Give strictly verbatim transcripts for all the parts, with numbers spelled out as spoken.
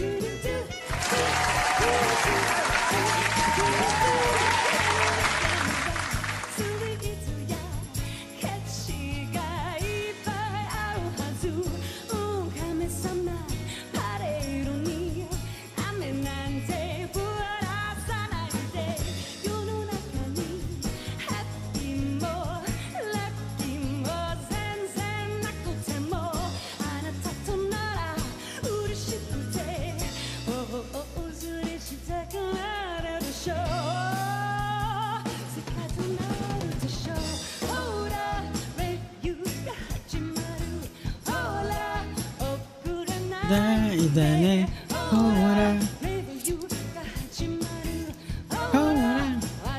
大だねほらほら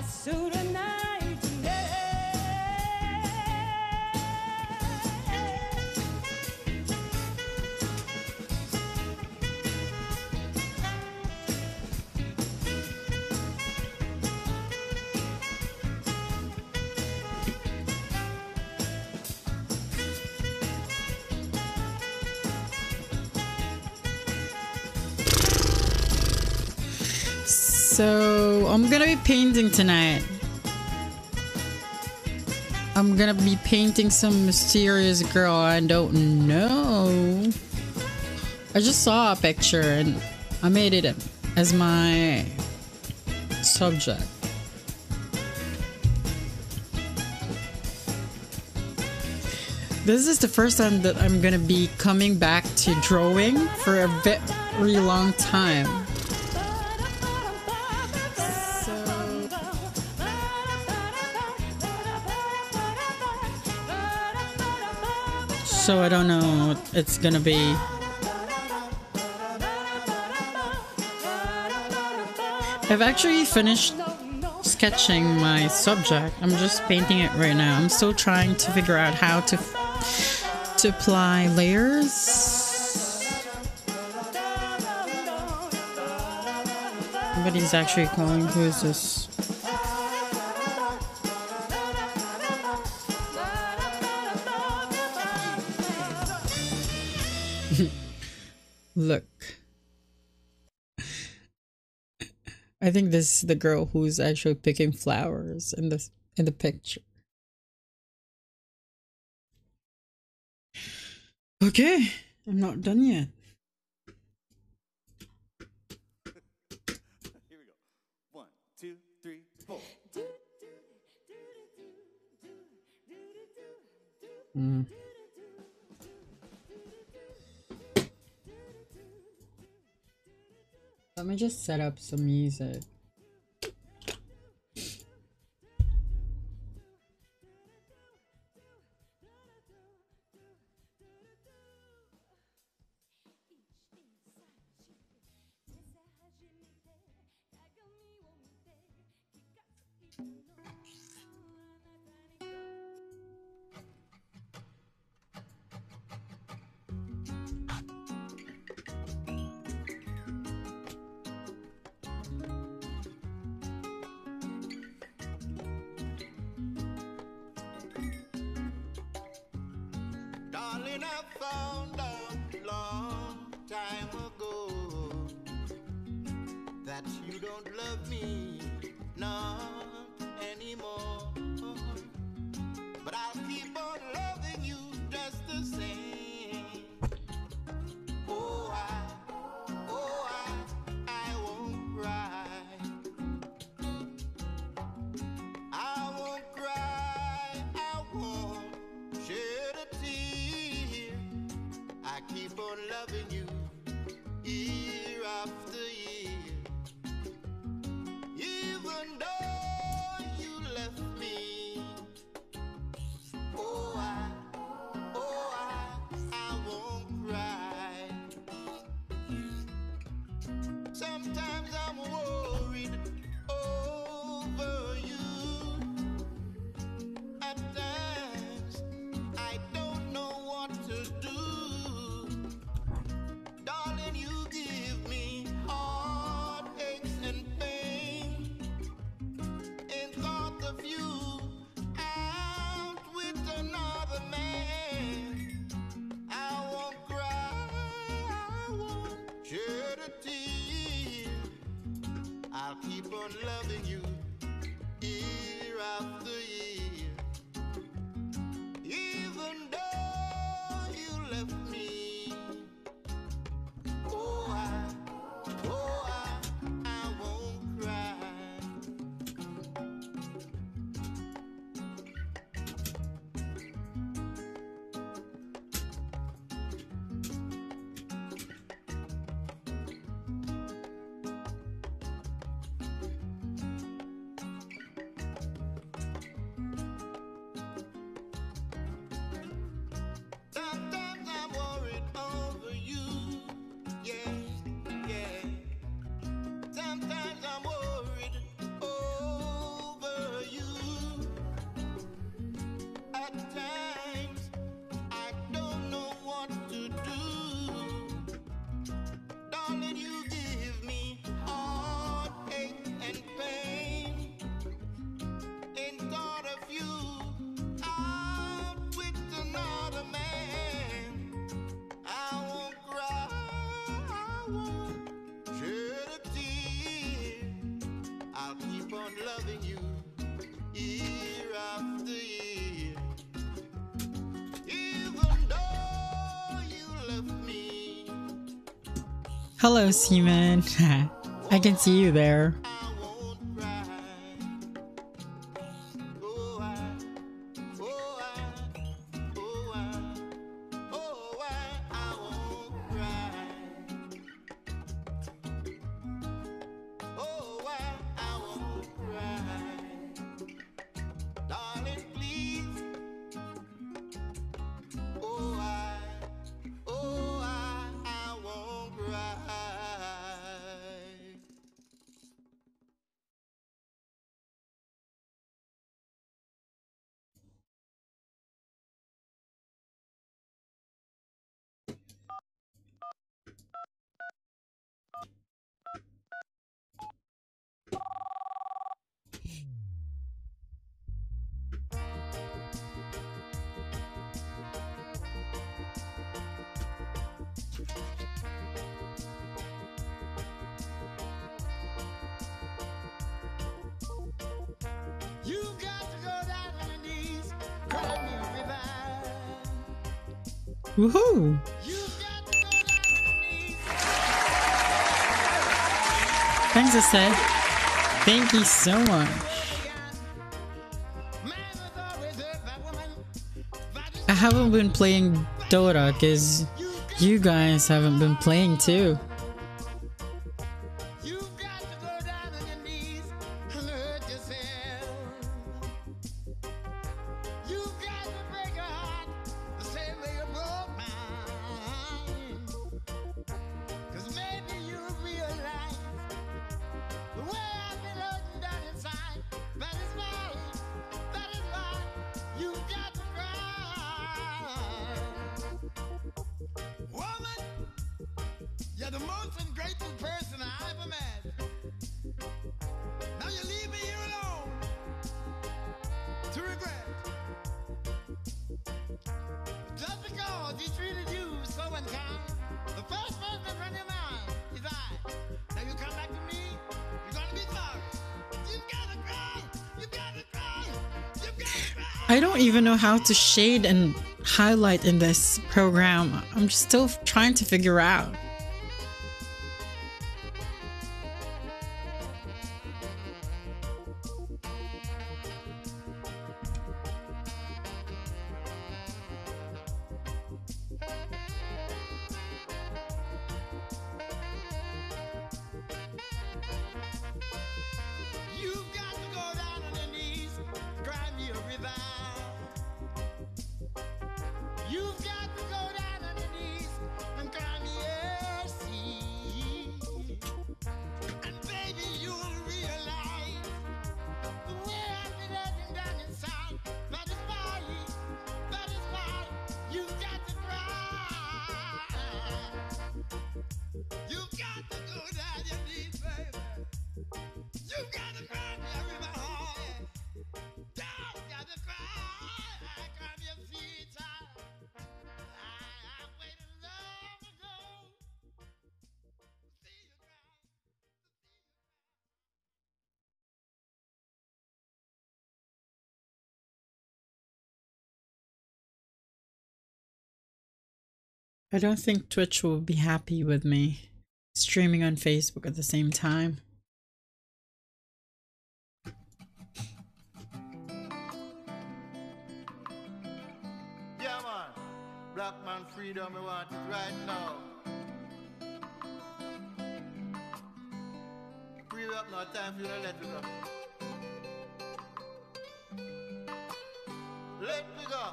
So I'm gonna be painting tonight. I'm gonna be painting some mysterious girl I don't know. I just saw a picture and I made it as my subject. This is the first time that I'm gonna be coming back to drawing for a very long time. So I don't know what it's gonna be. I've actually finished sketching my subject. I'm just painting it right now. I'm still trying to figure out how to to apply layers. Somebody's actually calling. Who is this? Look. I think this is the girl who's actually picking flowers in the in the picture. Okay, I'm not done yet. Here we go. One, two, three, four. Mm. Let me just set up some music. Darling, I found out long time ago that you don't love me, not anymore. But I'll keep on loving you just the same. Oh, I, oh, I, I won't cry. I won't cry, I won't shed a tear. I keep on loving you year after year. Even though you left me, oh I, oh I, I won't cry. Sometimes I'm worried over you. At times I don't know what to do. Darling, you give me heartaches and pain. In thought of you out with another man, I won't cry, I won't shed a tear. I'll keep on loving you year after year. Even though you left me, oh I, oh I, I won't cry. Sometimes I'm worried over you, yeah, yeah. Sometimes I'm worried over you. At times I don't know what to do. Darling, you give me heartache and pain. In thought of you out with another man, I won't cry, I won't shed a tear. I'll keep on loving you year after year. Even though you left me, Hello, Seaman. I can see you there. I won't cry. Oh, I, oh, I, oh, I, oh, I, I won't cry. Oh, I, I won't cry. Darling, please. Oh, I, oh, I, I won't cry. You got to go down on your knees, cry me a river. Woohoo! You got to go down on your knees. Thanks, Asad. Thank you so much. Man was always hurt by woman. I haven't been playing Dota because you guys haven't been playing too. the most ungrateful person I ever met. Now you leave me here alone to regret. Just because he treated you so unkind, the first person that's on your mind is I. Now you come back to me, you're gonna be sorry. You've gotta cry, you've gotta cry, you've gotta cry. I don't even know how to shade and highlight in this program. I'm just still trying to figure out. You've got to go down on your knees, cry me a river. You've got to go down on your knees and cry me a sea. And baby, you'll realize the way I've been hurting down inside. That is why, that is why you've got to cry. You've got to go down your knees, baby. You gotta cry me a river high. You gotta cry, cry me a sea child. I, I waited long ago to see you cry. I don't think Twitch will be happy with me streaming on Facebook at the same time. Yeah, man. Black man freedom, we want it right now. Free up, no time for you to let it go. Let me go.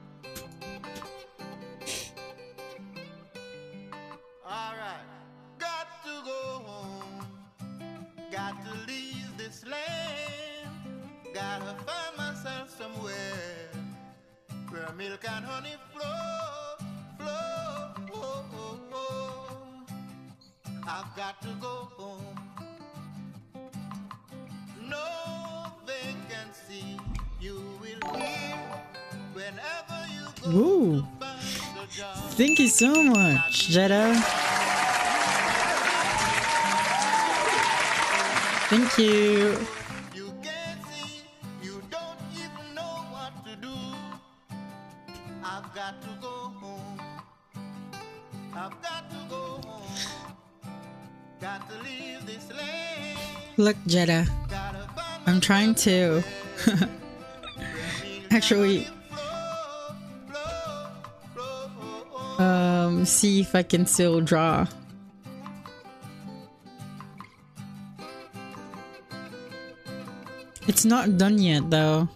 Alright. Got to go home. Got to leave this land. Gotta find myself somewhere where milk and honey flow, flow. Oh, oh, oh. I've got to go home. No vacancy. You will hear whenever you go Ooh. to find a job. Thank you so much, Jetta. Thank you. You can't see, you don't even know what to do. I've got to go home. I've got to go home. Got to leave this land. Look, Jetta. Gotta find I'm trying to actually um see if I can still draw. It's not done yet though.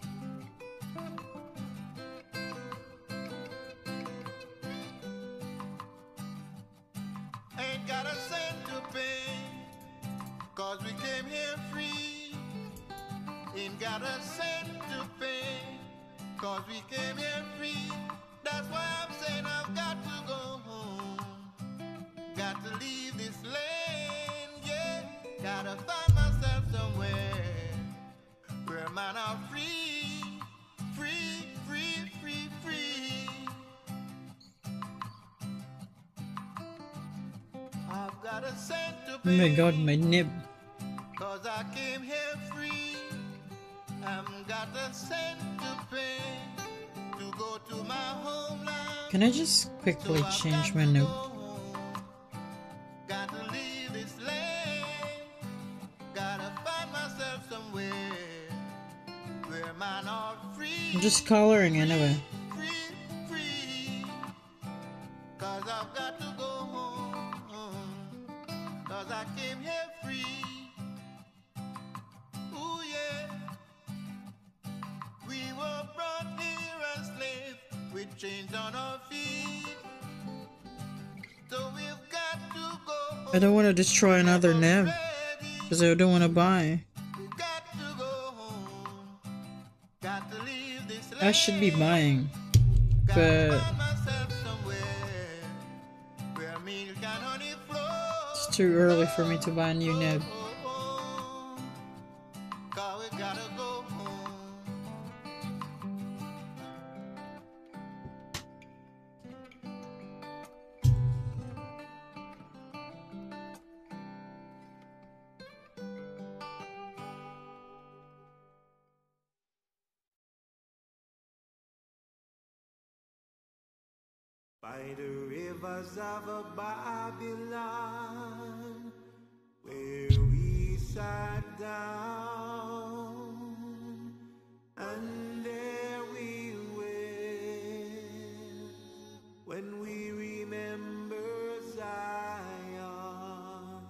Ain't got a cent to pay, cause we came here free. Ain't got a cent to pay, cause we came here free. That's why I'm saying I've got to go home. Got to leave this land, yeah. Gotta find myself somewhere where man are free, free, free, free, free. I've got a cent to Oh pay. my god, my nib. Cause I came here free. I'm got a cent to pay to go to my homeland. Can I just quickly So I've change got my to nib? go home. Got to leave this land. Gotta find myself somewhere where man are free. I'm just coloring anyway. Free, free. Cause I've got to go home. Cause I came here free. Ooh, yeah. We were brought here as slaves with chains on our feet. So we've got to go home. I don't want to destroy another nib Ready. because I don't want to buy. We've got to go home. Got to leave this land. I should be buying, Gotta but find myself somewhere where milk and honey flow. too early for me to buy a new nib. Cause we gotta go home. By the rivers of Babylon, where we sat down, and there we went, when we remember Zion.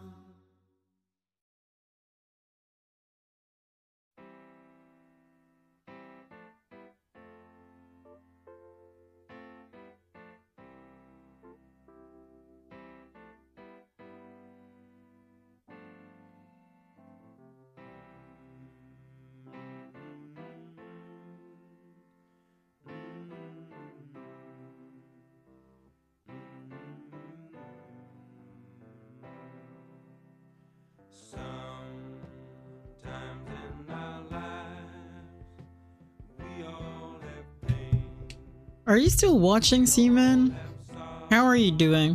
Sometimes in our lives, we all have pain, Are you still watching, Seaman? How are you doing?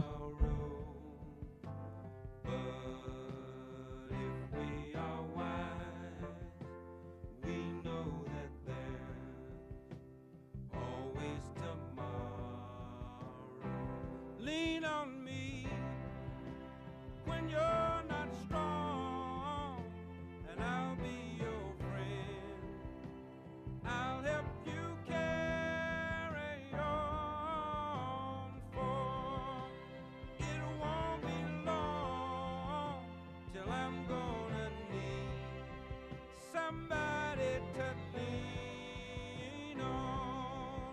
but if we are wise, we know that there's always tomorrow. Lean on me when you're not strong, and I'll be your friend. I'll help you carry on, for it won't be long till I'm gonna need somebody to lean on.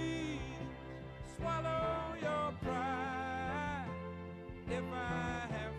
Please swallow your pride if I have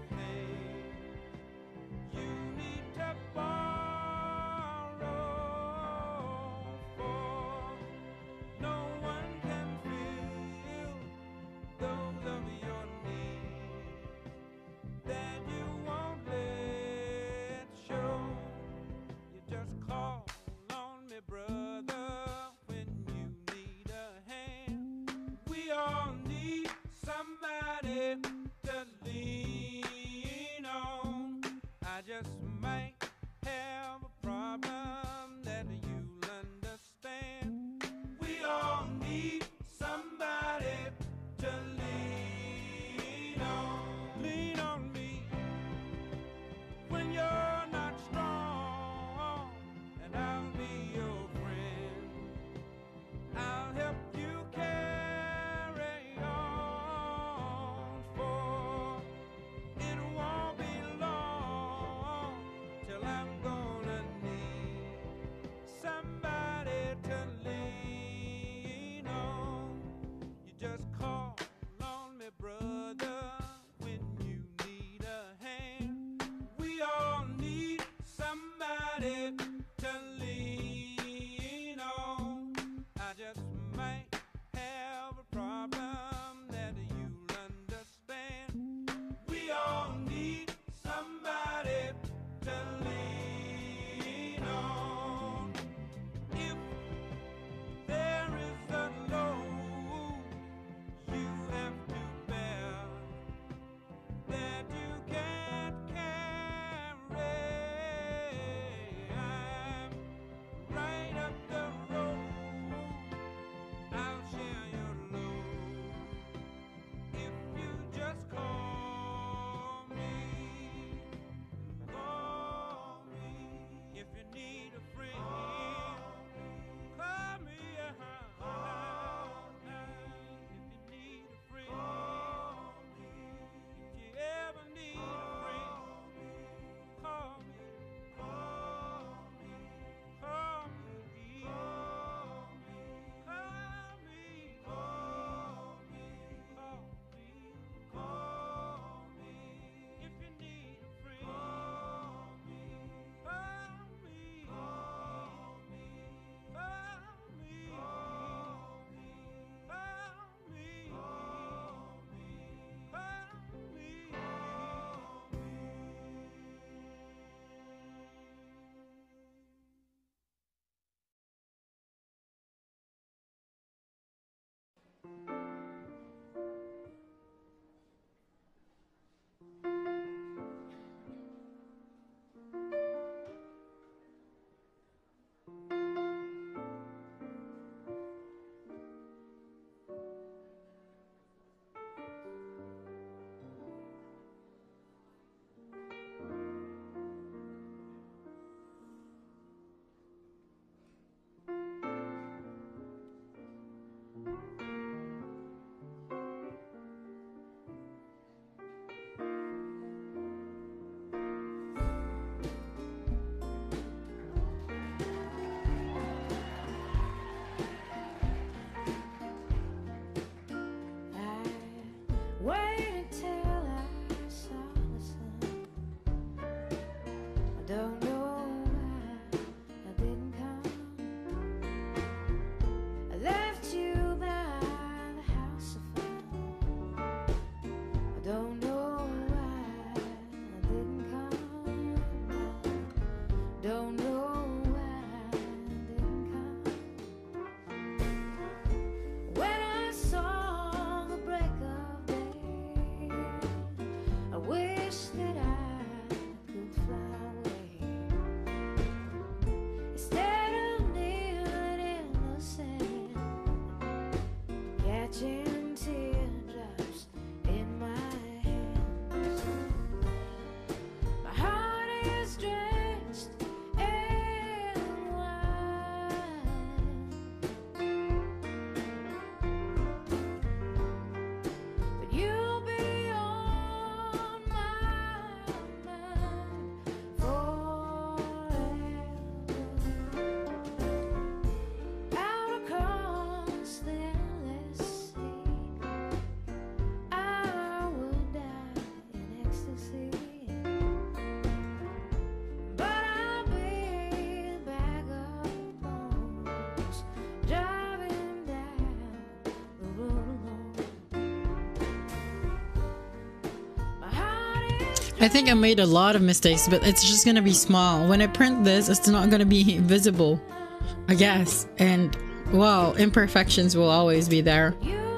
I think I made a lot of mistakes, but it's just gonna be small. When I print this, it's not gonna be visible, I guess. And, well, imperfections will always be there.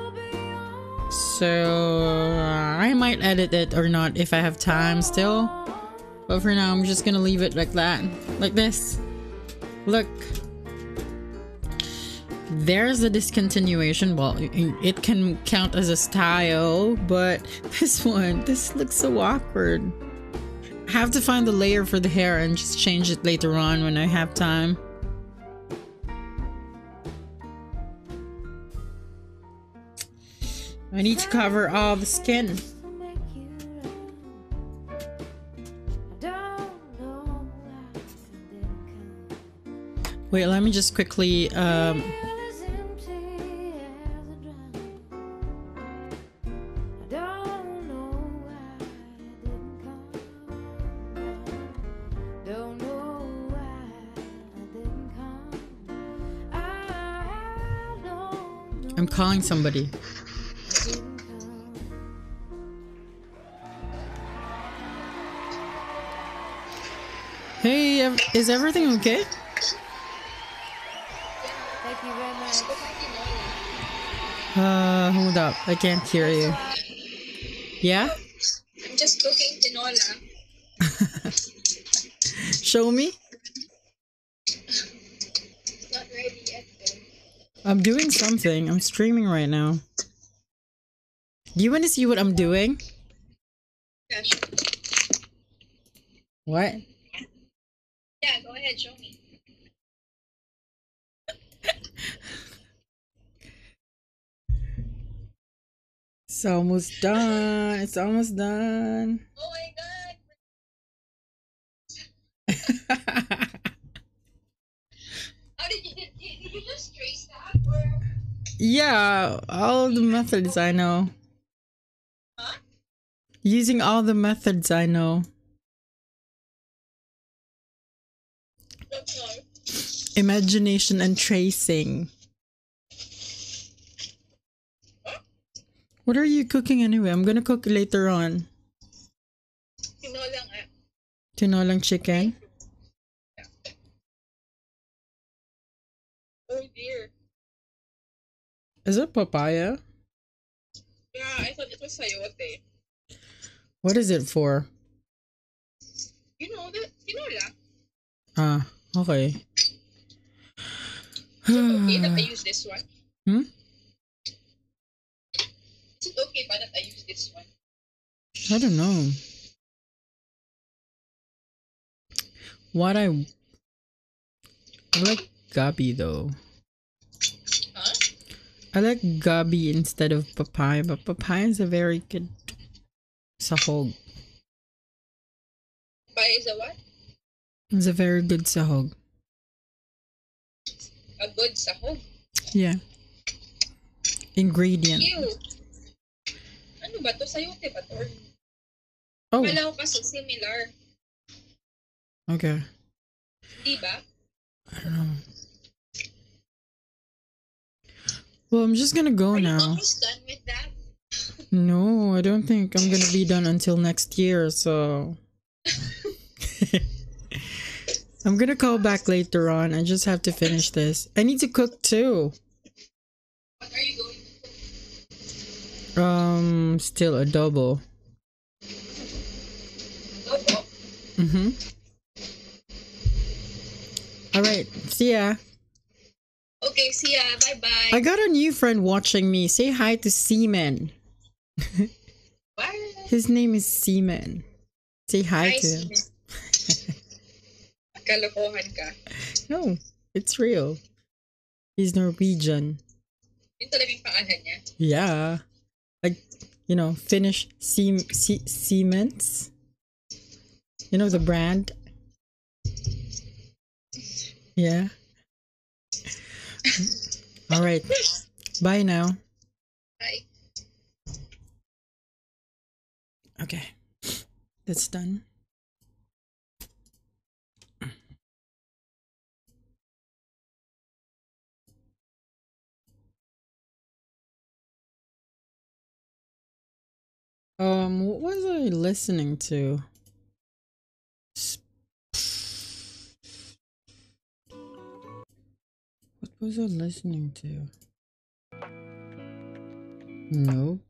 So, I might edit it or not if I have time still. But for now, I'm just gonna leave it like that. Like this. Look. There's a discontinuation. Well, it can count as a style, but this one, this looks so awkward. I have to find the layer for the hair and just change it later on when I have time. I need to cover all the skin. Wait, let me just quickly um I'm calling somebody. Hey, ev- is everything okay? Thank you very much. Uh, hold up. I can't hear you. Yeah? I'm just cooking tinola. Show me. Not ready yet though. I'm doing something. I'm streaming right now. Do you want to see what I'm doing? Yeah, sure. What? Yeah, go ahead, show me. It's almost done. It's almost done. Oh my god! How did you, did, did you just trace that or? Yeah, all the methods I know. Huh? Using all the methods I know. Don't know. Imagination and tracing. What are you cooking anyway? I'm gonna cook later on. Tinola nga. Tinolang chicken. Oh dear. Is it papaya? Yeah, I thought it was sayote. What is it for? You know the tinola. Ah, okay. Is it okay that I use this one? Hmm? Is it okay ba that I use this one? I don't know. What I I like gabi though. Huh? I like gabi instead of papaya, but papaya is a very good sahog. Papaya is a what? It's a very good sahog. A good sahog. Yeah. Ingredient. Ew. Ano ba to? Sayote ba to? Or Oh, kala ko kasi similar. okay. Di ba? I don't know. Well, I'm just gonna go Are you now. almost done with that? No, I don't think I'm gonna be done until next year, so. I'm gonna call back later on. I just have to finish this. I need to cook too. What are you going to cook? Um, still adobo. Adobo? Mm-hmm. Alright, see ya. Okay, see ya. Bye-bye. I got a new friend watching me. Say hi to Seaman. Bye. His name is Seaman. Say hi Hi, to him. Steven. Kalokohan ka. No, it's real. He's Norwegian. Yun talaga yung pangalan niya. Yeah. Like, you know, Finnish Siemens. Sie- Siemens. You know the brand? Yeah. All right. Bye now. Bye. Okay. That's done. Um, what was I listening to? was I listening to? Nope.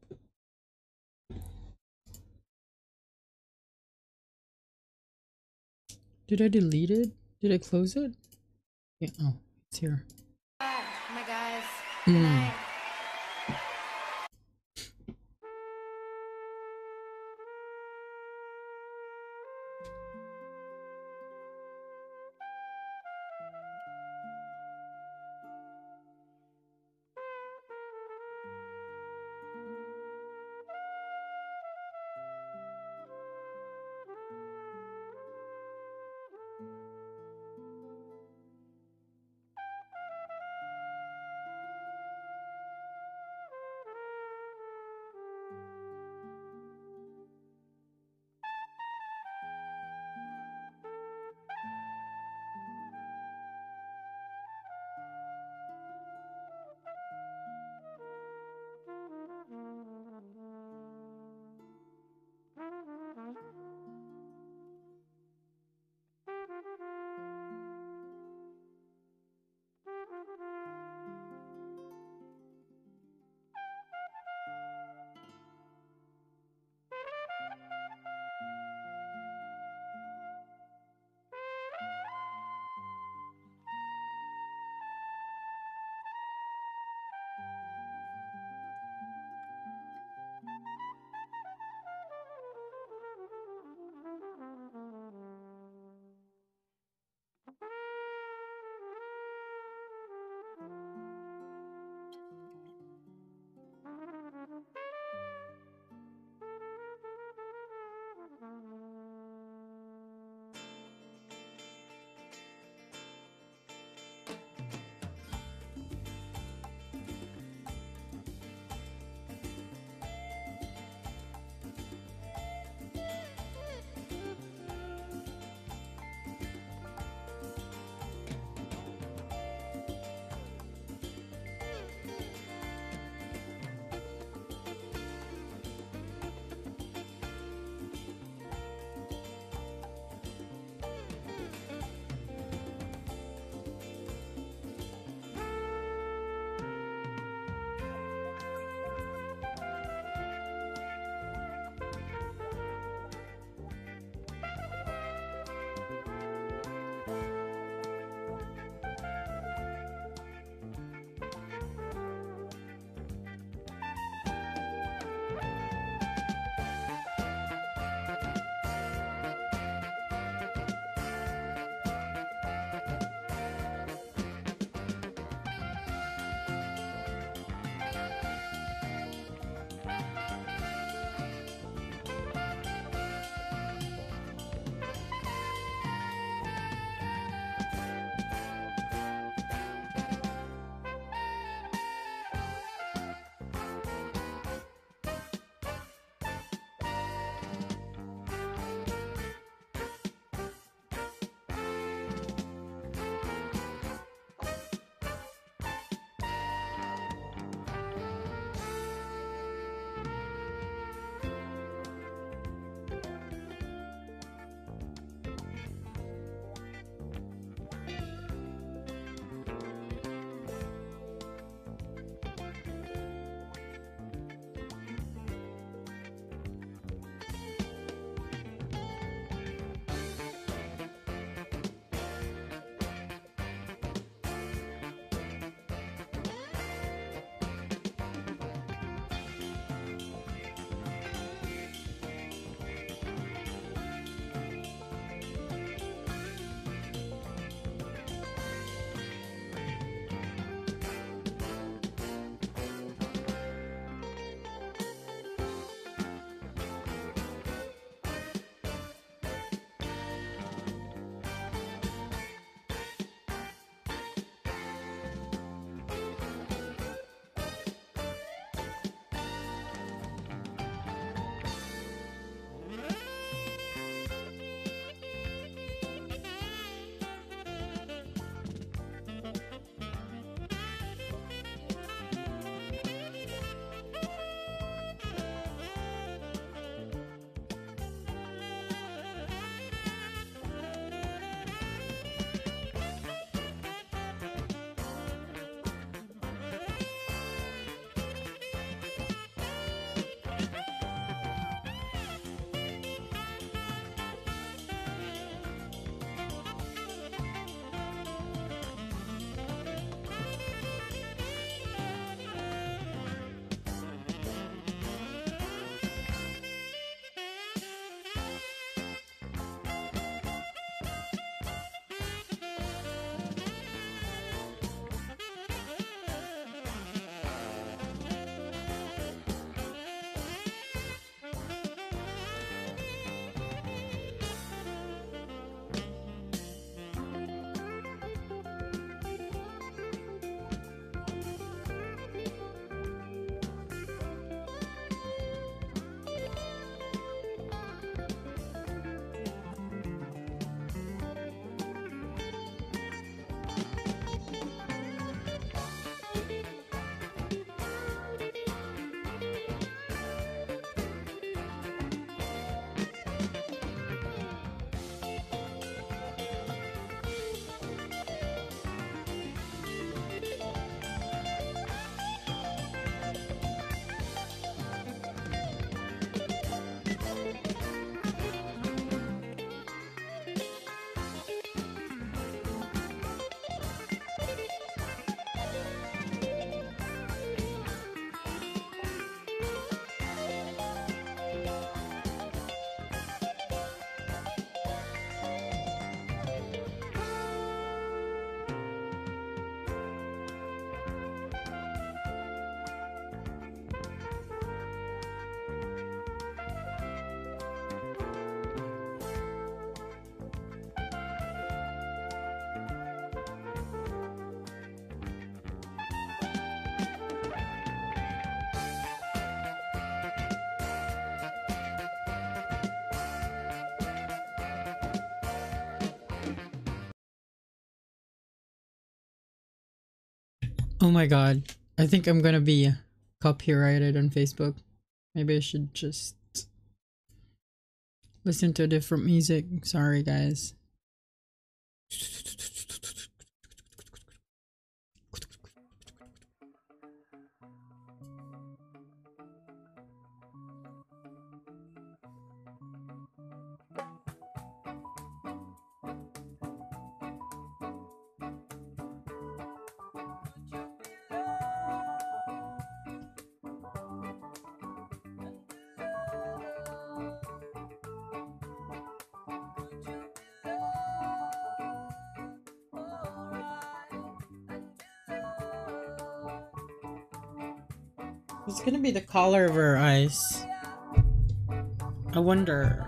Did I delete it? Did I close it? Yeah. Oh, it's here. Oh my guys. Hmm. Good night. Oh my god. I think I'm gonna be copyrighted on Facebook. Maybe I should just listen to different music. Sorry, guys. What's gonna be the color of her eyes? I wonder.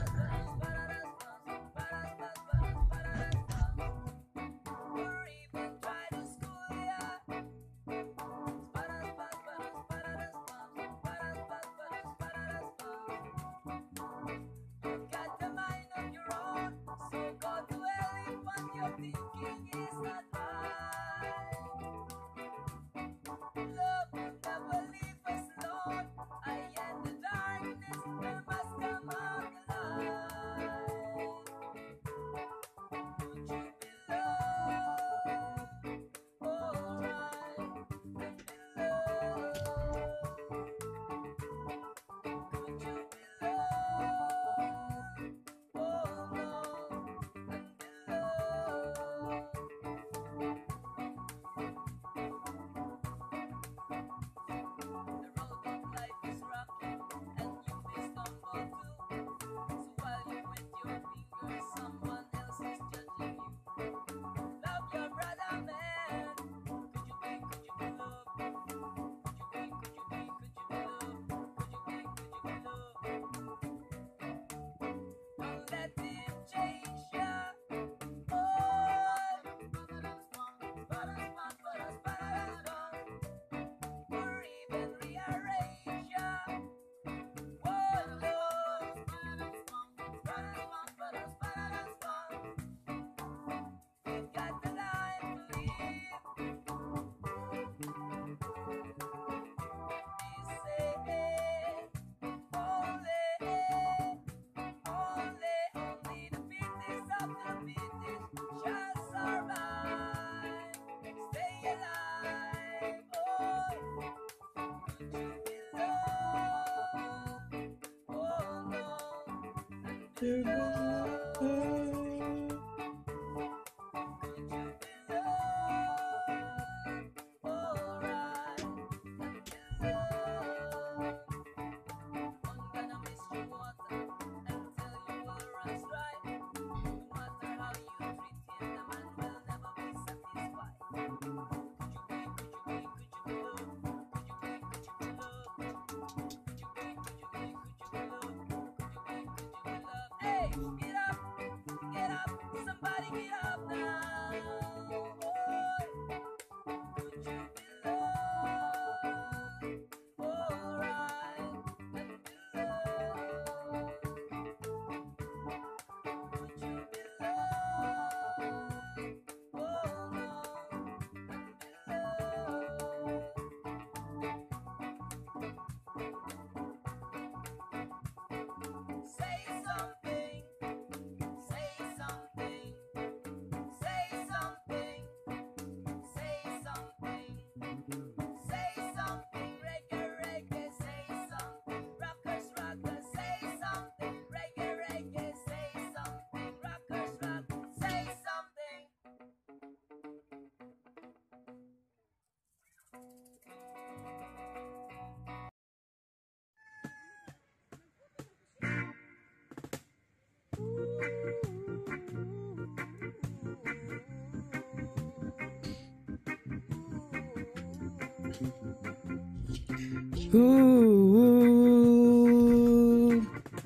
Ooh.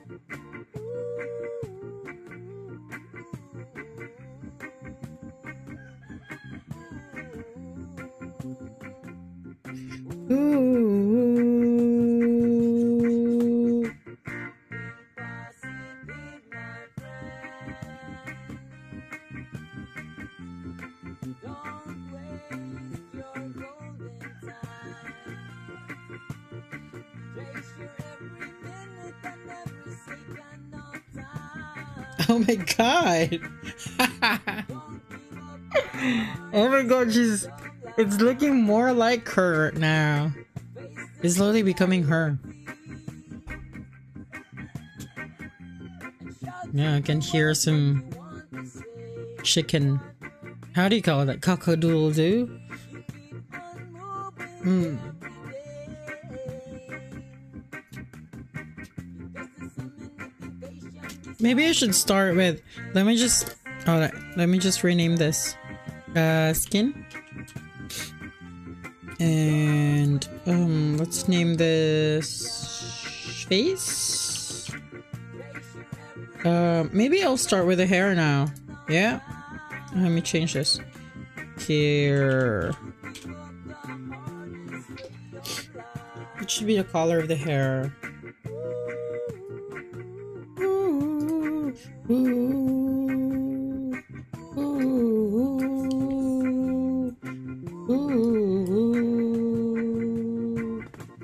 Ooh. Don't waste your golden Oh my god. Oh my god, she's it's looking more like her now. It's slowly becoming her. Yeah, I can hear some chicken. How do you call that? Cock-a-doodle-doo? Hmm. Maybe I should start with, let me just, oh, let, let me just rename this. Uh, skin. And, um, let's name this face. Uh, maybe I'll start with the hair now. Yeah. Let me change this. Here. It should be the color of the hair. Ooh, ooh, ooh, ooh.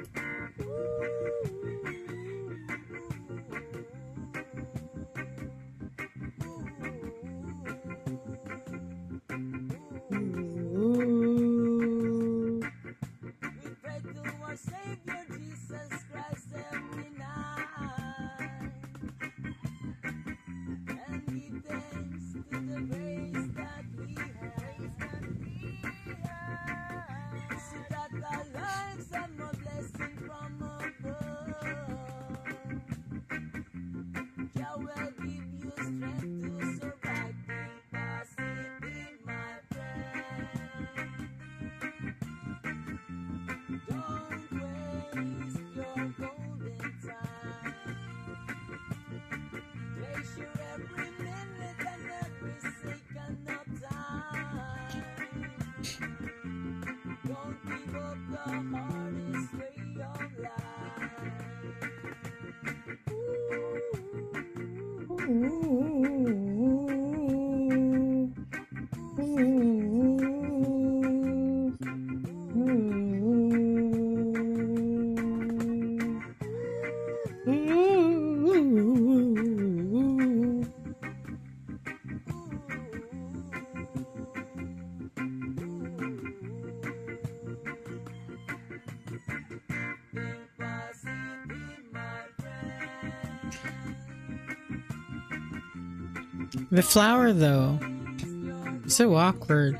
The flower, though, so awkward.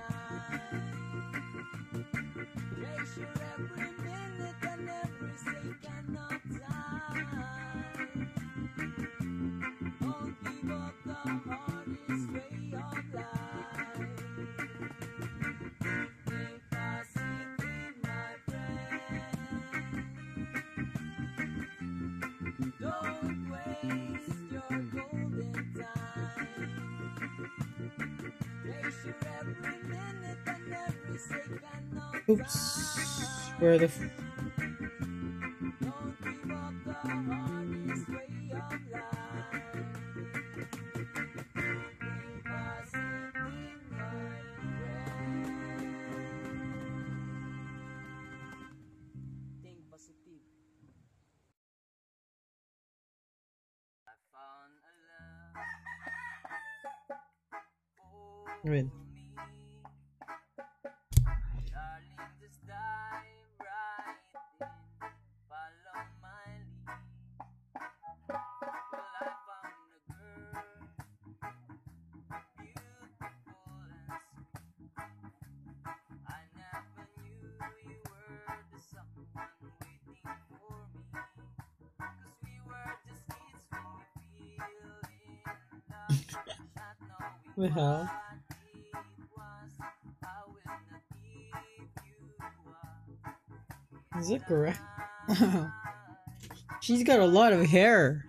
Oops. Where are the... F Wait. The hell? Is it correct? She's got a lot of hair.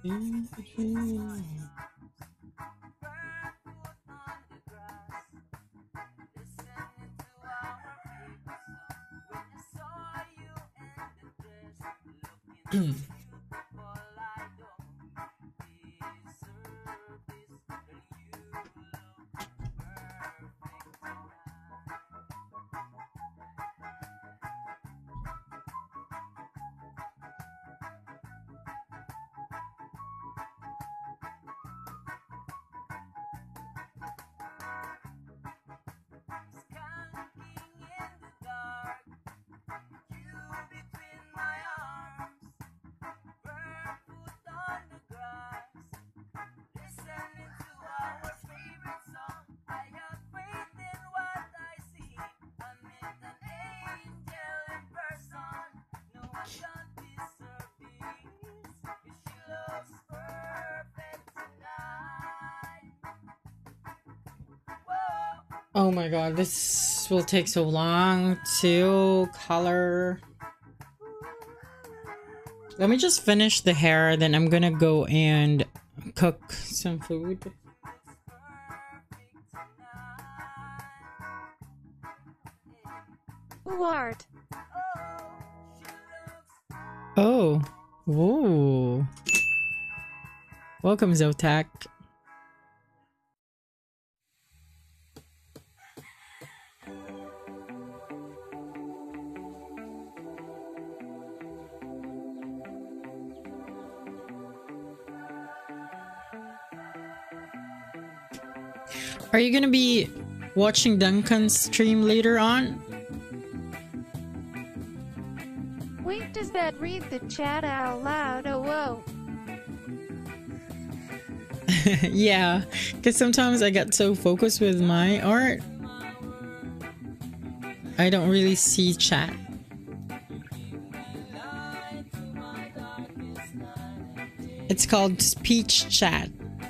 Oh my god, this will take so long to color. Let me just finish the hair, then I'm gonna go and cook some food. Art. Oh. Whoa. Welcome, Zotac. Are you gonna be watching Duncan's stream later on? Wait, does that read the chat out loud? Oh, whoa. Yeah, because sometimes I get so focused with my art, I don't really see chat. It's called speech chat.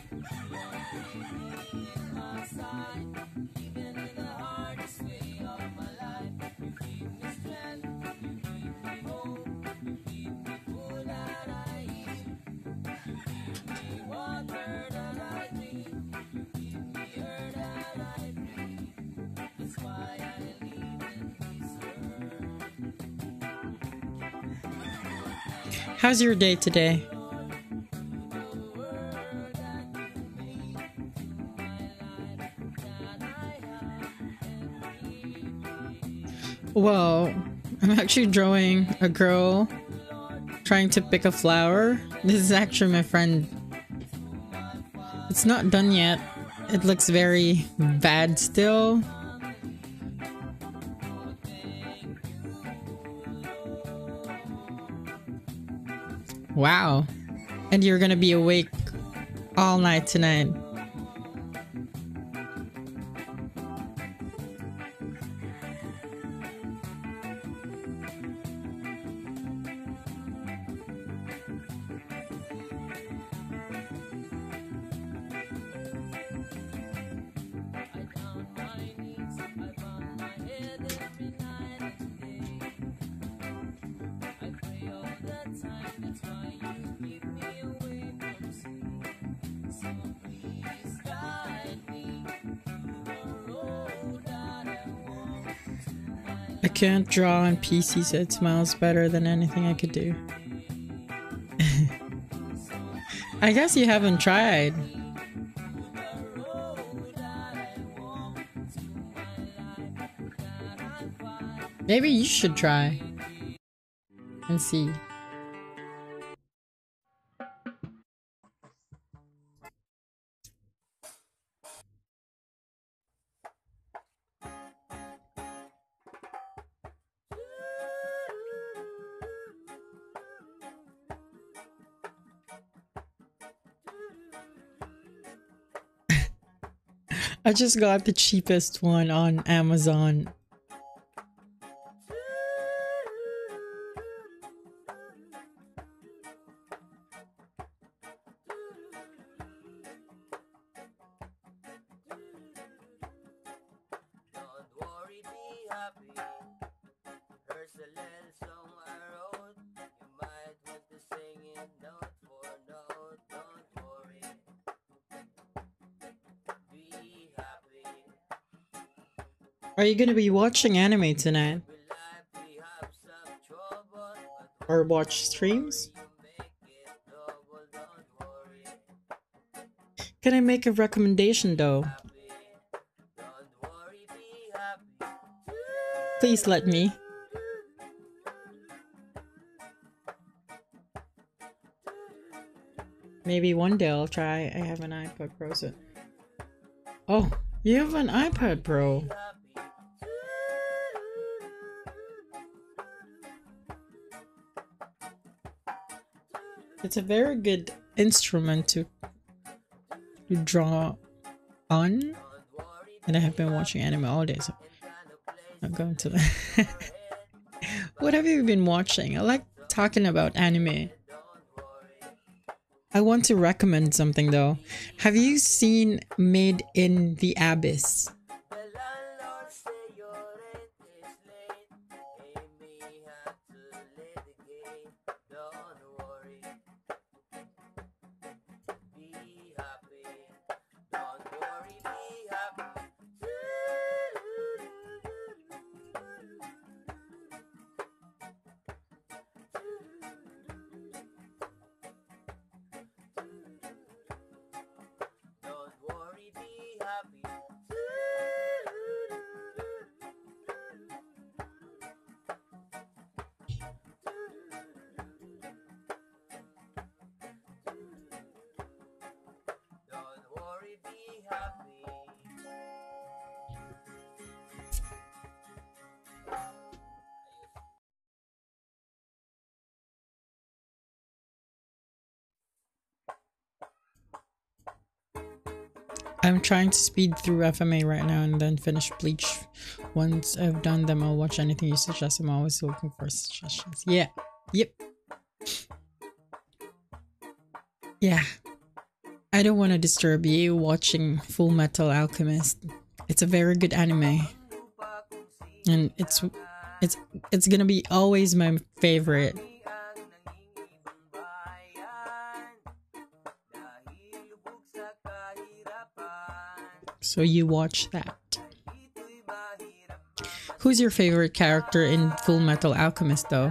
How's your day today? Well, I'm actually drawing a girl trying to pick a flower. This is actually my friend. It's not done yet. It looks very bad still. Wow. And you're gonna be awake all night tonight. I can't draw on P C, so it smells better than anything I could do. I guess you haven't tried. Maybe you should try and see. I just got the cheapest one on Amazon. Are you gonna be watching anime tonight? Or watch streams? Can I make a recommendation though? Please let me. Maybe one day I'll try. I have an iPad Pro, so... Oh, you have an iPad Pro. It's a very good instrument to, to draw on. And I have been watching anime all day, so I'm going to... What have you been watching? I like talking about anime. I want to recommend something though. Have you seen Made in the Abyss? I'm trying to speed through F M A right now and then finish Bleach. Once I've done them, I'll watch anything you suggest. I'm always looking for suggestions. Yeah. Yep. Yeah. I don't want to disturb you watching Full Metal Alchemist. It's a very good anime. And it's it's it's gonna be always my favorite. So you watch that. Who's your favorite character in Full Metal Alchemist though?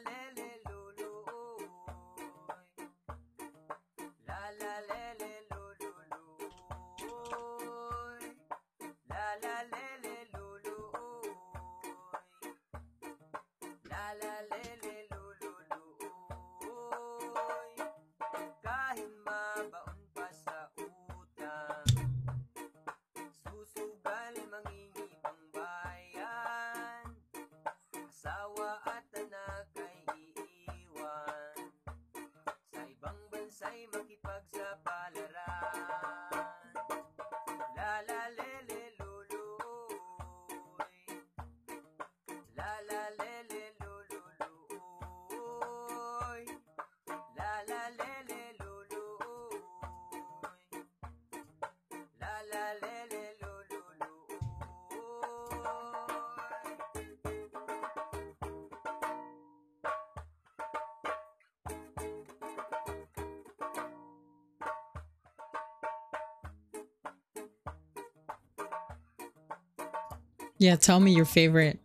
Yeah, tell me your favorite.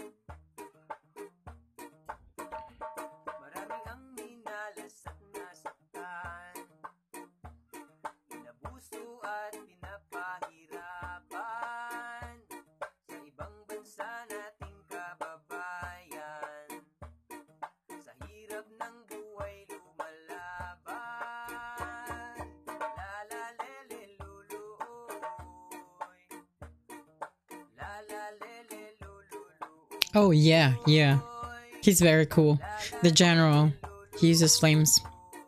Oh yeah, yeah. He's very cool. The general. He uses flames.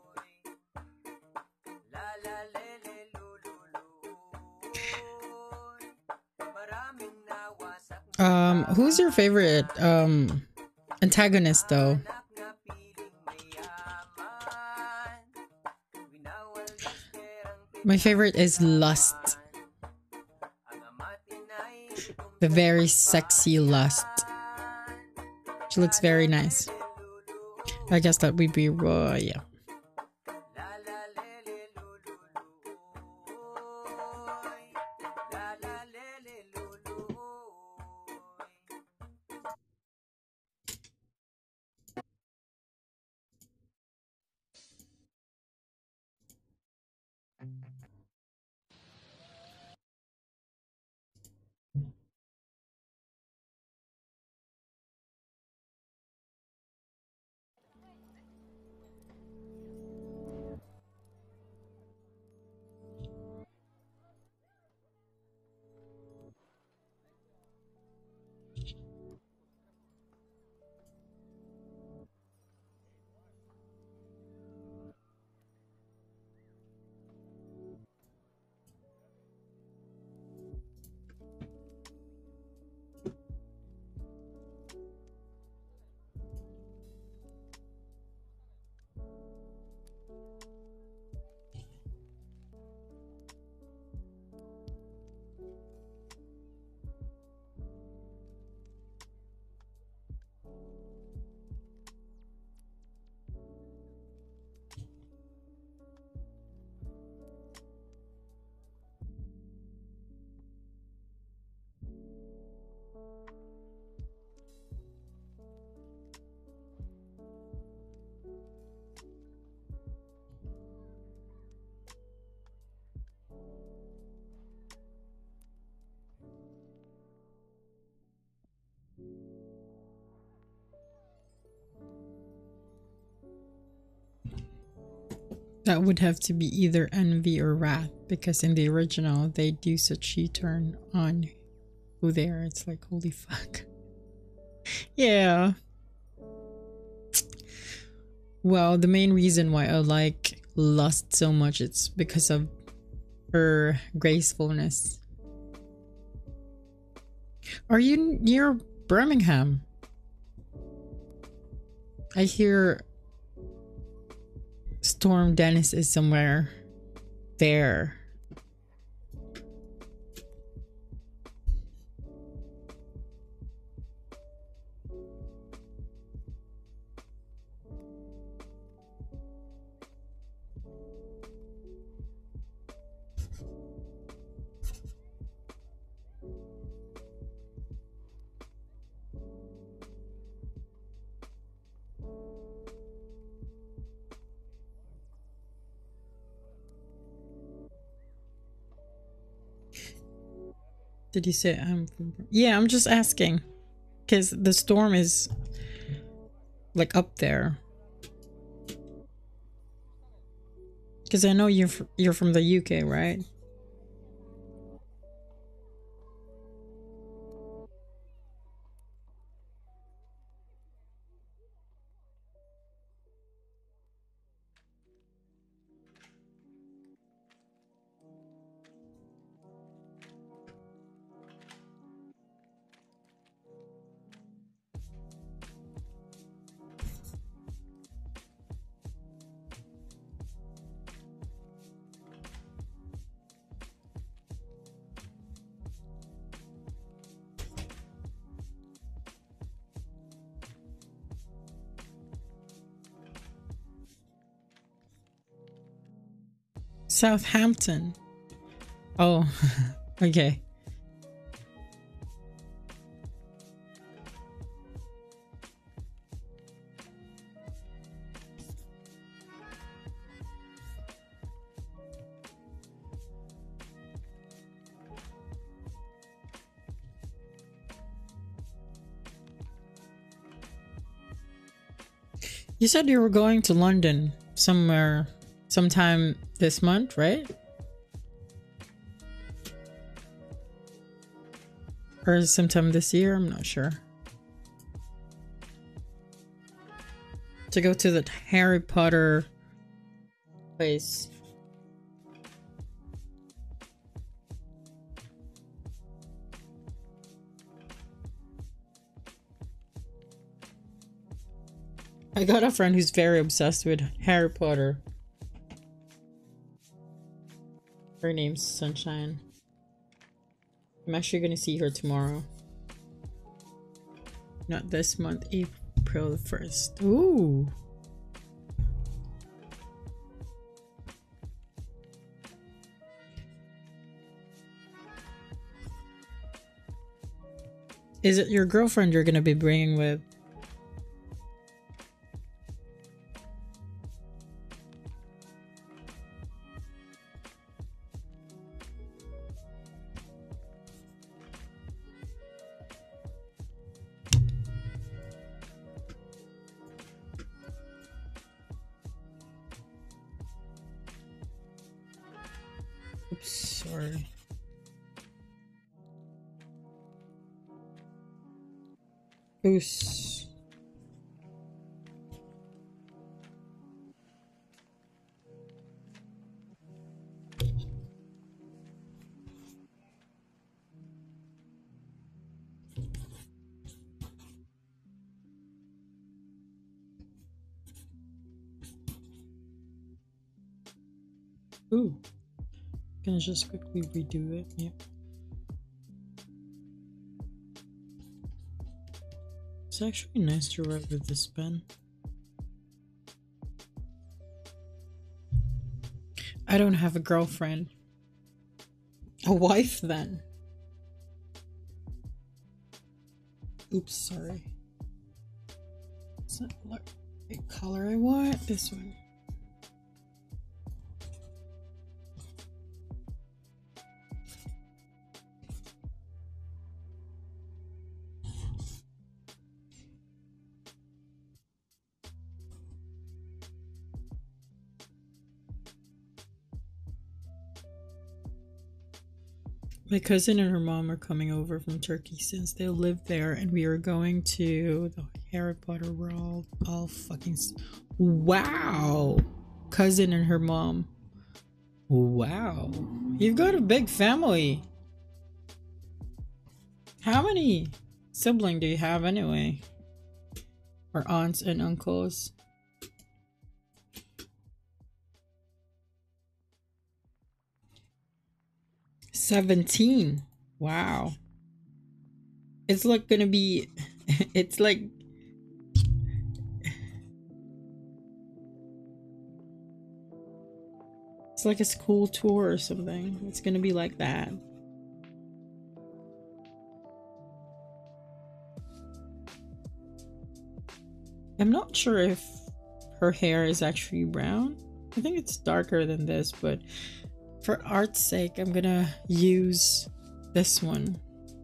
Um, who's your favorite um antagonist though? My favorite is Lust. The very sexy Lust. She looks very nice. I guess that would be raw, uh, yeah. That would have to be either envy or wrath, because in the original they do such U-turn on who they are. It's like, holy fuck. Yeah. Well, the main reason why I like Lust so much, it's because of her gracefulness. Are you near Birmingham? I hear Storm Dennis is somewhere there. Did you say I'm from? Yeah, I'm just asking, because the storm is like up there. Because I know you're fr you're from the U K, right? Southampton. Oh, okay. You said you were going to London somewhere, sometime this month, right? Or sometime this year, I'm not sure. To go to the Harry Potter place. I got a friend who's very obsessed with Harry Potter. Her name's Sunshine. I'm actually gonna see her tomorrow. Not this month, April the first. Ooh. Is it your girlfriend you're gonna be bringing with? Oops, sorry. Goose. Ooh. Gonna just quickly redo it. Yep. It's actually nice to write with this pen. I don't have a girlfriend. A wife then. Oops, sorry. It's not the color I want. This one. My cousin and her mom are coming over from Turkey since they live there, and we are going to the Harry Potter World. All fucking s- wow! Cousin and her mom. Wow, you've got a big family. How many siblings do you have anyway? Or aunts and uncles? seventeen. Wow. It's like gonna be, it's like, it's like a school tour or something. It's gonna be like that. I'm not sure if her hair is actually brown. I think it's darker than this, but for art's sake, I'm gonna use this one.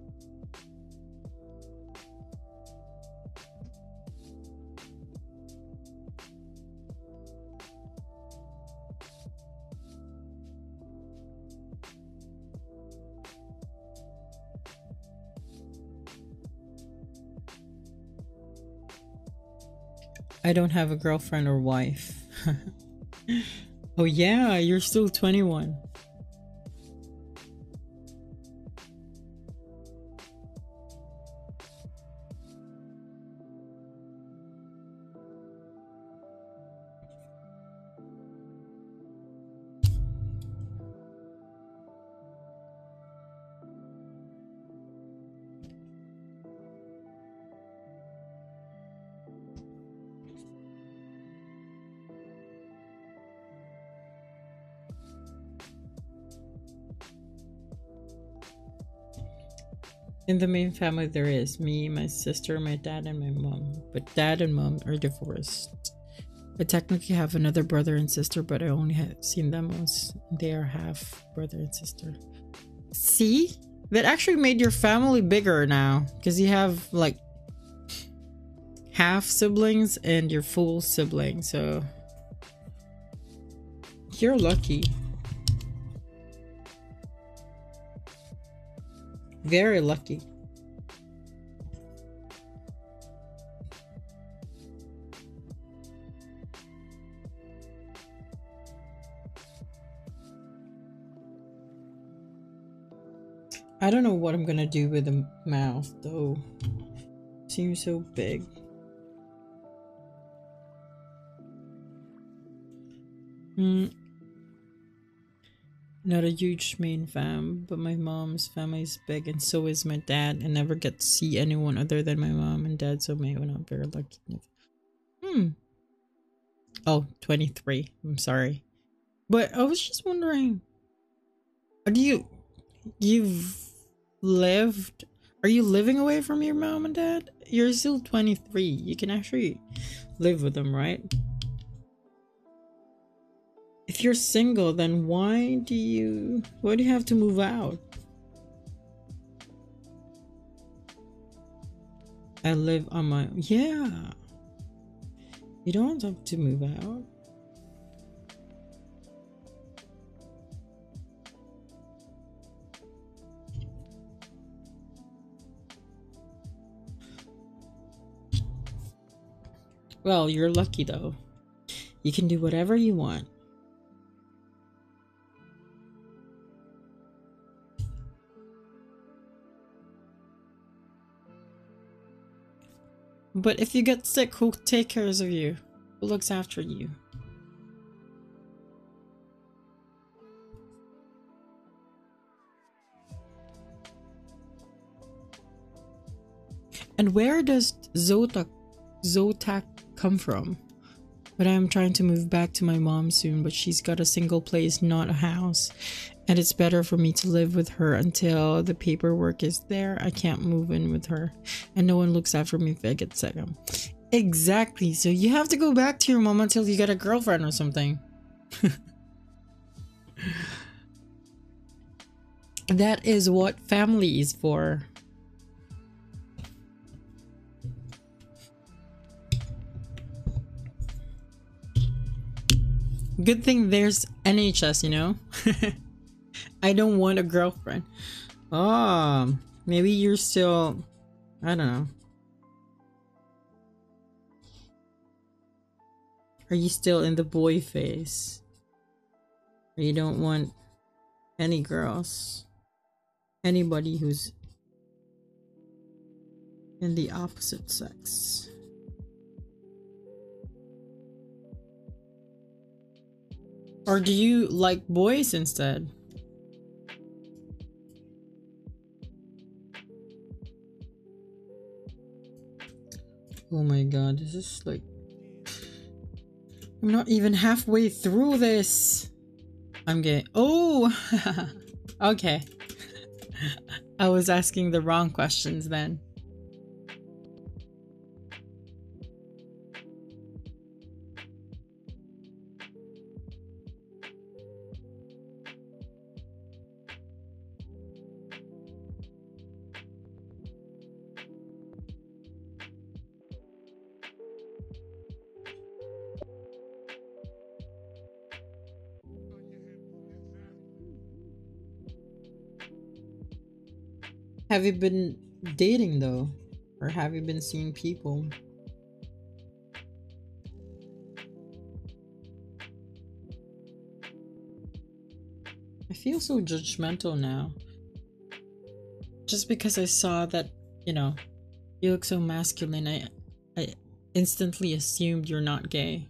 I don't have a girlfriend or wife. Oh yeah, you're still twenty-one. In the main family, there is me, my sister, my dad, and my mom. But dad and mom are divorced. I technically have another brother and sister, but I only have seen them once. They are half brother and sister. See? That actually made your family bigger now. Because you have like half siblings and your full sibling. So you're lucky. Very lucky. I don't know what I'm gonna do with the mouth though. Seems so big. Hmm. Not a huge main fam, but my mom's family is big, and so is my dad. I never get to see anyone other than my mom and dad, so maybe I'm not very lucky. Hmm. Oh, twenty-three. I'm sorry. But I was just wondering, do you, you've lived, are you living away from your mom and dad? You're still twenty-three. You can actually live with them, right? If you're single, then why do you why do you have to move out? I live on my yeah. You don't have to move out. Well, you're lucky though. You can do whatever you want. But if you get sick, who takes care of you? Who looks after you? And where does Zotac, Zotac come from? But I'm trying to move back to my mom soon, but she's got a single place, not a house. And it's better for me to live with her until the paperwork is there. I can't move in with her. And no one looks after me if I get sick. Exactly. So you have to go back to your mom until you get a girlfriend or something. That is what family is for. Good thing there's N H S, you know? I don't want a girlfriend. Oh, maybe you're still, I don't know. Are you still in the boy phase? Or you don't want any girls? Anybody who's in the opposite sex? Or do you like boys instead? Oh my god, this is like... I'm not even halfway through this. I'm gay. Oh! Okay. I was asking the wrong questions then. Have you been dating though? Or have you been seeing people? I feel so judgmental now. Just because I saw that, you know, you look so masculine, I, I instantly assumed you're not gay.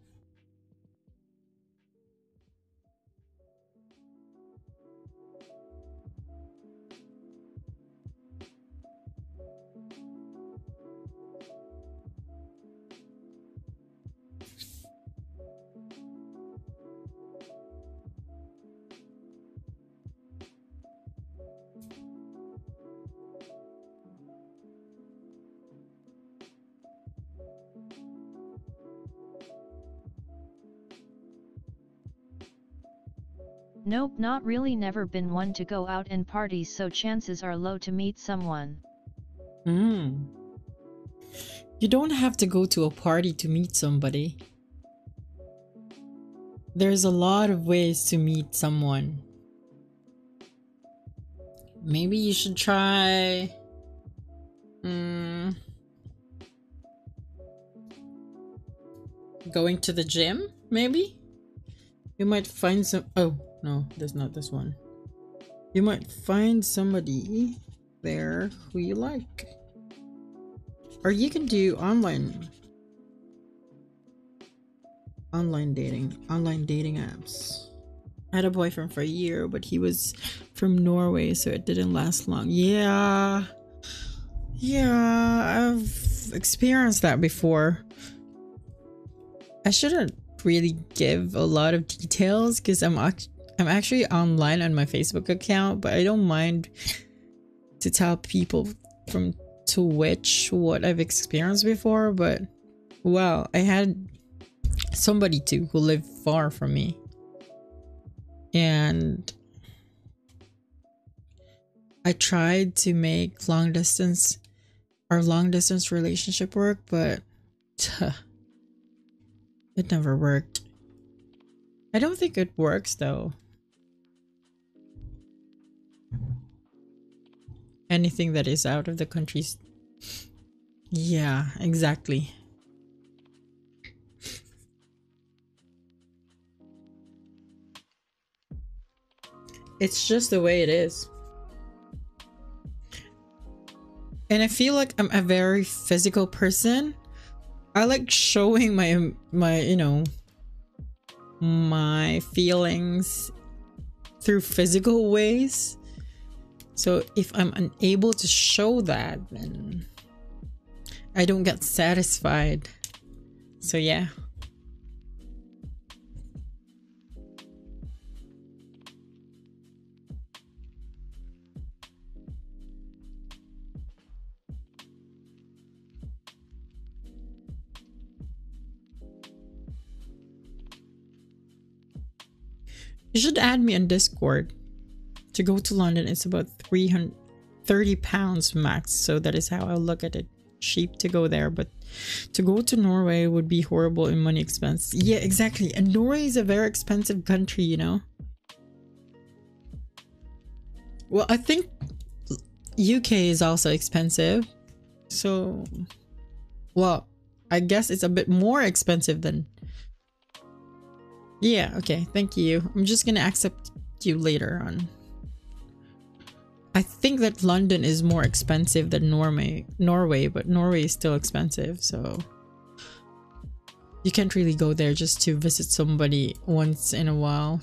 Nope, not really, never been one to go out and party, so chances are low to meet someone. Hmm. You don't have to go to a party to meet somebody. There's a lot of ways to meet someone. Maybe you should try... Hmm... going to the gym, maybe? You might find some... Oh, no, there's not this one. You might find somebody there who you like. Or you can do online... Online dating. Online dating apps. I had a boyfriend for a year, but he was from Norway, so it didn't last long. Yeah... Yeah, I've experienced that before. I shouldn't really give a lot of details because I'm act I'm actually online on my Facebook account, but I don't mind to tell people from Twitch what I've experienced before. But wow, I had somebody too who lived far from me, and I tried to make long distance our long distance relationship work, but tuh, it never worked. I don't think it works though. Anything that is out of the country's... Yeah, exactly. It's just the way it is. And I feel like I'm a very physical person. I like showing my, my, you know, my feelings through physical ways. So if I'm unable to show that, then I don't get satisfied. So yeah. You should add me on Discord. To go to London, it's about three hundred thirty pounds max, so that is how I look at it. Cheap to go there, but to go to Norway would be horrible in money expense. Yeah, exactly. And Norway is a very expensive country, you know. Well, I think U K is also expensive. So, well, I guess it's a bit more expensive than... Yeah, okay, thank you. I'm just gonna accept you later on. I think that London is more expensive than Norway, Norway, but Norway is still expensive, so... You can't really go there just to visit somebody once in a while.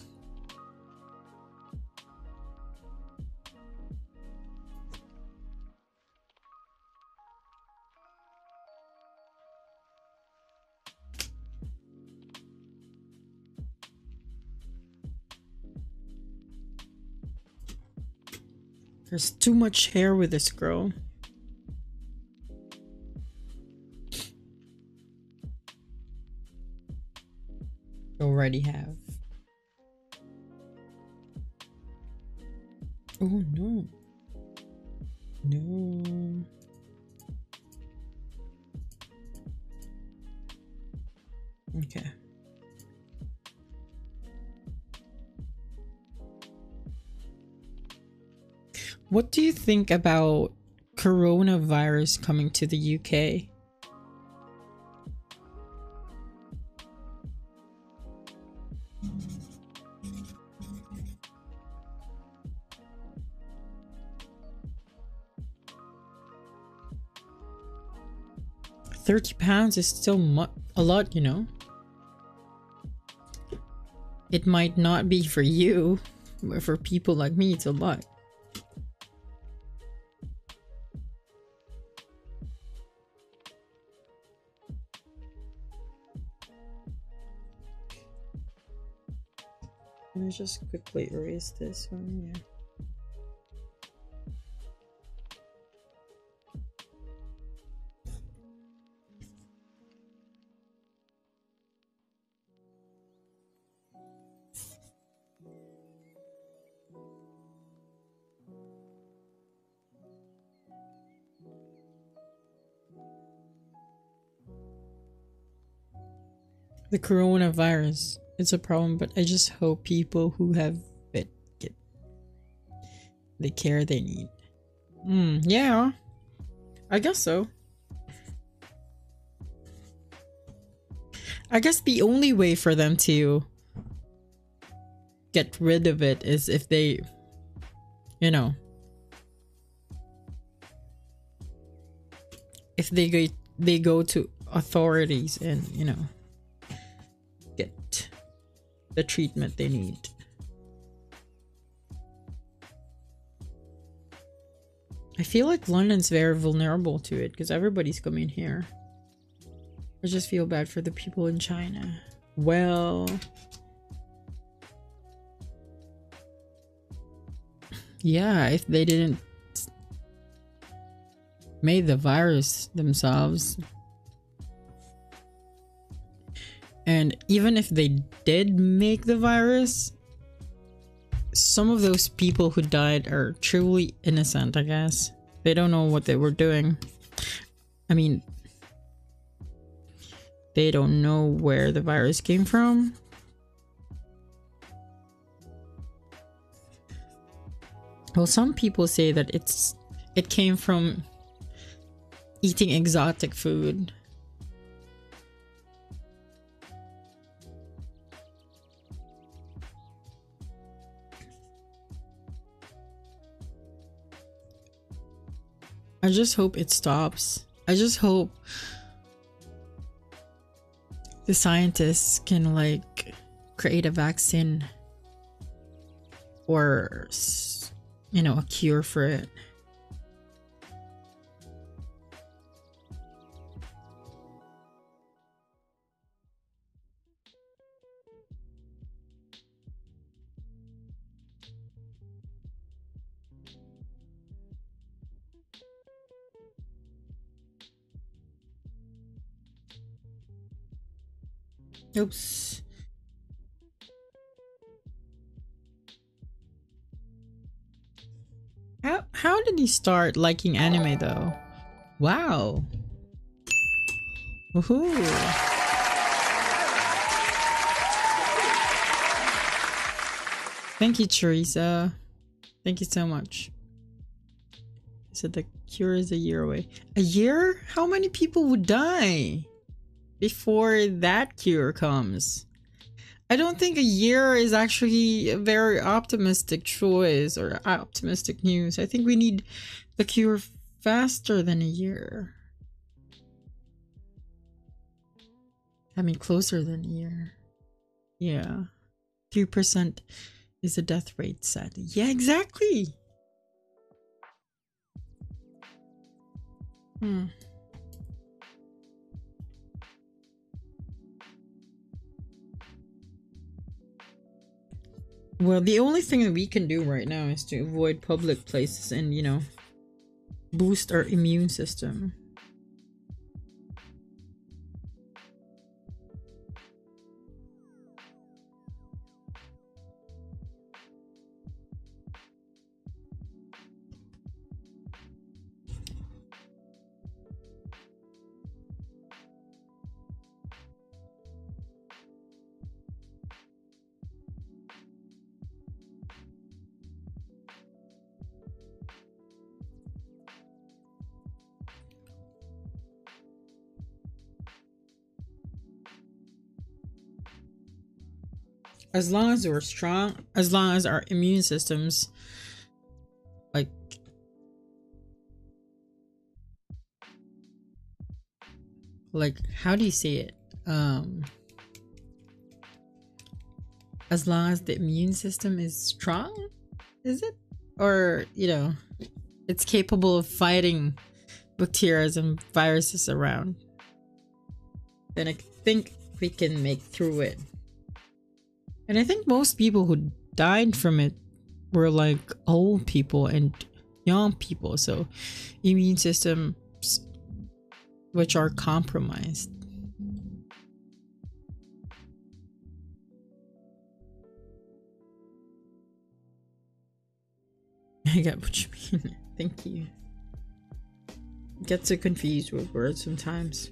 There's too much hair with this girl. Already have. Oh no. No. Okay. What do you think about coronavirus coming to the U K? thirty pounds is still mu a lot, you know? It might not be for you, but for people like me, it's a lot. Let me just quickly erase this one, yeah. The coronavirus, it's a problem, but I just hope people who have it get the care they need. Hmm, yeah, I guess so. I guess the only way for them to get rid of it is if they, you know, if they go, they go to authorities and, you know, get the treatment they need. I feel like London's very vulnerable to it because everybody's coming here. I just feel bad for the people in China. Well, yeah, if they didn't make the virus themselves, and even if they did make the virus, some of those people who died are truly innocent, I guess. They don't know what they were doing. I mean, they don't know where the virus came from. Well, some people say that it's it came from eating exotic food. I just hope it stops. I just hope the scientists can like create a vaccine or, you know, a cure for it. Oops. How how did he start liking anime though? Wow. Woohoo. Thank you, Teresa. Thank you so much. So the cure is a year away. A year? How many people would die before that cure comes? I don't think a year is actually a very optimistic choice or optimistic news. I think we need the cure faster than a year. I mean, closer than a year. Yeah. three percent is the death rate, sadly. Yeah, exactly. Hmm. Well, the only thing that we can do right now is to avoid public places and, you know, boost our immune system. As long as we're strong, as long as our immune systems, like, like, how do you say it? Um, as long as the immune system is strong, is it? Or, you know, it's capable of fighting bacteria and viruses around, then I think we can make through it. And I think most people who died from it were like old people and young people, so immune systems which are compromised. I get what you mean. Thank you. Get so confused with words sometimes.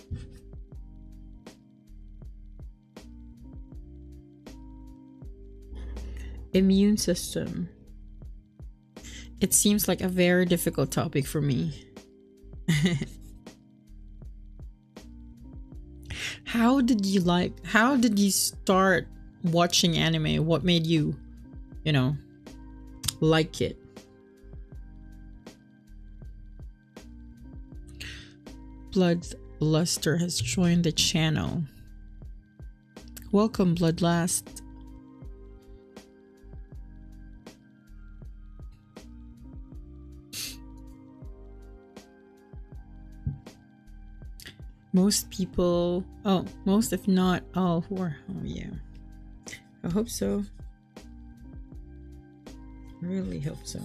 Immune system. It seems like a very difficult topic for me. How did you like, how did you start watching anime? What made you, you know, like it? Bloodluster has joined the channel. Welcome, Bloodlust. Most people, oh, most if not all who are, oh yeah. I hope so. I really hope so.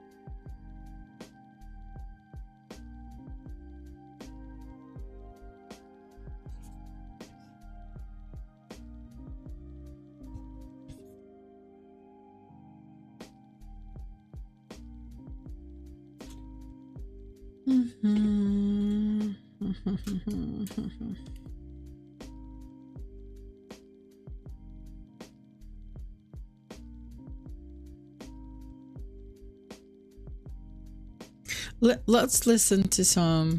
Mm-hmm. Let, let's listen to some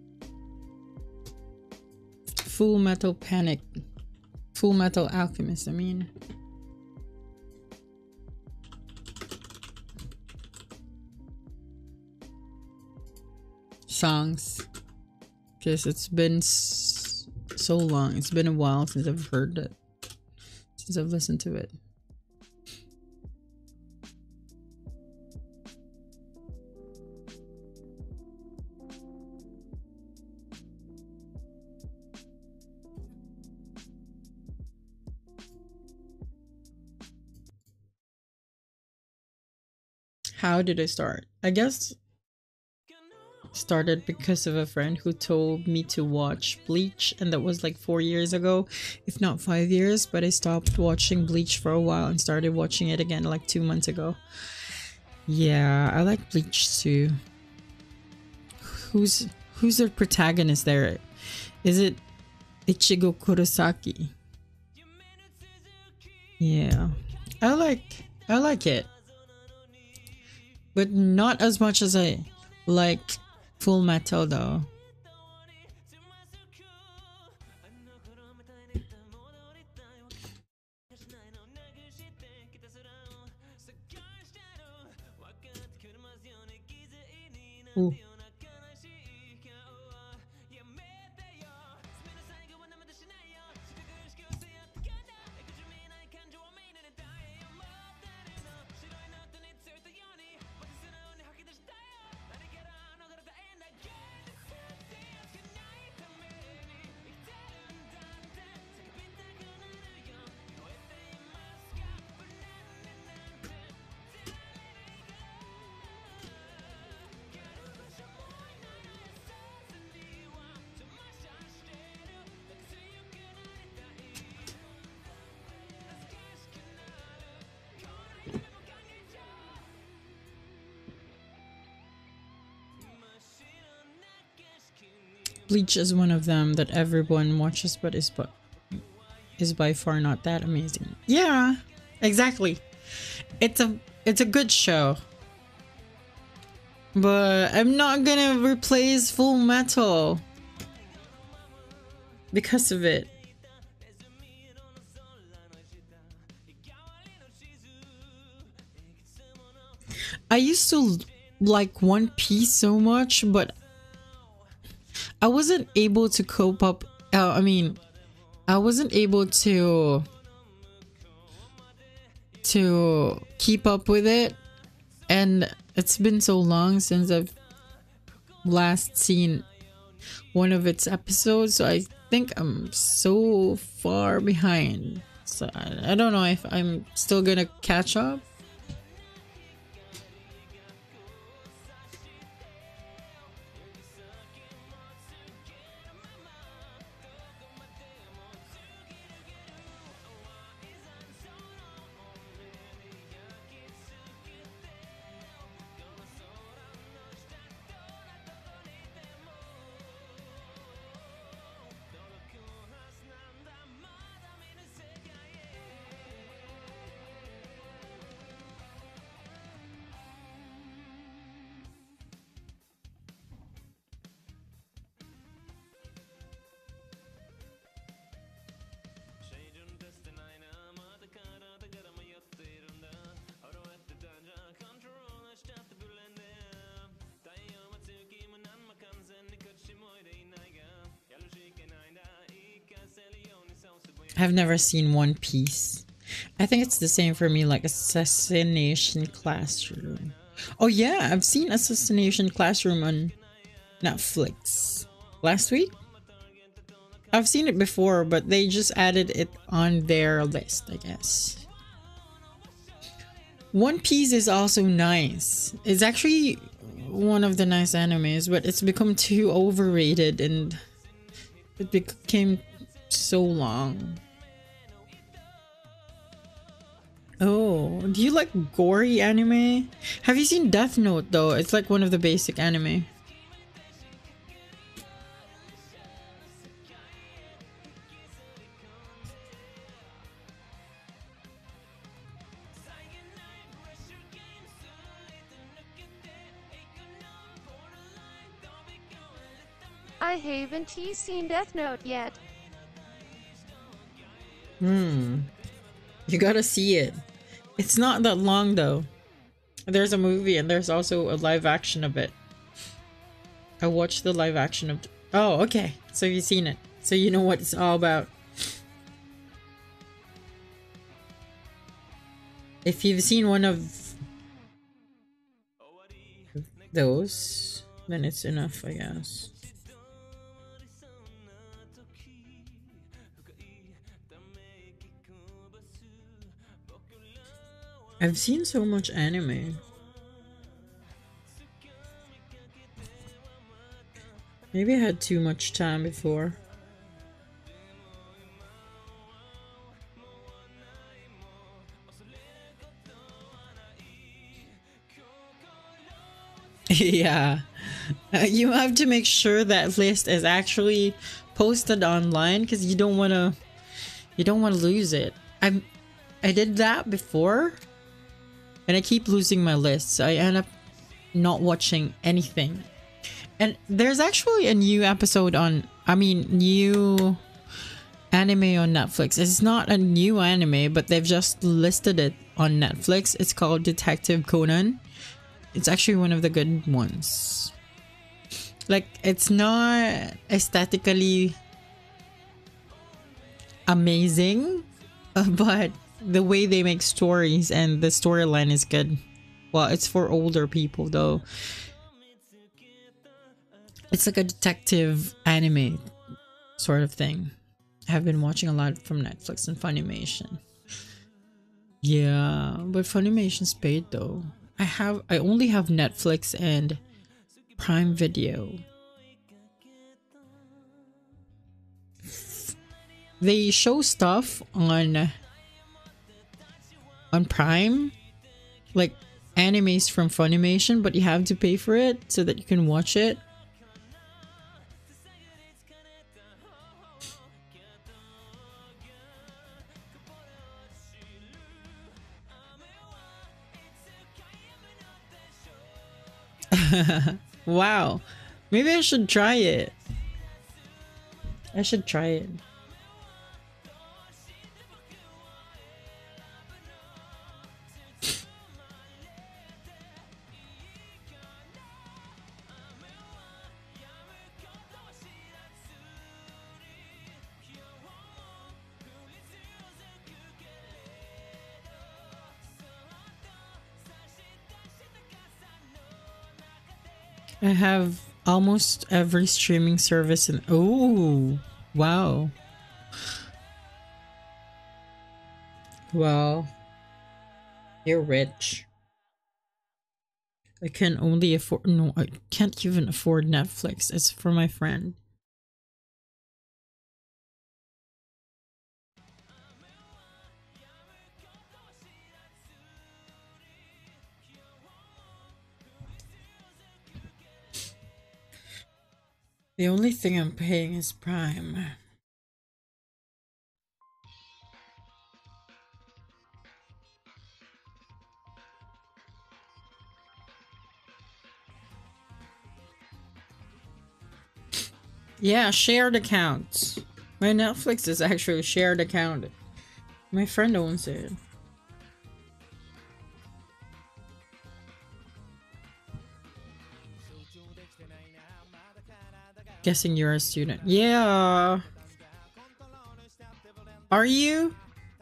Full Metal Panic, Full Metal Alchemist, I mean. Songs, because it's been s so long. It's been a while since I've heard it, since I've listened to it. How did I start? I guess started because of a friend who told me to watch Bleach, and that was like four years ago, if not five years, but I stopped watching Bleach for a while and started watching it again like two months ago. Yeah, I like Bleach too. Who's who's the protagonist there? Is it Ichigo Kurosaki? Yeah, I like I like it, but not as much as I like Full Metal though. Ooh. Bleach is one of them that everyone watches, but is but is by far not that amazing. Yeah, exactly. It's a it's a good show, but I'm not gonna replace Full Metal because of it. I used to like One Piece so much, but I wasn't able to cope up. Uh, I mean, I wasn't able to to keep up with it, and it's been so long since I've last seen one of its episodes, so I think I'm so far behind. So I, I don't know if I'm still gonna catch up. I've never seen One Piece. I think it's the same for me, like Assassination Classroom. Oh yeah, I've seen Assassination Classroom on Netflix last week. I've seen it before, but they just added it on their list, I guess. One Piece is also nice. It's actually one of the nice animes, but it's become too overrated and it became so long. Oh, do you like gory anime? Have you seen Death Note though? It's like one of the basic anime. I haven't seen Death Note yet. Hmm. You gotta see it. It's not that long though. There's a movie and there's also a live action of it. I watched the live action of... Oh, okay. So you've seen it. So you know what it's all about. If you've seen one of those, then it's enough, I guess. I've seen so much anime. Maybe I had too much time before. Yeah. Uh, you have to make sure that list is actually posted online because you don't want to you don't want to lose it. I'm I did that before. And I keep losing my lists. I end up not watching anything. And there's actually a new episode on, I mean, new anime on Netflix. It's not a new anime, but they've just listed it on Netflix. It's called Detective Conan. It's actually one of the good ones. Like, it's not aesthetically amazing, but the way they make stories and the storyline is good. Well, it's for older people though. It's like a detective anime sort of thing. I have been watching a lot from Netflix and Funimation. Yeah, but Funimation's paid though. I have I only have Netflix and Prime Video. They show stuff on on Prime, like animes from Funimation, but you have to pay for it so that you can watch it. Wow, maybe I should try it. I should try it. I have almost every streaming service in— oh, wow. Wow. You're rich. I can only afford— no, I can't even afford Netflix. It's for my friend. The only thing I'm paying is Prime. Yeah, shared accounts. My Netflix is actually a shared account. My friend owns it. Guessing you're a student. Yeah. Are you?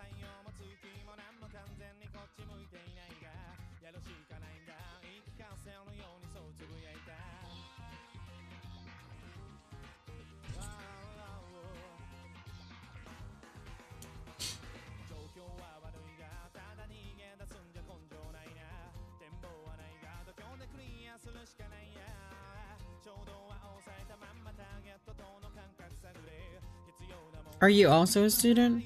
Are you also a student?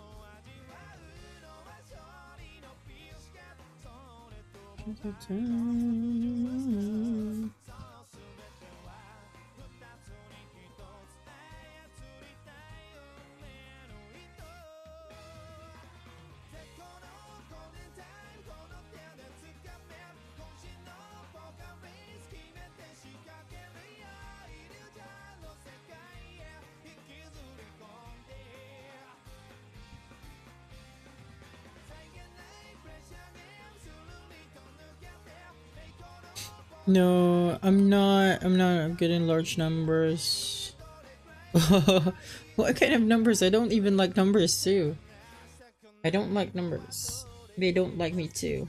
No, I'm not. I'm not good in large numbers. What kind of numbers? I don't even like numbers too. I don't like numbers. They don't like me too.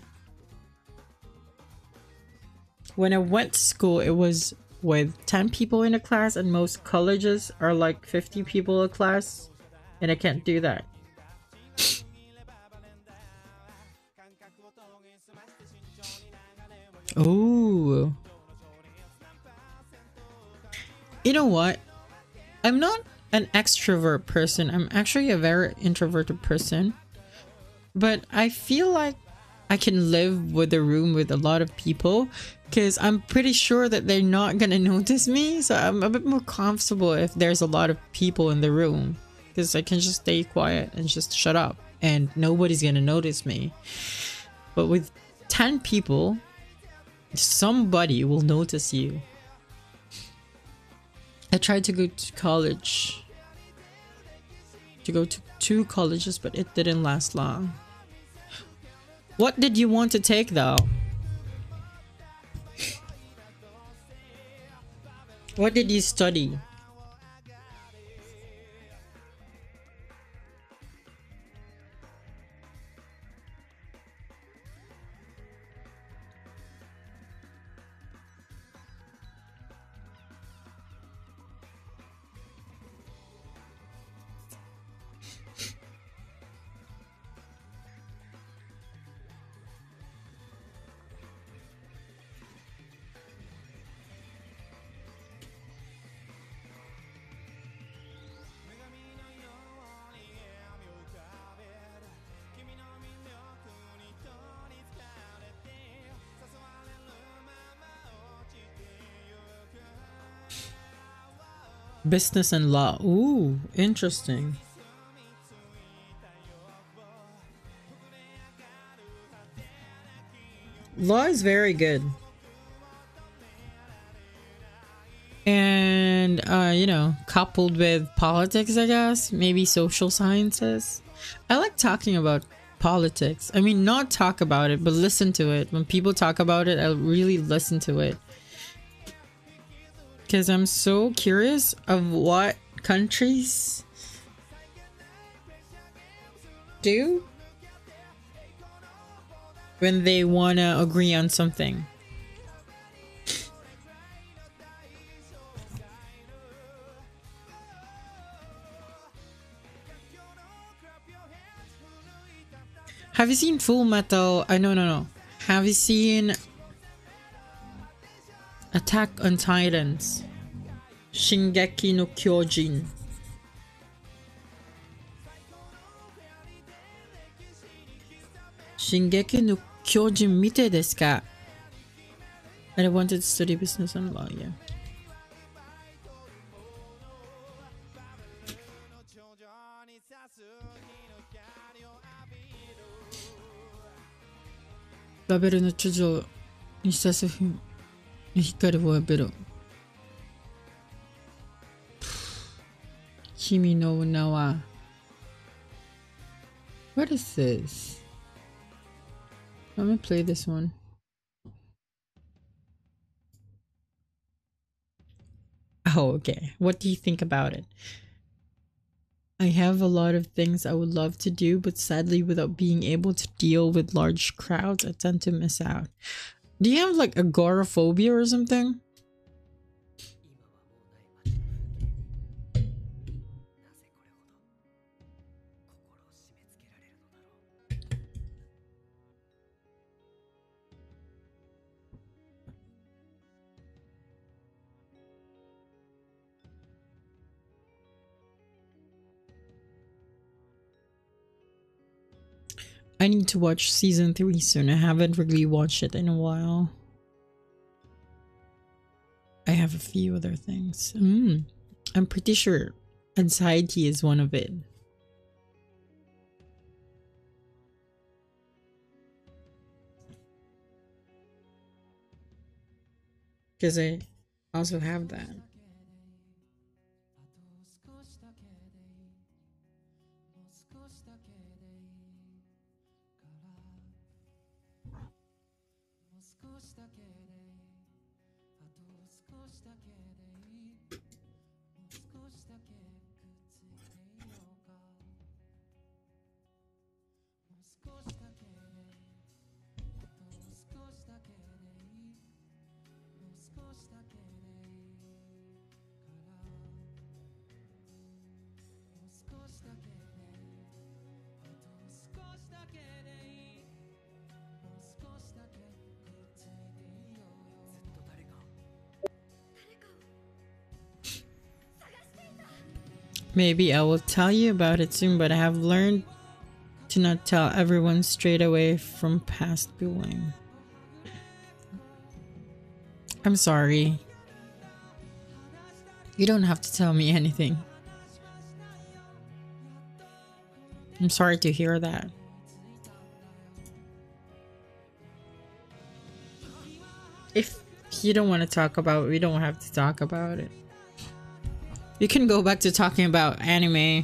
When I went to school, it was with ten people in a class, and most colleges are like fifty people a class, and I can't do that. Oh, you know what? I'm not an extrovert person. I'm actually a very introverted person. But I feel like I can live with a room with a lot of people because I'm pretty sure that they're not gonna notice me. So I'm a bit more comfortable if there's a lot of people in the room because I can just stay quiet and just shut up and nobody's gonna notice me. But with ten people, Somebody will notice you. I tried to go to college. To go to two colleges, but it didn't last long. What did you want to take though? What did you study? Business and law. Ooh, interesting. Law is very good. And, uh, you know, coupled with politics, I guess. Maybe social sciences. I like talking about politics. I mean, not talk about it, but listen to it. When people talk about it, I really listen to it. Because I'm so curious of what countries do when they want to agree on something. Have you seen Full Metal? I uh, no no no. Have you seen Attack on Titans? Shingeki no Kyojin. Shingeki no Kyojin mite desu ka? And I wanted to study business and law, yeah. Babelの著女にした作品に光を浴びろ。君の名は。What is this? Let me play this one. Oh, okay. What do you think about it? I have a lot of things I would love to do, but sadly, without being able to deal with large crowds, I tend to miss out. Do you have like agoraphobia or something? I need to watch season three soon. I haven't really watched it in a while. I have a few other things. Mm, I'm pretty sure anxiety is one of it. Because I also have that. Maybe I will tell you about it soon, but I have learned to not tell everyone straight away from past viewing. I'm sorry. You don't have to tell me anything. I'm sorry to hear that. If you don't want to talk about it, we don't have to talk about it. You can go back to talking about anime.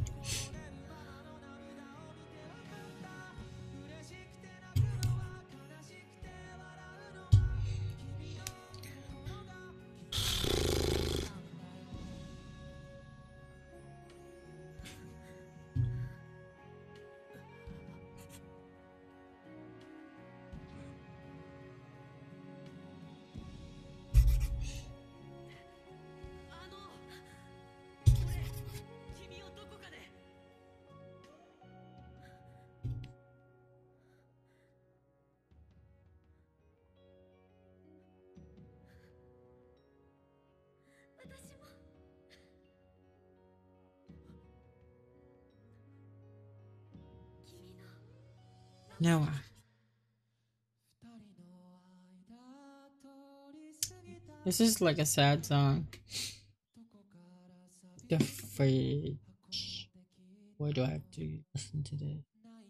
Noah. This is like a sad song. The fridge. Why do I have to listen to this?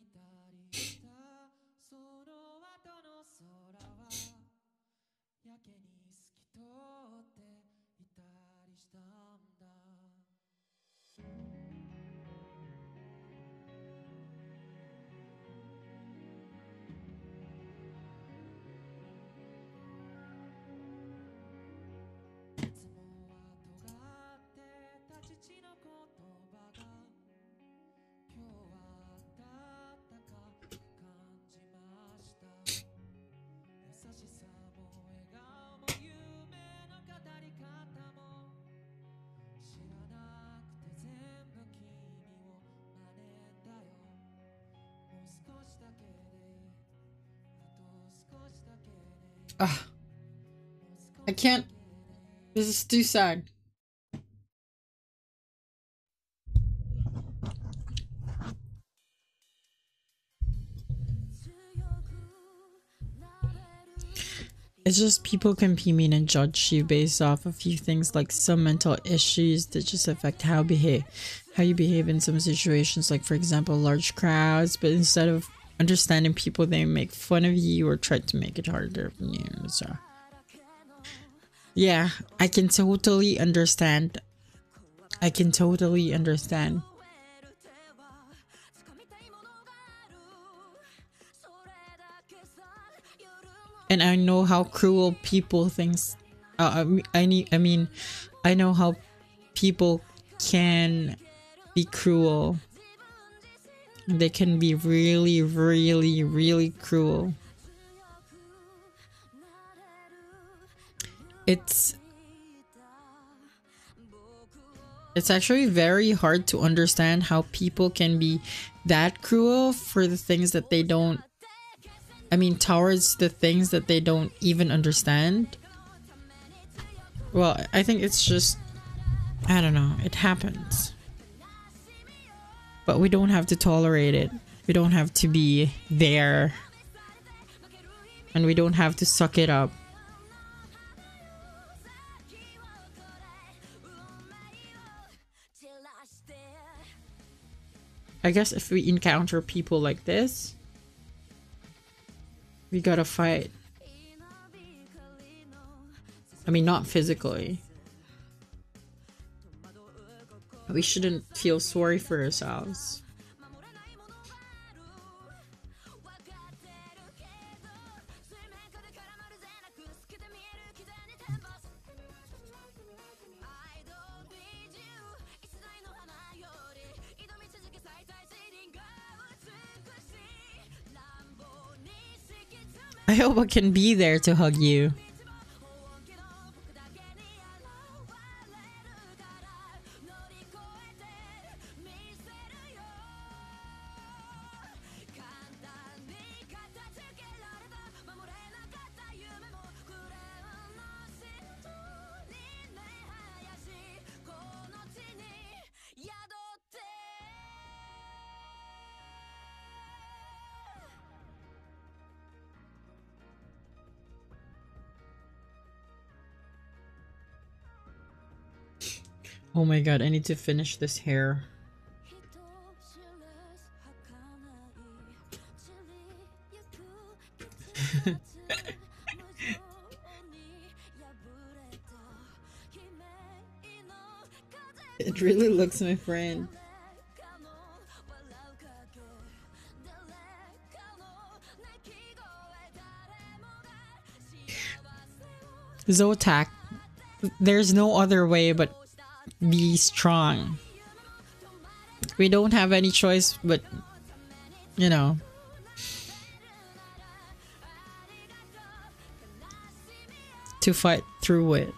Ugh. I can't. This is too sad. It's just people can be mean and judge you based off a few things, like some mental issues that just affect how behave, how you behave in some situations, like for example large crowds, but instead of understanding people, they make fun of you or try to make it harder for you. So yeah, I can totally understand. I can totally understand. And I know how cruel people thinks. Uh, I, I need. I mean, I know how people can be cruel. They can be really, really, really cruel. It's it's actually very hard to understand how people can be that cruel for the things that they don't. I mean, towards the things that they don't even understand. Well, I think it's just, I don't know, it happens. But we don't have to tolerate it. We don't have to be there. And we don't have to suck it up. I guess if we encounter people like this, we gotta fight. I mean, not physically. We shouldn't feel sorry for ourselves. I hope I can be there to hug you. Oh my god, I need to finish this hair. It really looks my friend. Zotac, there's no other way but be strong. We don't have any choice but, you know, to fight through it.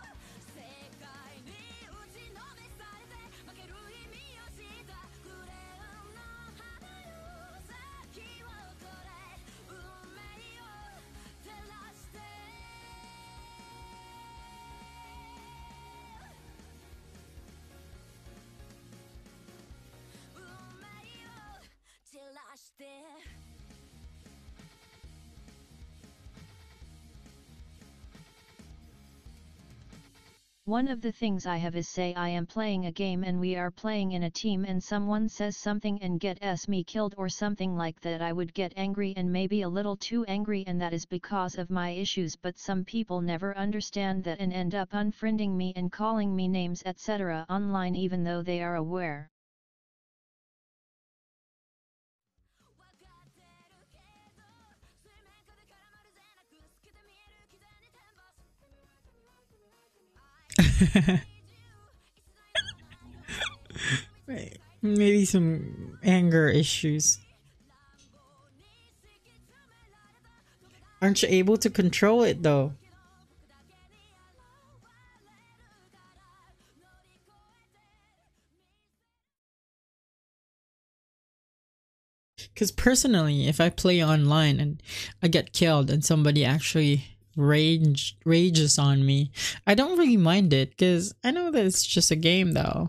One of the things I have is say I am playing a game and we are playing in a team and someone says something and get s me killed or something like that, I would get angry and maybe a little too angry, and that is because of my issues, but some people never understand that and end up unfriending me and calling me names et cetera online even though they are aware. Maybe some anger issues. Aren't you able to control it though? Because personally, if I play online and I get killed and somebody actually rage rages on me, I don't really mind it because I know that it's just a game though.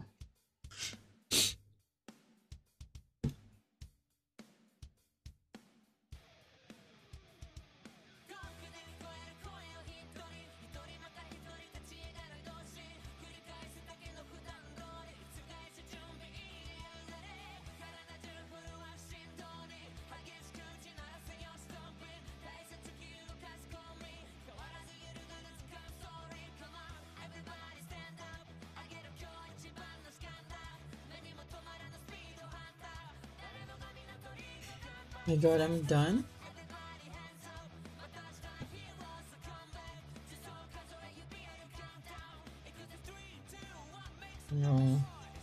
Oh my god, I'm done? No.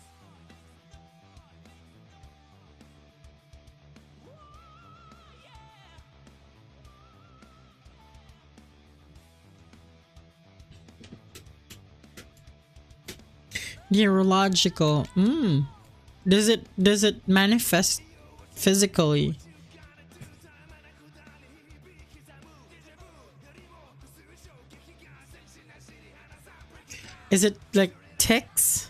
Neurological. Mm. Does it does it manifest physically? Is it like tics?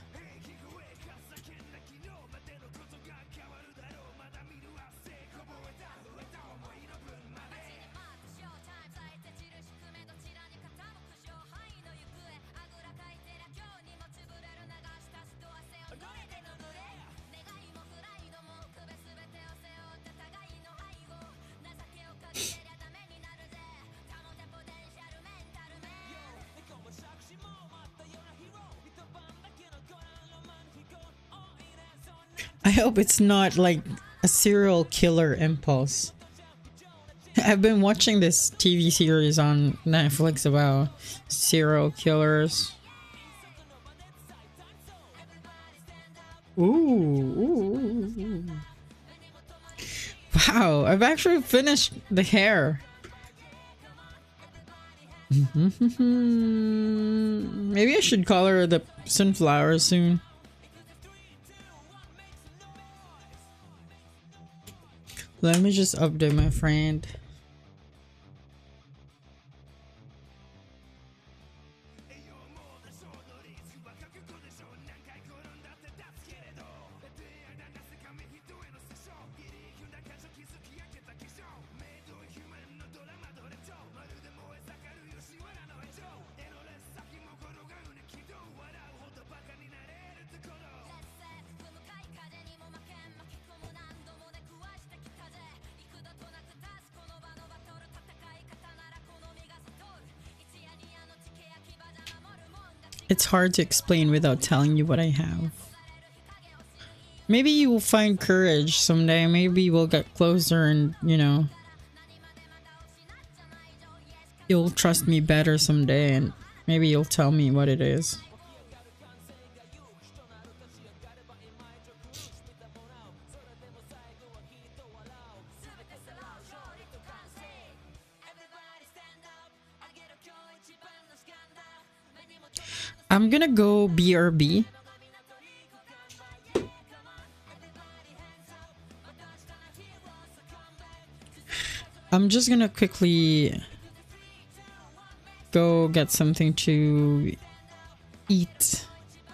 I hope it's not like a serial killer impulse. I've been watching this T V series on Netflix about serial killers. Ooh, ooh, ooh. Wow, I've actually finished the hair. Maybe I should color the sunflower soon. Let me just update my friend. It's hard to explain without telling you what I have. Maybe you will find courage someday. Maybe we'll get closer and, you know, you'll trust me better someday and maybe you'll tell me what it is. I'm gonna go B R B. I'm just gonna quickly go get something to eat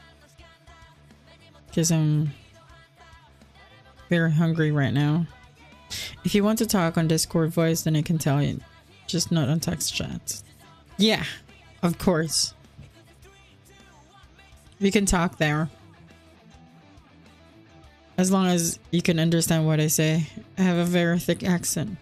because I'm very hungry right now. If you want to talk on Discord voice, then I can tell you, just not on text chat. Yeah, of course. We can talk there. As long as you can understand what I say. I have a very thick accent.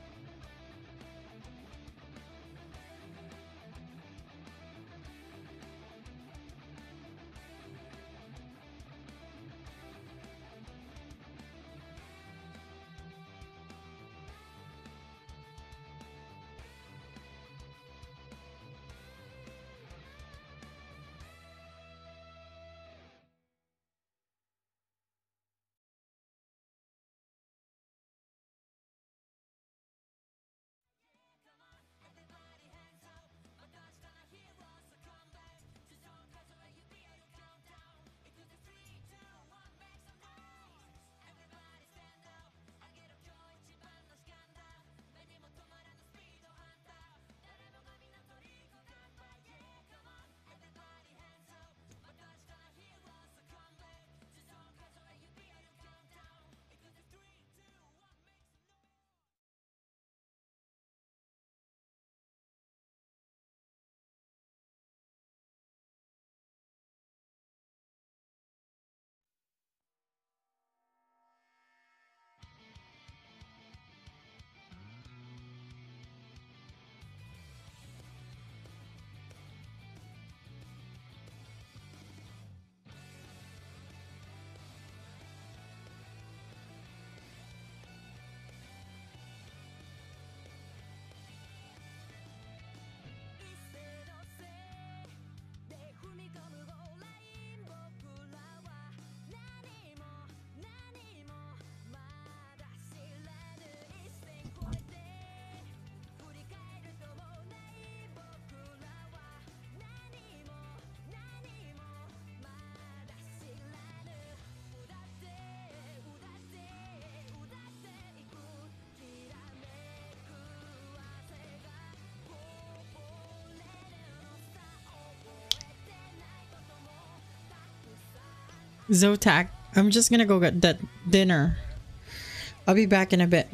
Zotac, I'm just gonna go get that dinner. I'll be back in a bit.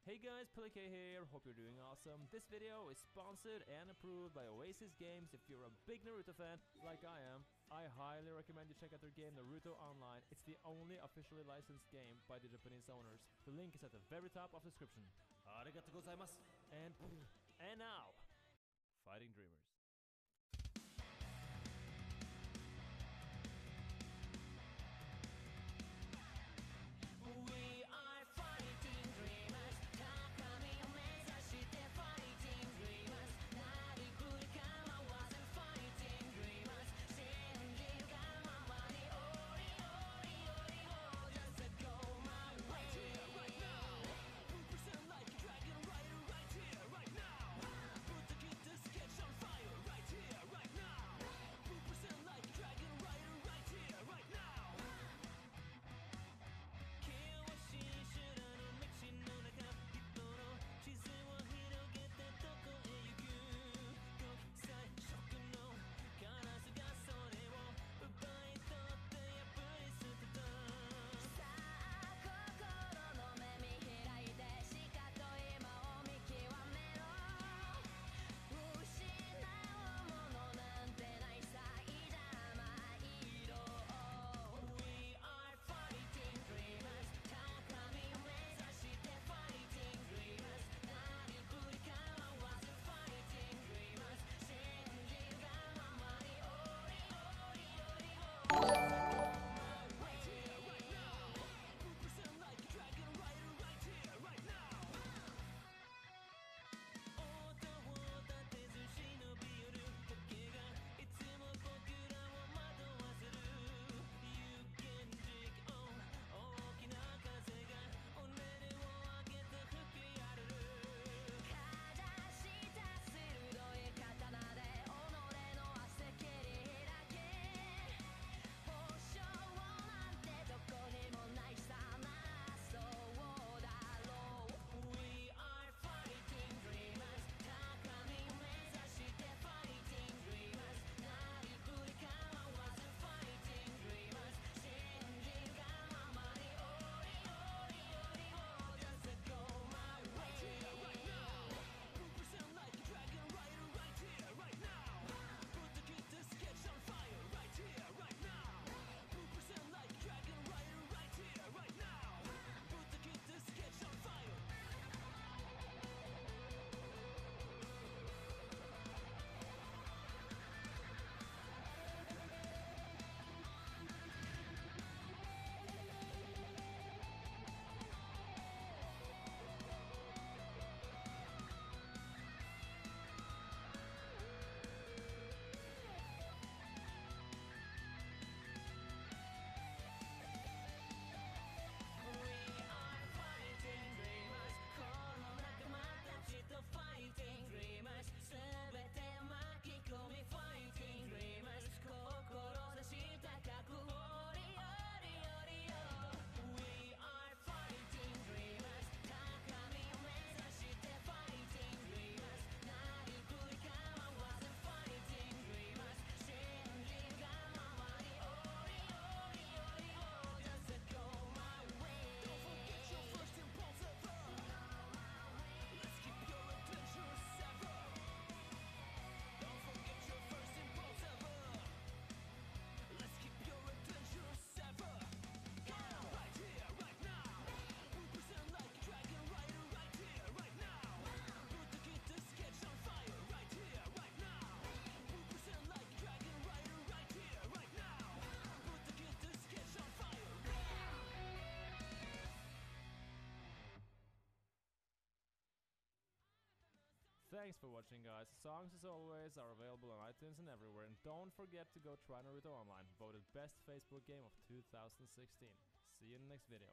Hey guys, PillyK here, hope you're doing awesome. This video is sponsored and approved by Oasis Games. If you're a big Naruto fan, like I am, I highly recommend you check out their game Naruto Online. It's the only officially licensed game by the Japanese owners. The link is at the very top of the description. Arigatou gozaimasu. And, and now, Fighting Dreamers. We are fighting dreamers 高みを目指して fighting dreamers なりふり構わず fighting dreamers 信じるがままにおりおりおりお Just go my way Right here, right now Represent like a dragon rider right here, right now Put the kid to sketch on fire right here, right now Represent like a dragon rider right here, right now険しい修羅の道の中人の地図を広げてどこへ行く国際色のカラスがそれを奪い取って破り捨てたさあ心の目見開いてしかと今を見極めろ失うものなんてないさいざまいろ We are fighting dreamers 高みを目指して fighting dreamers なりふり構わず fighting dreamers 信じるがままにおりおりおりお Right here, right now Represent like a dragon rider right here, right now 音を立てず忍び寄る時がいつも僕らを惑わせる有言実行大きな風がおねるを上げて吹き荒れるかざした鋭い刀で己の汗蹴り開け保証なんてどこにもないさまあそうだろう We are fighting dreamers 高みを目指して fighting dreamers なりふり構わず fighting dreamers 信じるがままにおりおりおりお Just go my way Right here, right now Represent like a dragon rider right here, right now Put the kid to sketch on fire right here, right now Represent like a dragon rider right here, right now Put the kid to sketch on fire We are fighting dreamers この仲間たちと fighting dreamers すべて巻き込み fighting dreamers 志高くおりおりおりよ We are fighting dreamers 高みを目指して fighting dreamers なりふり構わず fighting dreamers 信じるがままにおりおりおりお Just go my way Don't forget your first impulse ever Let's keep your adventures ever Don't forget your first impulse ever Let's keep your adventures ever Right here, right now Represent like a dragon rider right here, right now Put the kid to sketch on fire right here, right now Represent like a dragon rider right here, right now Put the kid to sketch on fire Thanks for watching guys. Songs as always are available on iTunes and everywhere, and don't forget to go try Naruto Online, voted best Facebook game of two thousand sixteen. See you in the next video.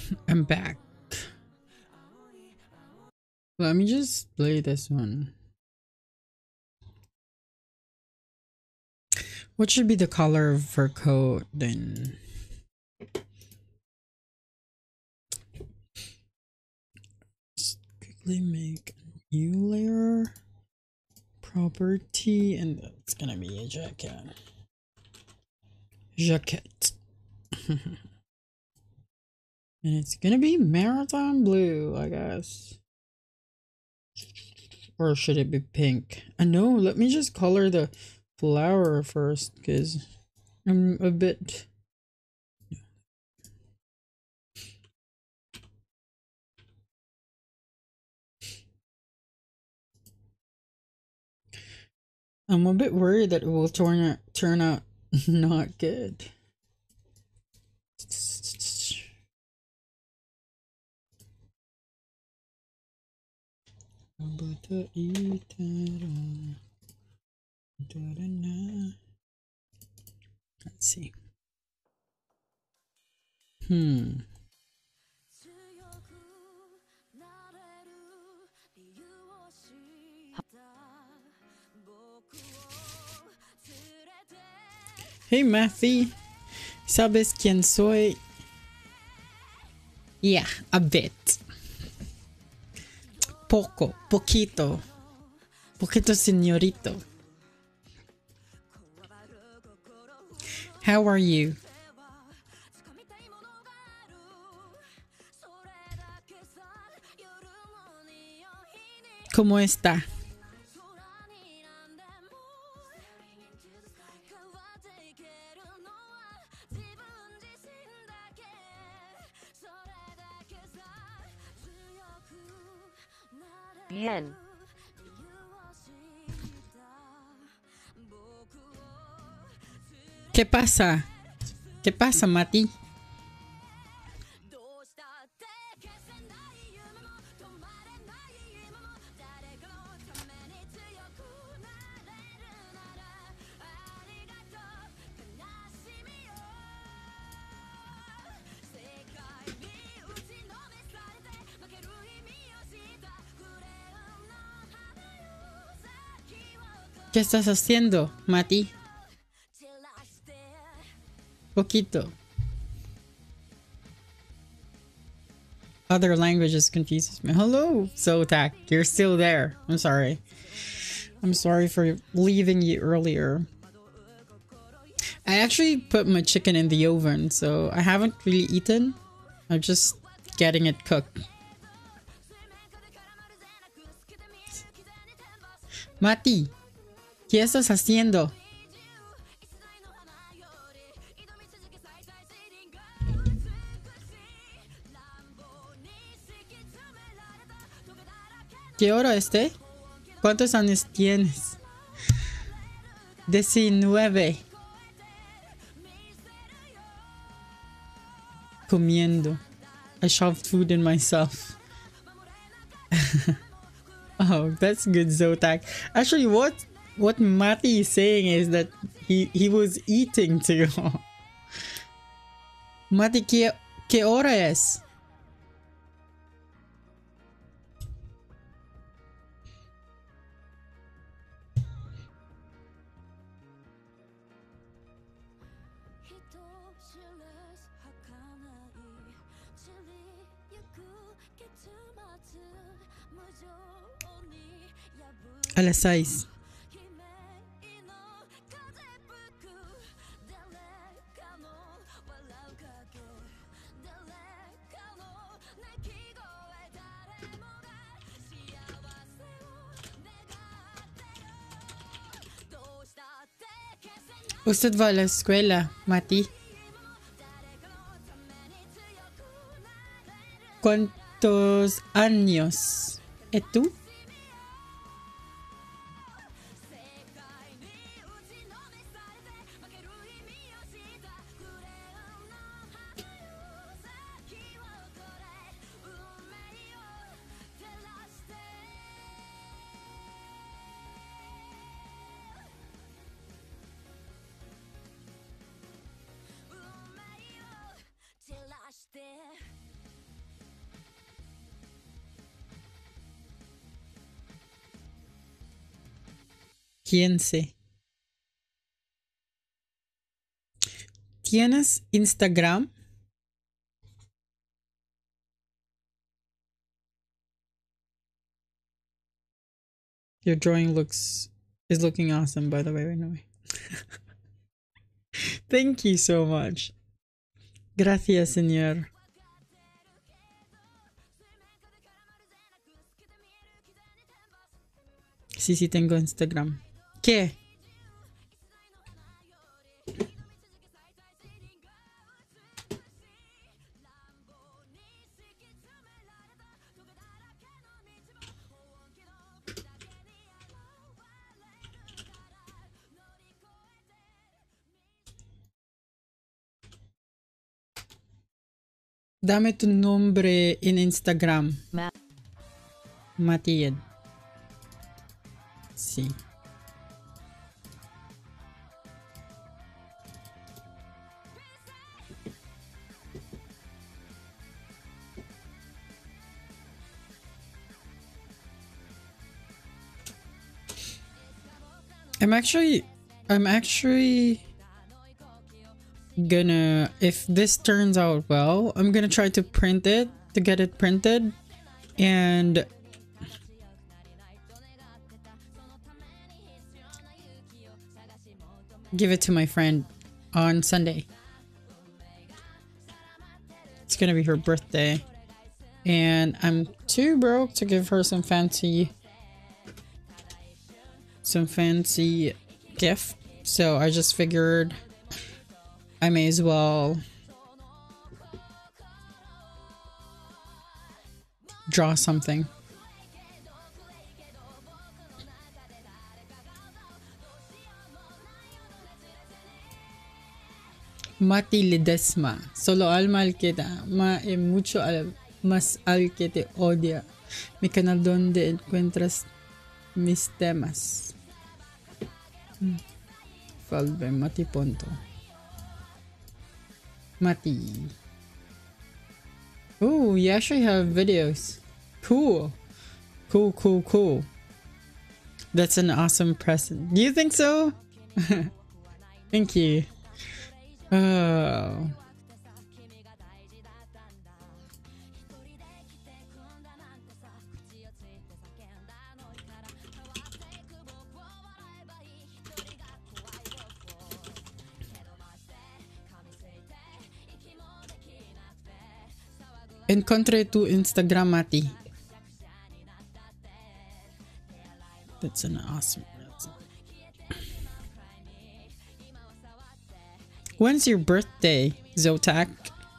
I'm back. Let me just play this one. What should be the color of her coat then? Just quickly make a new layer. Property, and it's gonna be a jacket. Jacket. And it's gonna be maritime blue, I guess. Or should it be pink? I uh, know, let me just color the flower first, because I'm a bit... I'm a bit worried that it will turn out, turn out not good. Let's see. Hmm. Hey Matthew, ¿sabes quién soy? Yeah, a bit. Poco, poquito. Poquito señorito. How are you? ¿Cómo está? Bien. ¿Qué pasa? ¿Qué pasa, Mati? ¿Qué estás haciendo, Mati? Poquito. Other languages confuses me. Hello, Zotac. You're still there. I'm sorry. I'm sorry for leaving you earlier. I actually put my chicken in the oven, so I haven't really eaten. I'm just getting it cooked. Mati, ¿qué estás haciendo? ¿Qué hora esté? ¿Cuántos años tienes? diecinueve. Comiendo. I shoved food in myself. Oh, that's good, Zotac. Actually, what what Mati is saying is that he, he was eating too. Mati, ¿qué, ¿qué hora es? A las seis. Usted va a la escuela, Mati. ¿Cuántos años? ¿Y tú? quince. ¿Tienes Instagram? Your drawing looks is looking awesome, by the way. Anyway. Thank you so much. Gracias, señor. Sí, sí, tengo Instagram. ¿Qué? Dame tu nombre en Instagram. Ma Matien. Sí. I'm actually I'm actually gonna, if this turns out well, I'm gonna try to print it, to get it printed, and give it to my friend on Sunday. It's gonna be her birthday, and I'm too broke to give her some fancy some fancy gift, so I just figured I may as well draw something. Mati Ledesma, solo alma al que te ama y mucho al, más al que te odia. Mi canal donde encuentras mis temas. Falve Mati Ponto. Mati. Oh, you actually have videos. Cool. Cool, cool, cool. That's an awesome present. Do you think so? Thank you. Oh. Encontré tu Instagram, Mati. That's an awesome present. When's your birthday, Zotac?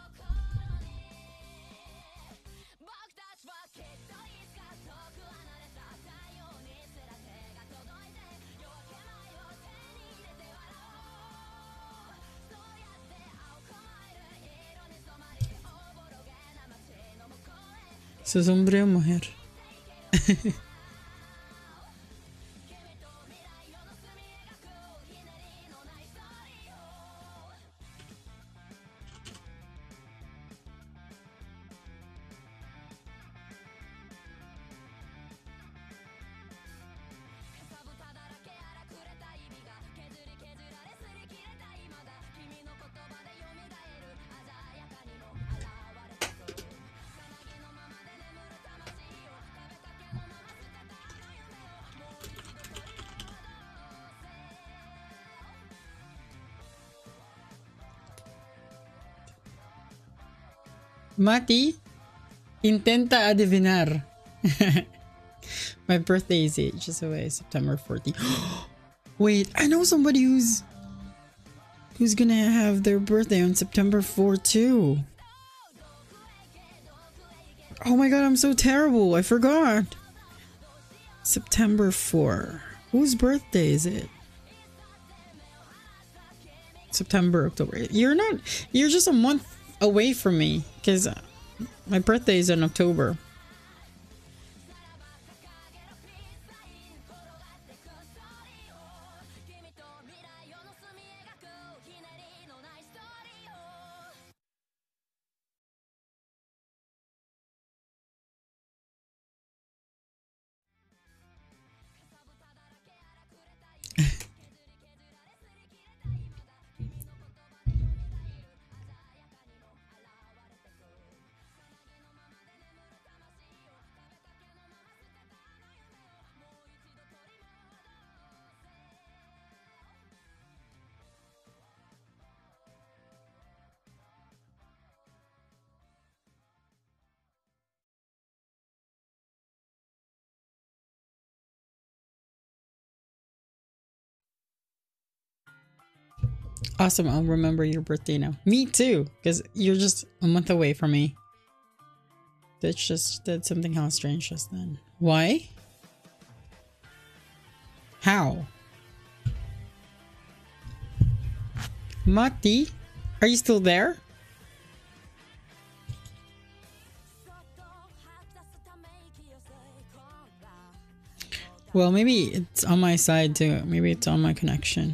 ¿Es hombre o mujer? Mati, intenta adivinar. My birthday is ages away, September fourteenth. Wait, I know somebody who's who's gonna have their birthday on September fourth too. Oh my god, I'm so terrible. I forgot. September fourth. Whose birthday is it? September, October. You're not, you're just a month away from me, because my birthday is in October. Awesome, I'll remember your birthday now. Me too, because you're just a month away from me. That's just, did something how strange just then. Why? How? Mati? Are you still there? Well, maybe it's on my side too. Maybe it's on my connection.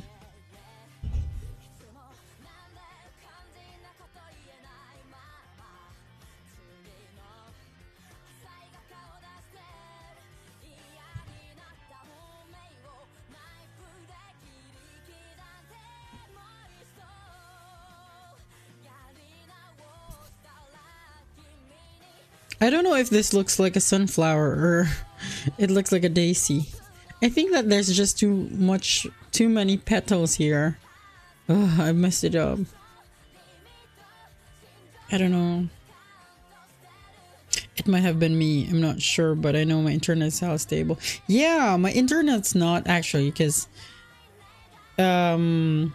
I don't know if this looks like a sunflower or it looks like a daisy. I think that there's just too much, too many petals here. Ugh, I messed it up. I don't know. It might have been me. I'm not sure, but I know my internet's how stable. Yeah, my internet's not actually, because um,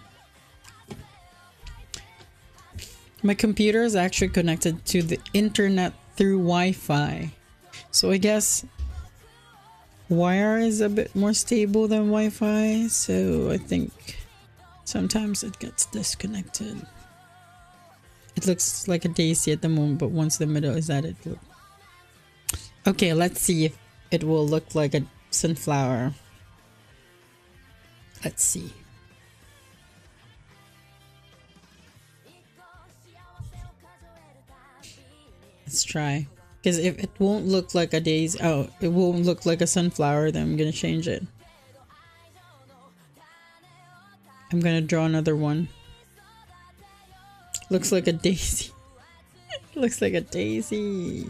my computer is actually connected to the internet through Wi-Fi. So I guess wire is a bit more stable than Wi-Fi. So I think sometimes it gets disconnected. It looks like a daisy at the moment, but once the middle is added, look. Okay, let's see if it will look like a sunflower. Let's see. Let's try. Because if it won't look like a daisy, oh, it won't look like a sunflower, then I'm gonna change it. I'm gonna draw another one. Looks like a daisy. Looks like a daisy.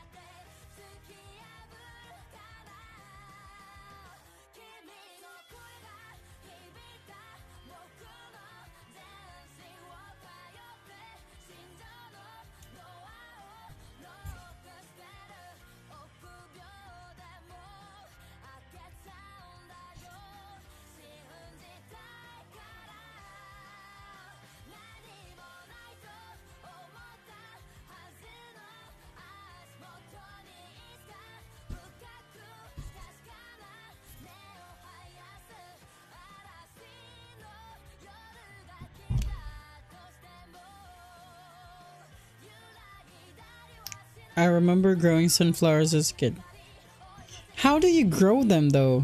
I remember growing sunflowers as a kid. How do you grow them though?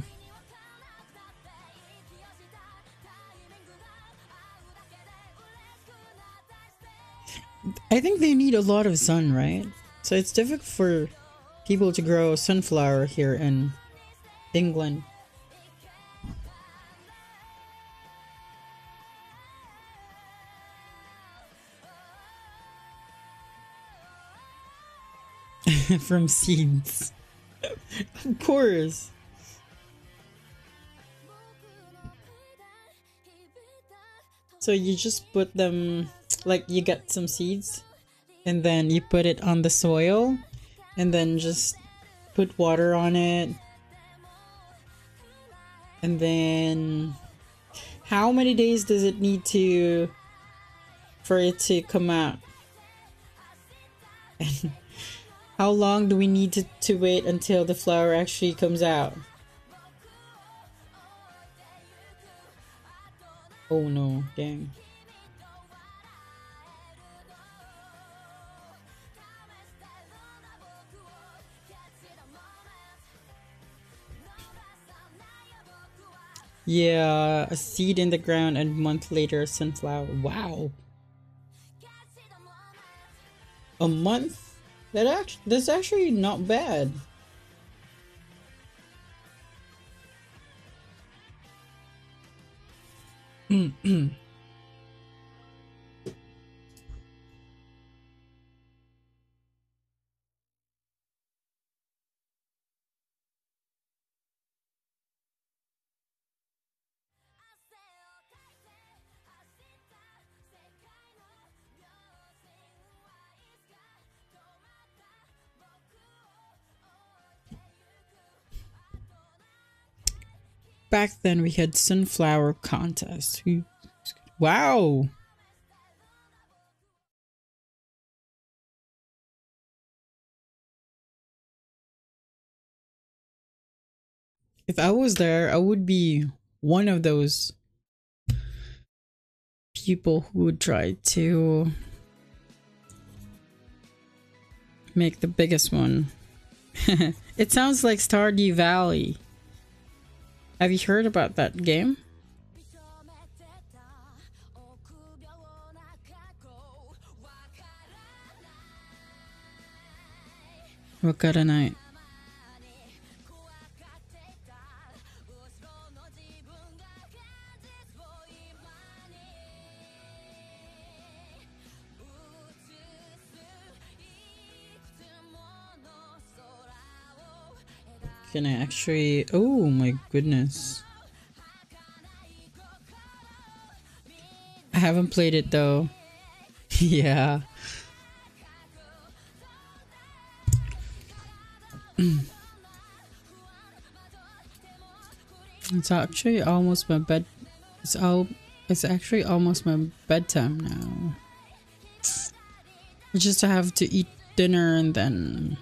I think they need a lot of sun, right? So it's difficult for people to grow sunflower here in England. From seeds. Of course. So you just put them, like you get some seeds and then you put it on the soil and then just put water on it. And then how many days does it need to for it to come out? And how long do we need to, to wait until the flower actually comes out? Oh no, dang. Yeah, a seed in the ground and a month later a sunflower. Wow. A month? That actually, that's actually not bad. Back then we had sunflower contests. Who Wow. If I was there, I would be one of those people who would try to make the biggest one. It sounds like Stardew Valley. Have you heard about that game? Wakaranai. Can I actually... Oh my goodness. I haven't played it though. Yeah. It's actually almost my bed. It's all. It's actually almost my bedtime now. I just have to eat dinner and then.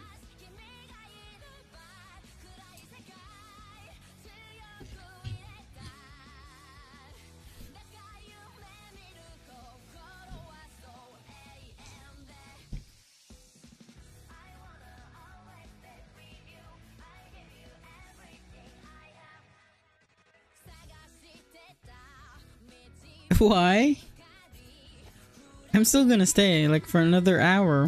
Why? I'm still gonna stay like for another hour.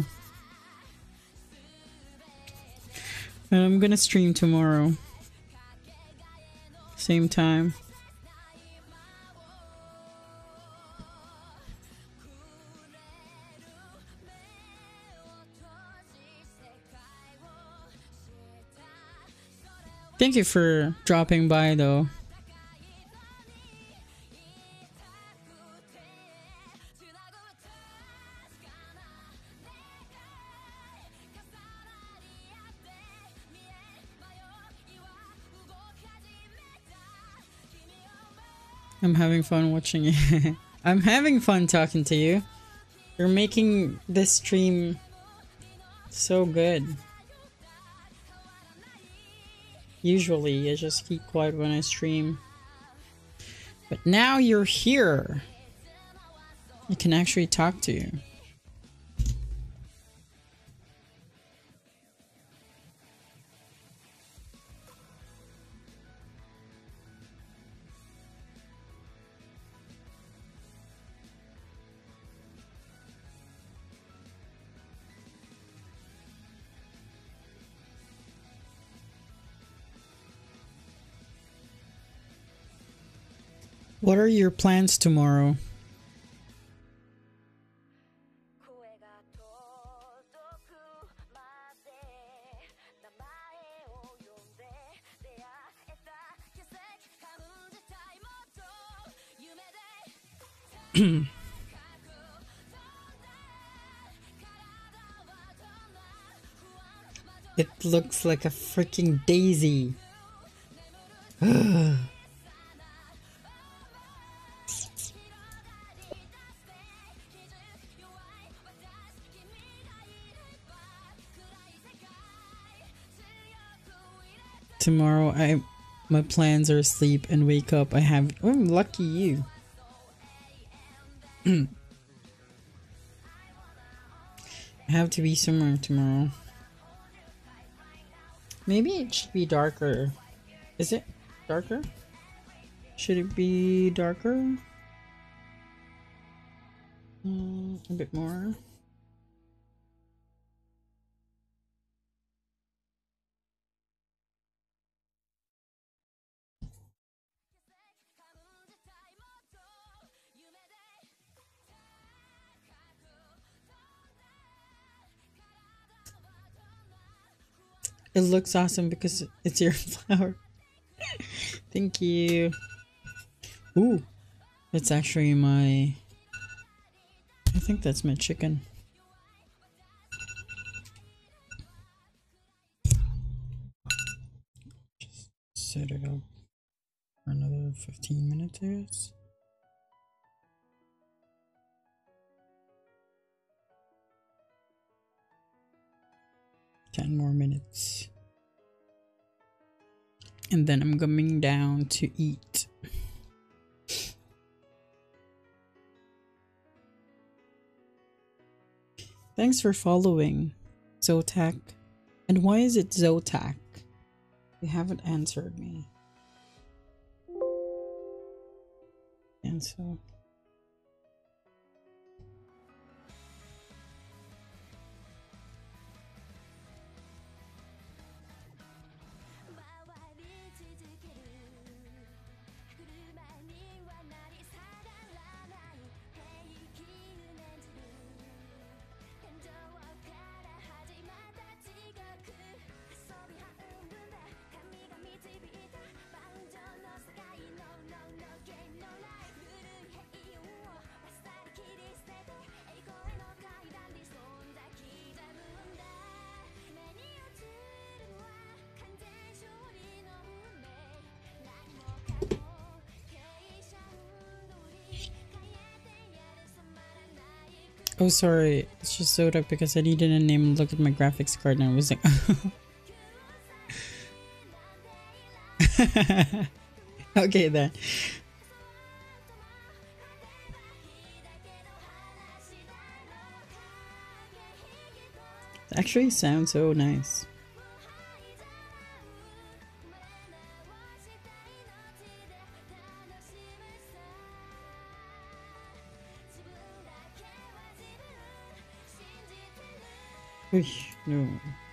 And I'm gonna stream tomorrow. Same time. Thank you for dropping by though. I'm having fun watching it. I'm having fun talking to you. You're making this stream so good. Usually I just keep quiet when I stream. But now you're here. I can actually talk to you. What are your plans tomorrow? It looks like a freaking daisy. Tomorrow I my plans are sleep and wake up. I have oh lucky you. I have to be somewhere tomorrow. Maybe it should be darker. Is it darker? Should it be darker? Mm, a bit more. It looks awesome because it's your flower. Thank you. Ooh, that's actually my... I think that's my chicken. Just set it up for another fifteen minutes, I guess. ten more minutes. And then I'm coming down to eat. Thanks for following, Zotac. And why is it Zotac? You haven't answered me. And so... Oh, sorry. It's just sewed up because I needed a name and looked at my graphics card and I was like, okay then. It actually sounds so nice. Uish, no.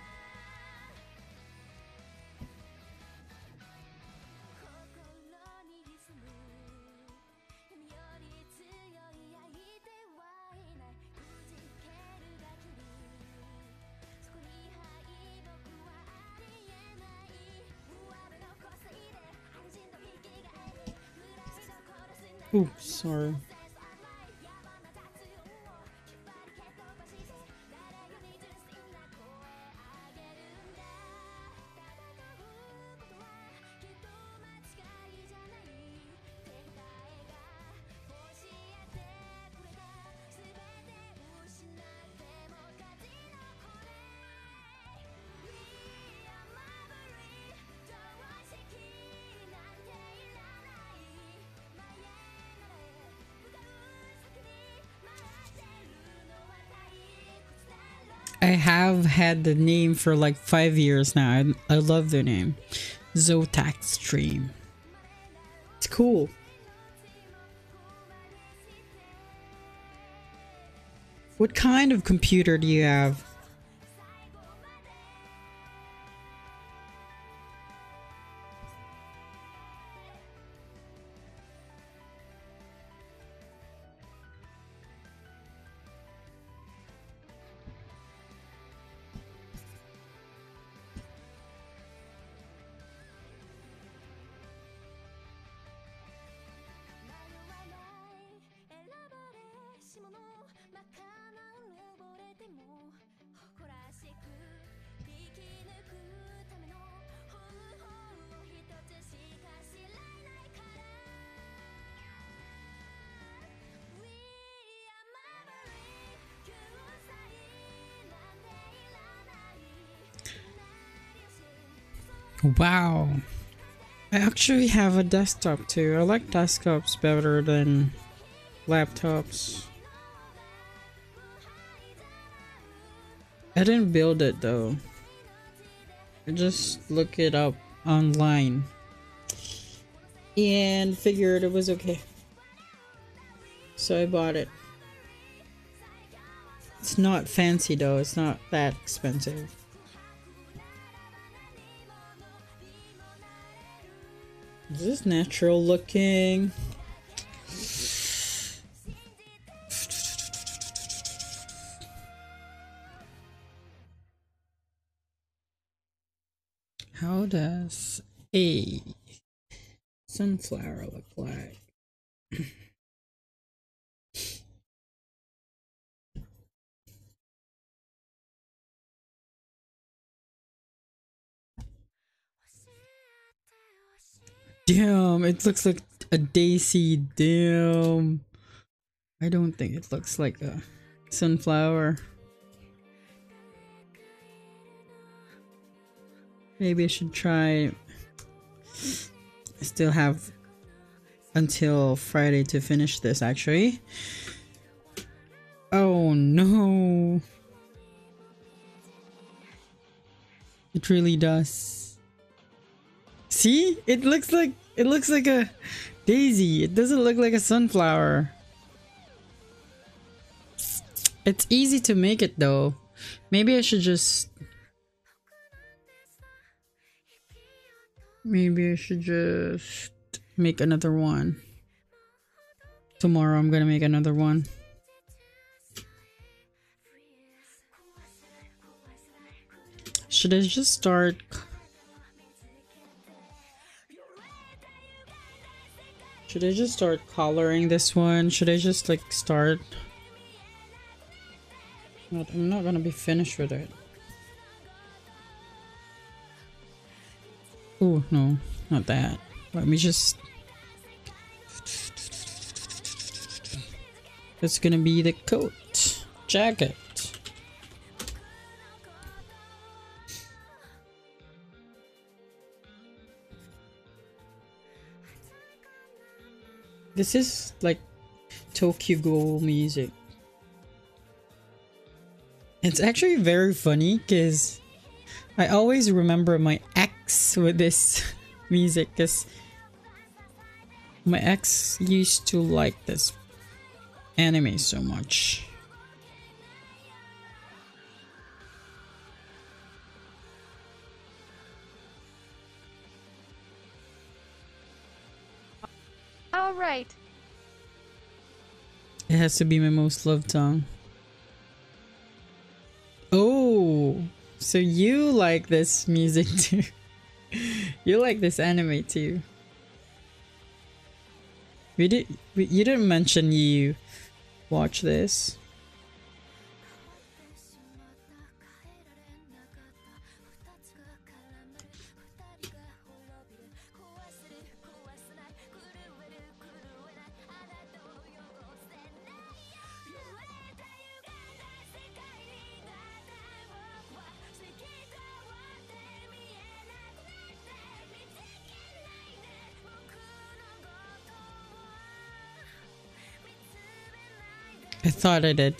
Oh, sorry. I have had the name for like five years now. I, I love the name. Zotac Stream. It's cool. What kind of computer do you have? Wow. I actually have a desktop too. I like desktops better than laptops. I didn't build it though. I just looked it up online and figured it was okay. So I bought it. It's not fancy though, it's not that expensive. Is this natural looking? How does a sunflower look like? Damn, it looks like a daisy. Damn. I don't think it looks like a sunflower. Maybe I should try. I still have until Friday to finish this, actually. Oh no. It really does. See? It looks like it looks like a daisy. It doesn't look like a sunflower. It's easy to make it though. Maybe I should just Maybe I should just make another one. Tomorrow I'm gonna make another one. Should I just start? Should I just start coloring this one? Should I just like start? But I'm not gonna be finished with it. Oh no, not that. Let me just. It's gonna be the coat, jacket. This is like Tokyo Ghoul music. It's actually very funny because I always remember my ex with this music because my ex used to like this anime so much. All right. It has to be my most loved song. Oh, so you like this music too? You like this anime too? We did. We, you didn't mention you watch this. I thought I did.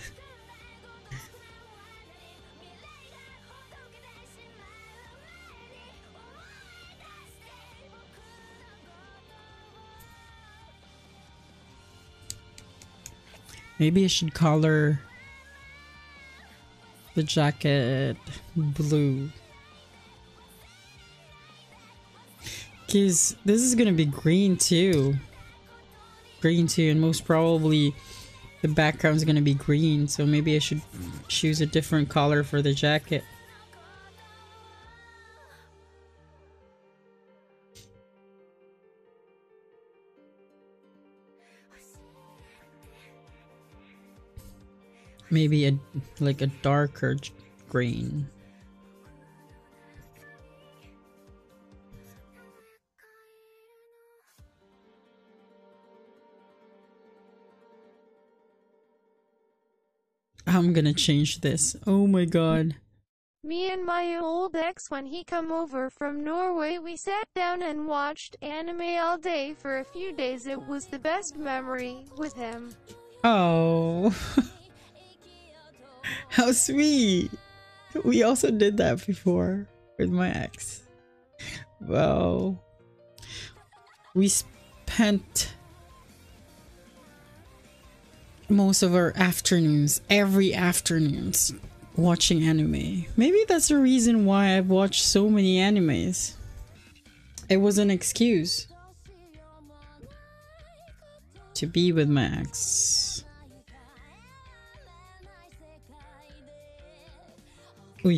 Maybe I should color the jacket blue. Because this is gonna be green too. Green too, and most probably the background's gonna be green, so maybe I should choose a different color for the jacket. Maybe a like a darker green. I'm gonna change this. Oh my god. Me and my old ex, when he come over from Norway, we sat down and watched anime all day for a few days. It was the best memory with him. Oh. How sweet. We also did that before with my ex. Well, we spent most of our afternoons, every afternoons, watching anime. Maybe that's the reason why I've watched so many animes. It was an excuse to be with my ex. Uy.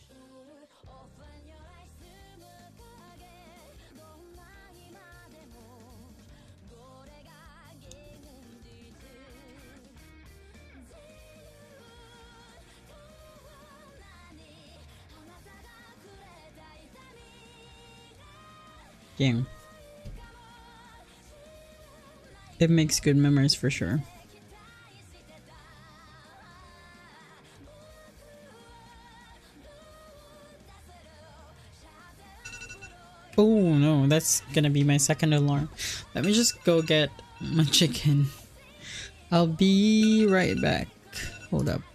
Game. It makes good memories for sure. Oh no, that's gonna be my second alarm. Let me just go get my chicken. I'll be right back. Hold up.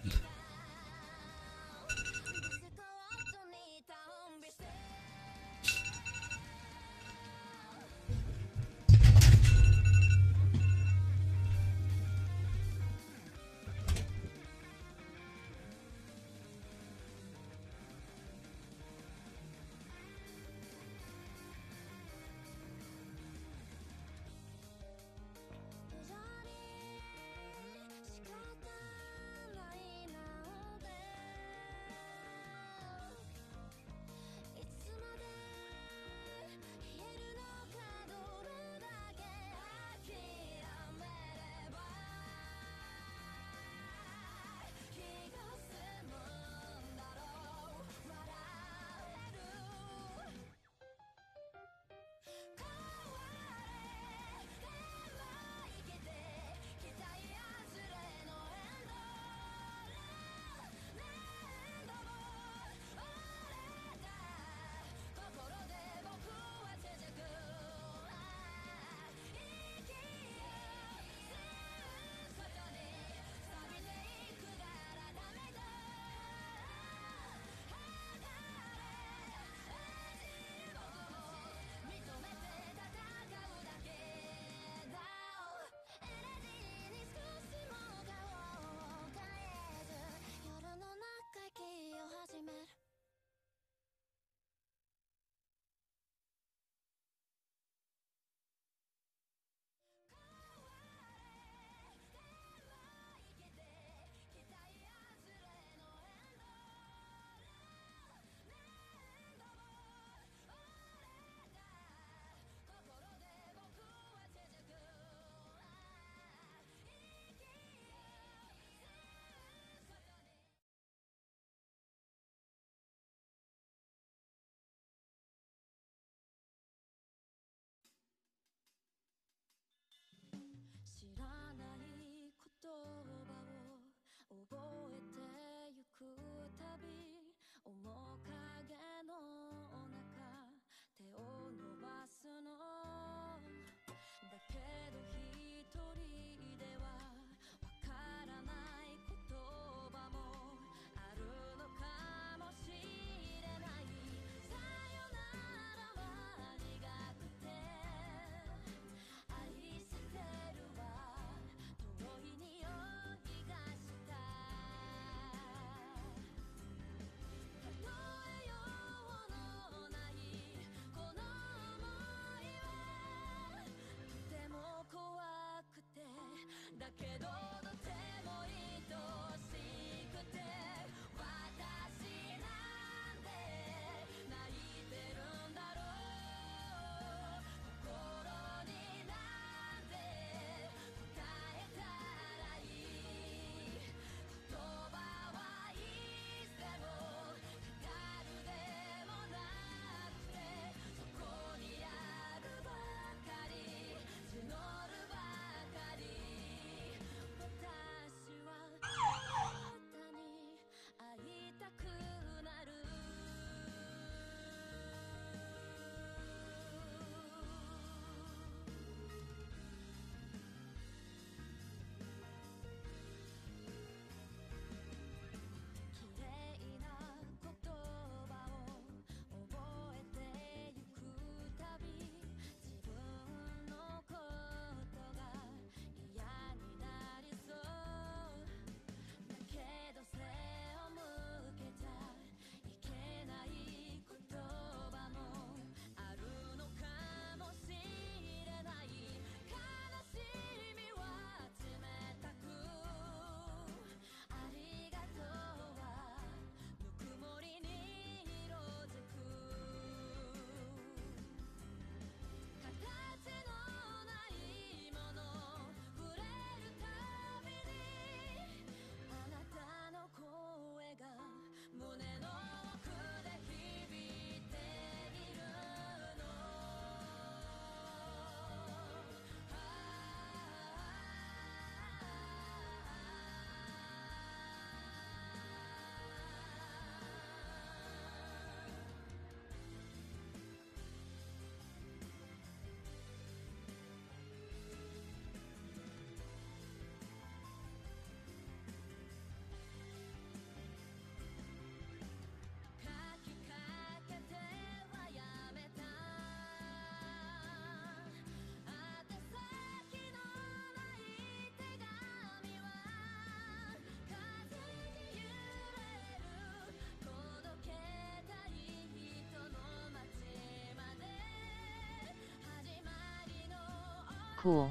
cool.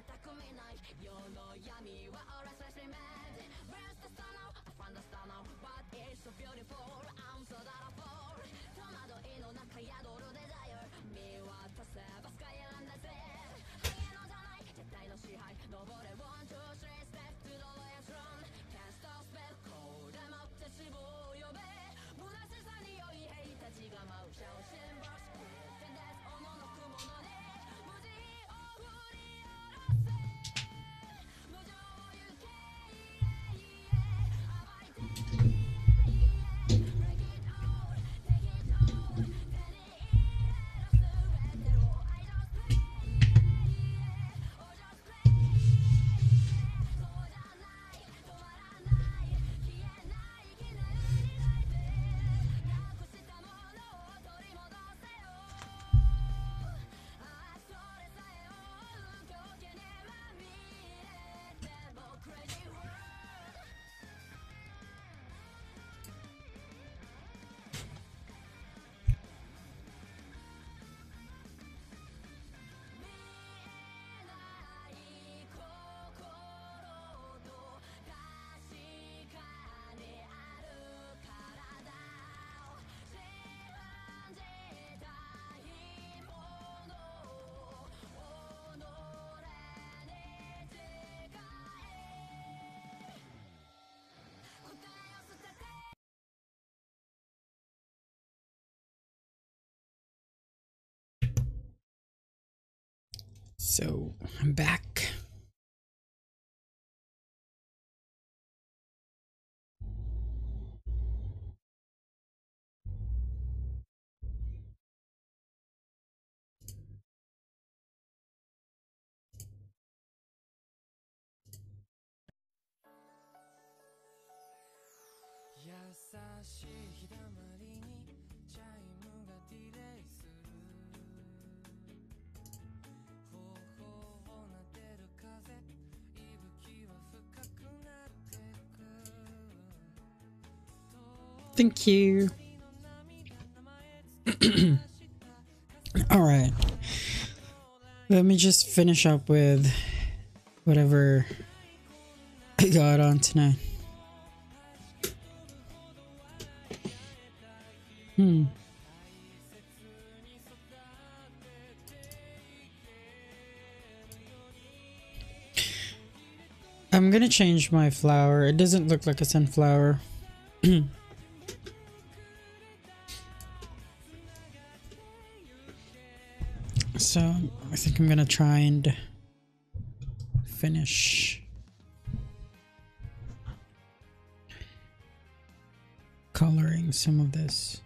So I'm back. Thank you. All right. Let me just finish up with whatever I got on tonight. Hmm. I'm gonna change my flower. It doesn't look like a sunflower. So I think I'm gonna try and finish coloring some of this.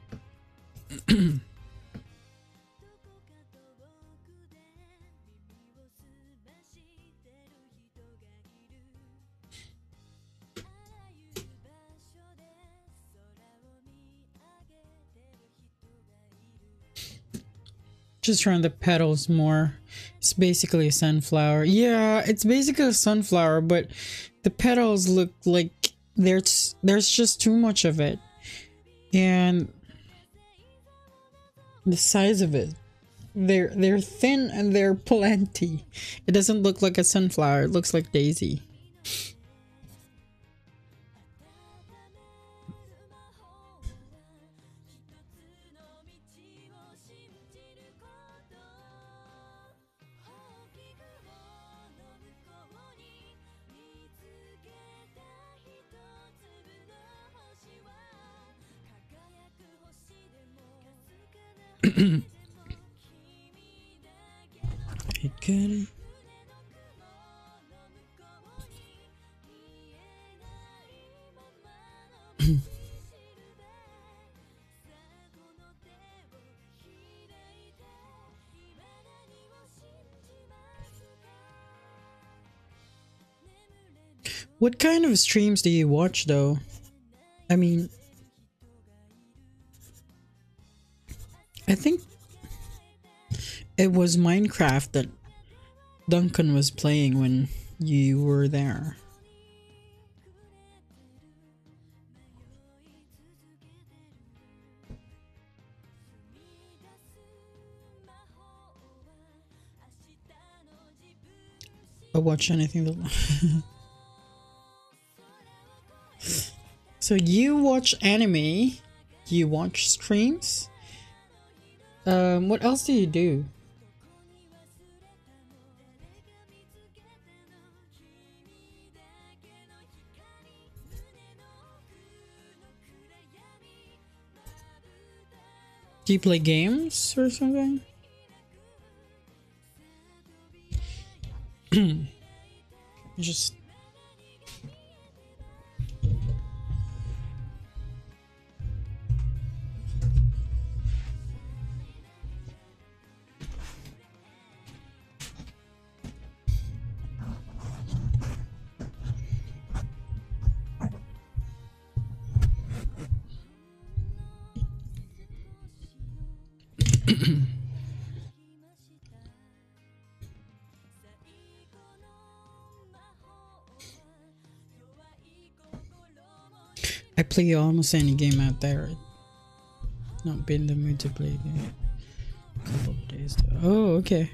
Just around the petals more. It's basically a sunflower. Yeah, it's basically a sunflower, but the petals look like there's there's just too much of it. And the size of it. They're they're thin and they're plenty. It doesn't look like a sunflower, it looks like daisy. Good. What kind of streams do you watch though? I mean, I think it was Minecraft that Duncan was playing when you were there. I watch anything that. So you watch anime? You watch streams? Um, what else do you do? Do you play games or something? Just I play almost any game out there. Not been in the mood to play a game. A couple of days ago. Oh, okay.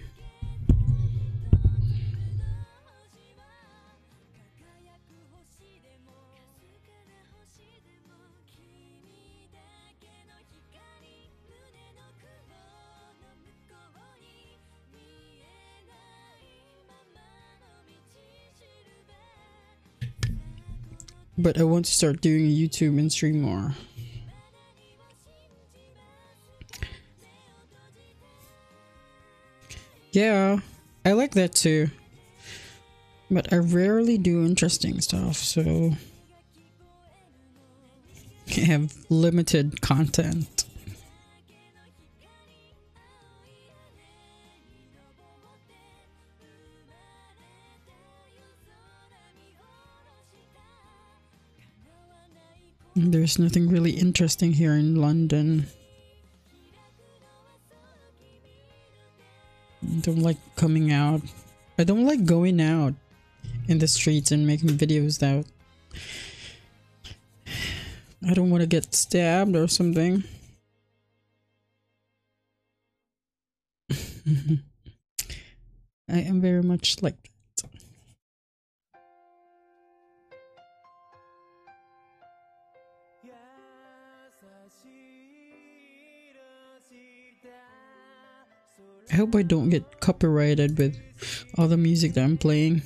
But I want to start doing YouTube and stream more. Yeah, I like that too. But I rarely do interesting stuff, so I have limited content. There's nothing really interesting here in London. I don't like coming out. I don't like going out in the streets and making videos that I don't want to get stabbed or something. I am very much like that. I hope I don't get copyrighted with all the music that I'm playing.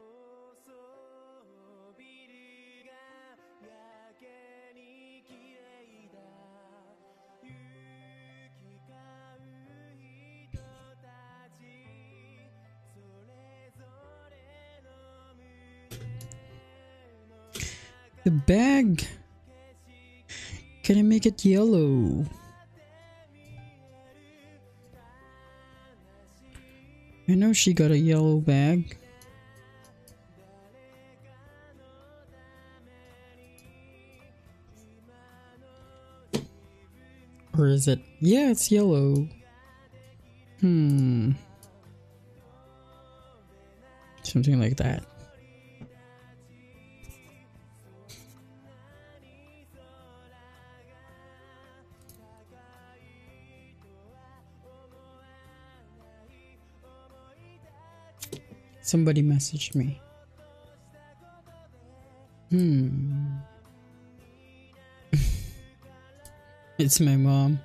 The bag. Can I make it yellow? I know she got a yellow bag. Or is it? Yeah, it's yellow. Hmm. Something like that. Somebody messaged me. Hmm. It's my mom.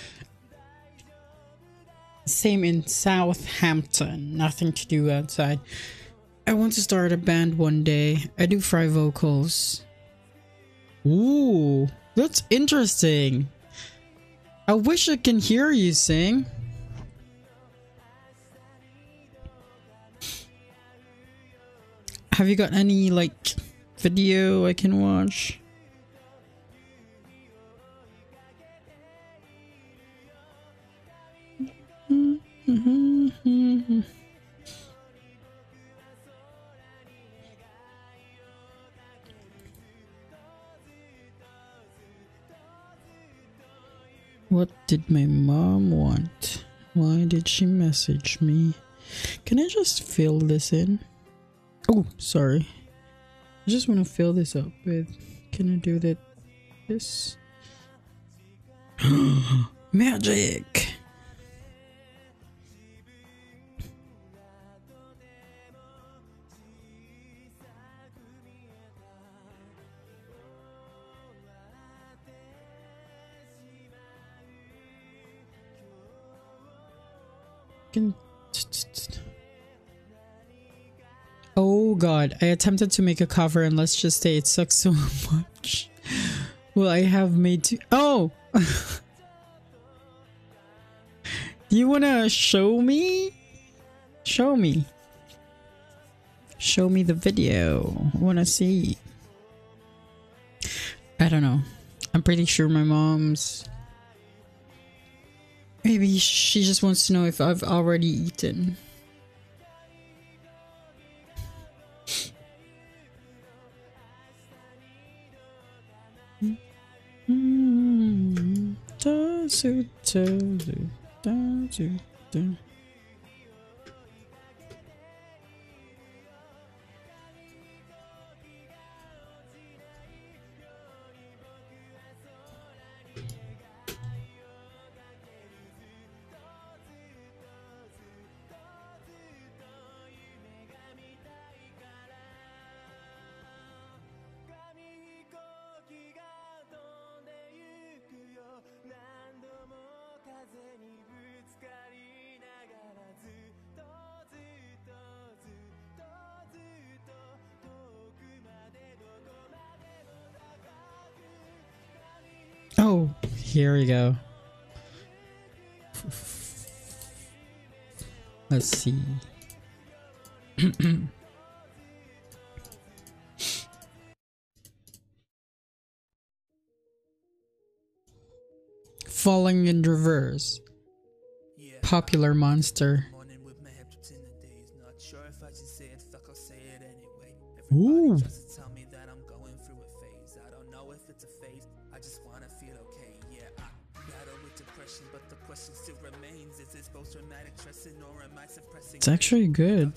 Same in Southampton. Nothing to do outside. I want to start a band one day. I do fry vocals. Ooh, that's interesting. I wish I can hear you sing. Have you got any, like, video I can watch? What did my mom want? Why did she message me? Can I just fill this in? Oh, sorry. I just want to fill this up with. Can I do that? This. Magic! Chicken. Oh god, I attempted to make a cover and let's just say it sucks so much. Well, I have made two. Oh! Do you wanna show me? Show me. Show me the video. I wanna see. I don't know. I'm pretty sure my mom's... Maybe she just wants to know if I've already eaten. Oh, here we go. Let's see. Falling in reverse. Popular monster. Ooh. It's actually good.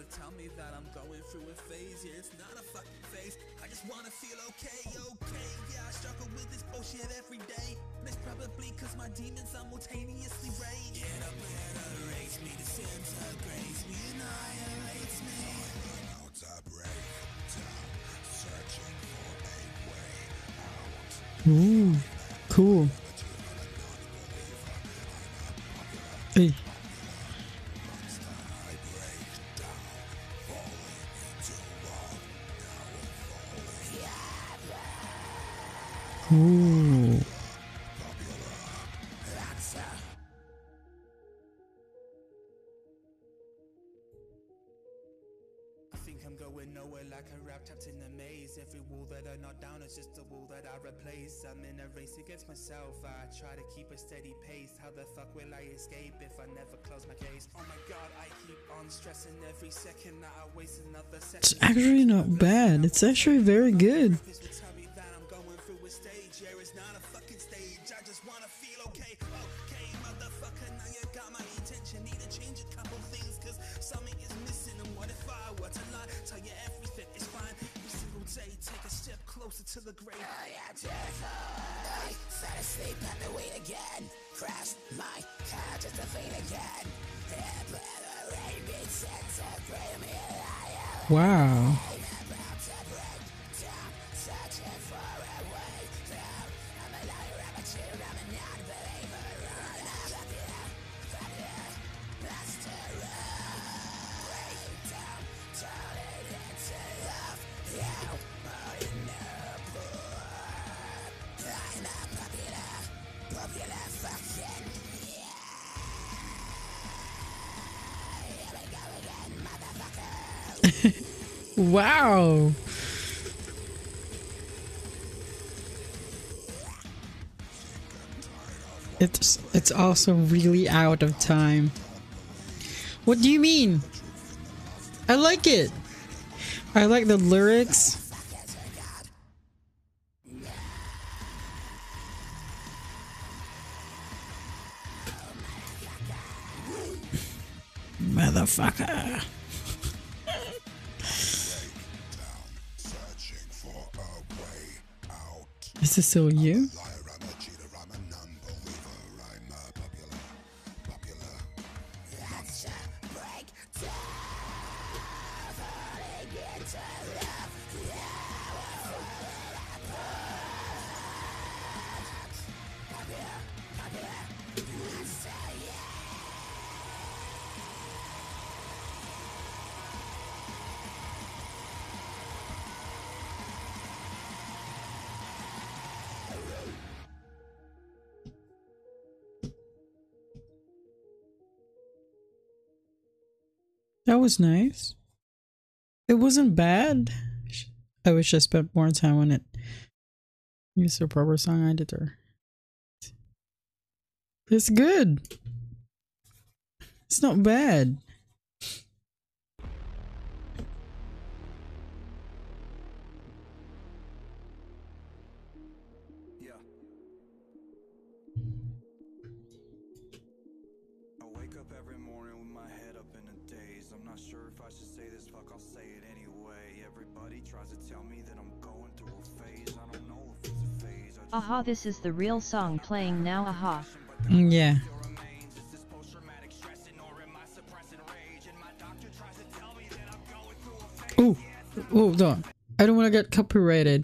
Ooh, cool. Hey. Ooh. I think I'm going nowhere like a rap trapped in a maze. Every wall that I knock down is just a wall that I replace. I'm in a race against myself. I try to keep a steady pace. How the fuck will I escape if I never close my case? Oh my god, I keep on stressing every second that I waste another second. It's actually not bad. It's actually very good. To the grave. I am terrified. Fell asleep at the wheel again. Crashed my car just to faint again. Wow. Wow. It's it's also really out of time. What do you mean? I like it. I like the lyrics. Motherfucker. Is this still you? That was nice. It wasn't bad. I wish I spent more time on it. Use a proper song editor. It's good. It's not bad. Yeah. I wake up every morning with my head up in a daze. I'm not sure if I should say this, fuck, I'll say it anyway. Everybody tries to tell me that I'm going through a phase. I don't know if it's a phase. Aha, this is the real song playing now, aha. Mm, yeah. Oh, oh, no. I don't want to get copyrighted.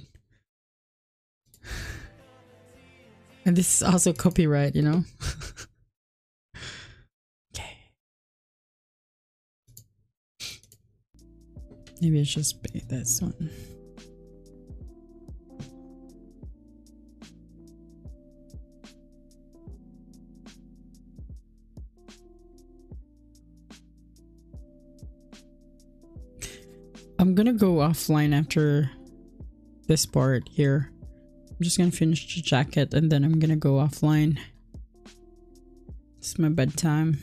And this is also copyright, you know? Okay. Maybe I should pay this one. I'm gonna go offline after this part here. I'm just gonna finish the jacket and then I'm gonna go offline. It's my bedtime.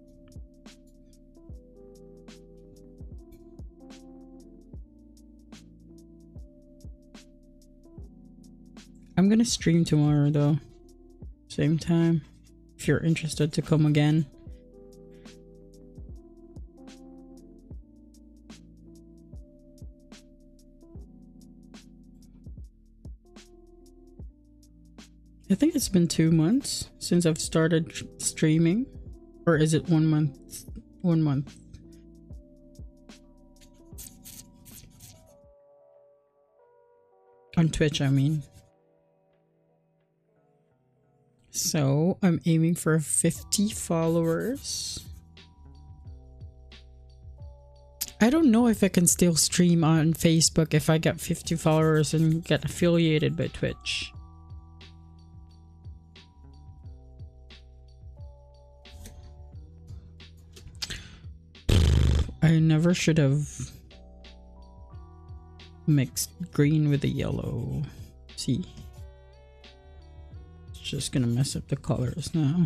I'm gonna stream tomorrow though. Same time. If you're interested to come again. I think it's been two months since I've started streaming. Or is it one month? One month. On Twitch, I mean. So, I'm aiming for fifty followers. I don't know if I can still stream on Facebook if I get fifty followers and get affiliated by Twitch. I never should have mixed green with the yellow. See? It's just gonna mess up the colors now.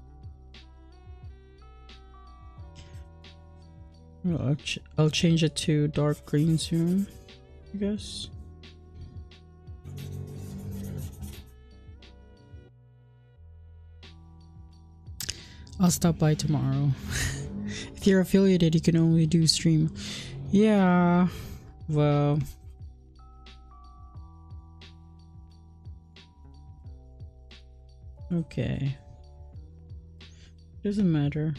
Well, I'll, ch I'll change it to dark green soon, I guess. I'll stop by tomorrow. If you're affiliated, you can only do stream. Yeah, well. Okay. Doesn't matter.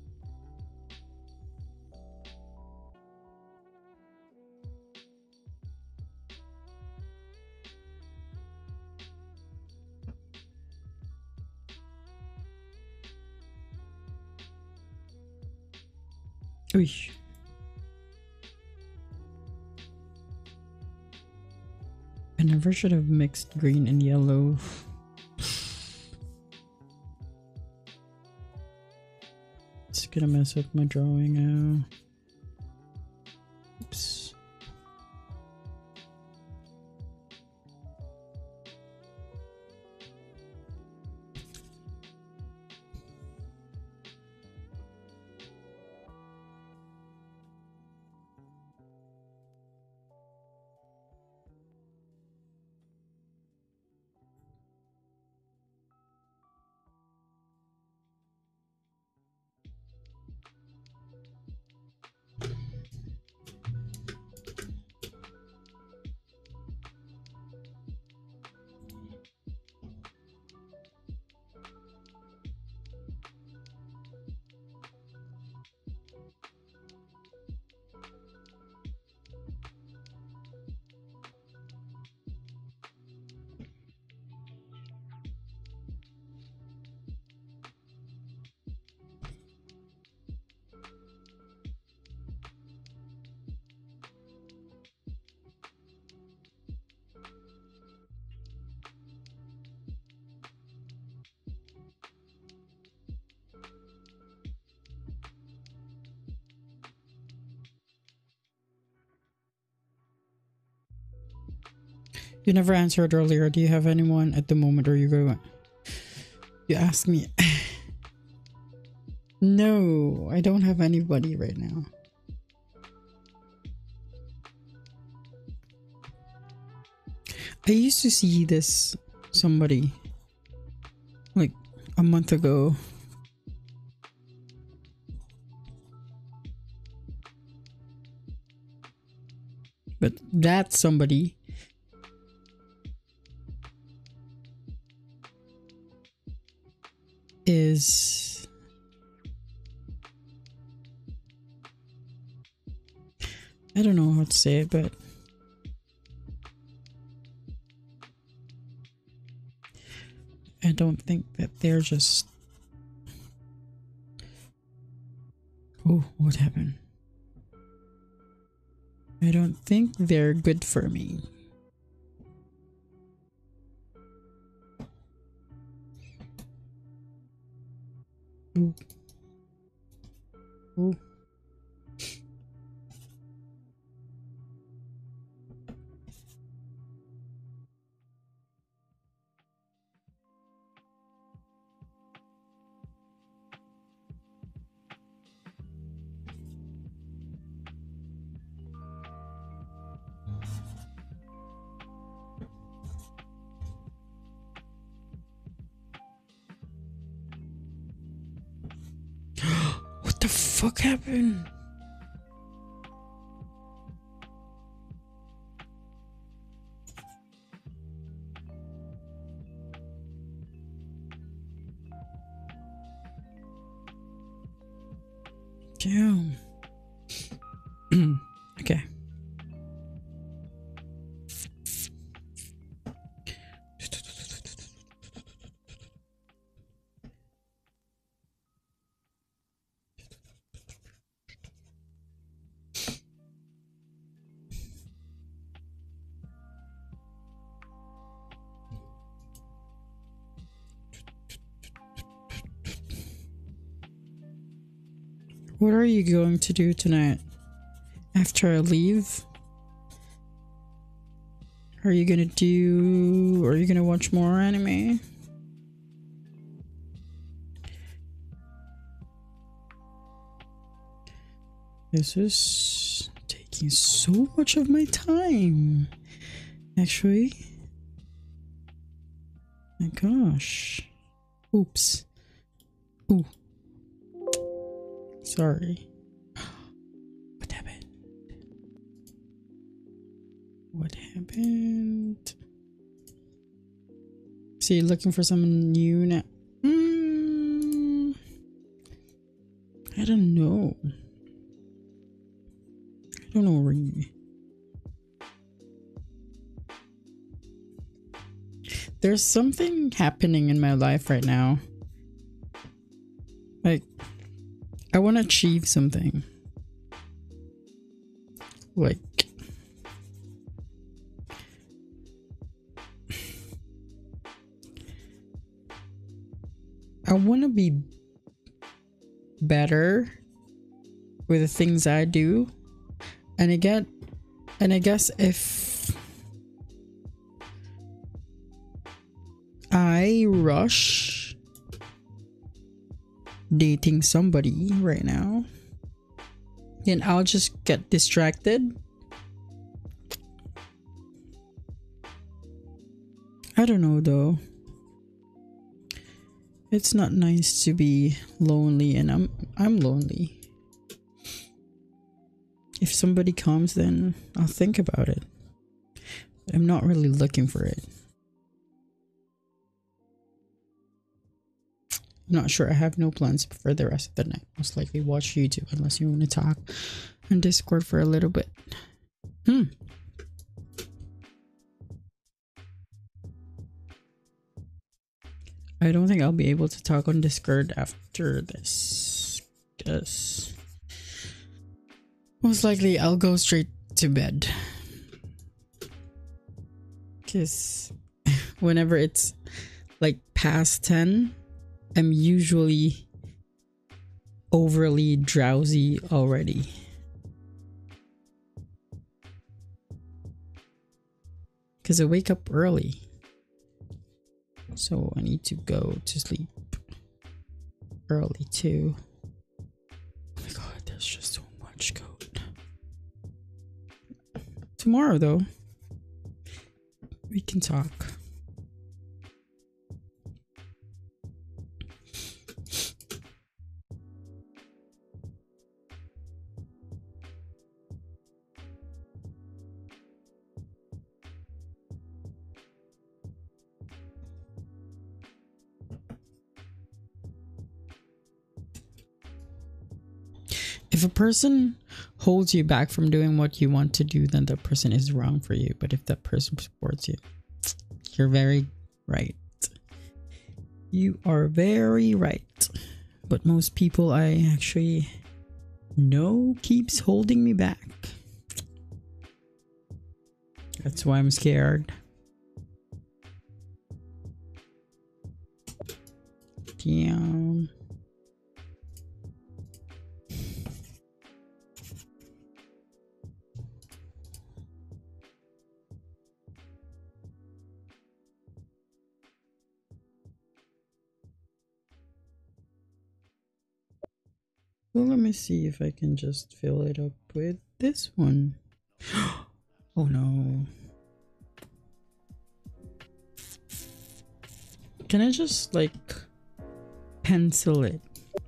Oosh. I never should have mixed green and yellow. It's gonna mess up my drawing now. Oops. You never answered earlier. Do you have anyone at the moment, or you go? You asked me. No, I don't have anybody right now. I used to see this somebody like a month ago. But that somebody is I don't know how to say it, but I don't think that they're just... Oh, what happened? I don't think they're good for me. Ooh. Ooh. What the fuck happened? Damn. Okay. What are you going to do tonight after I leave? Are you gonna do... Are you gonna watch more anime? This is taking so much of my time, actually. My gosh. Oops. Ooh. Sorry. What happened? What happened? So you're looking for someone new now? Mm, I don't know. I don't know really. There's something happening in my life right now. Like, I want to achieve something. Like, I want to be better with the things I do. And I get, and I guess if I rush dating somebody right now, then I'll just get distracted. I don't know though. It's not nice to be lonely, and I'm I'm lonely. If somebody comes, then I'll think about it. I'm not really looking for it. I'm not sure. I have no plans for the rest of the night. Most likely watch YouTube unless you want to talk on Discord for a little bit. Hmm. I don't think I'll be able to talk on Discord after this. Guess. Most likely I'll go straight to bed. Because whenever it's like past ten, I'm usually overly drowsy already. because I wake up early. So I need to go to sleep early too. Oh my god, there's just so much code. Tomorrow though, we can talk. If a person holds you back from doing what you want to do, then that person is wrong for you. But if that person supports you, you're very right. You are very right. But most people I actually know keeps holding me back. That's why I'm scared. Damn. Well, let me see if I can just fill it up with this one. Oh no. Can I just like pencil it?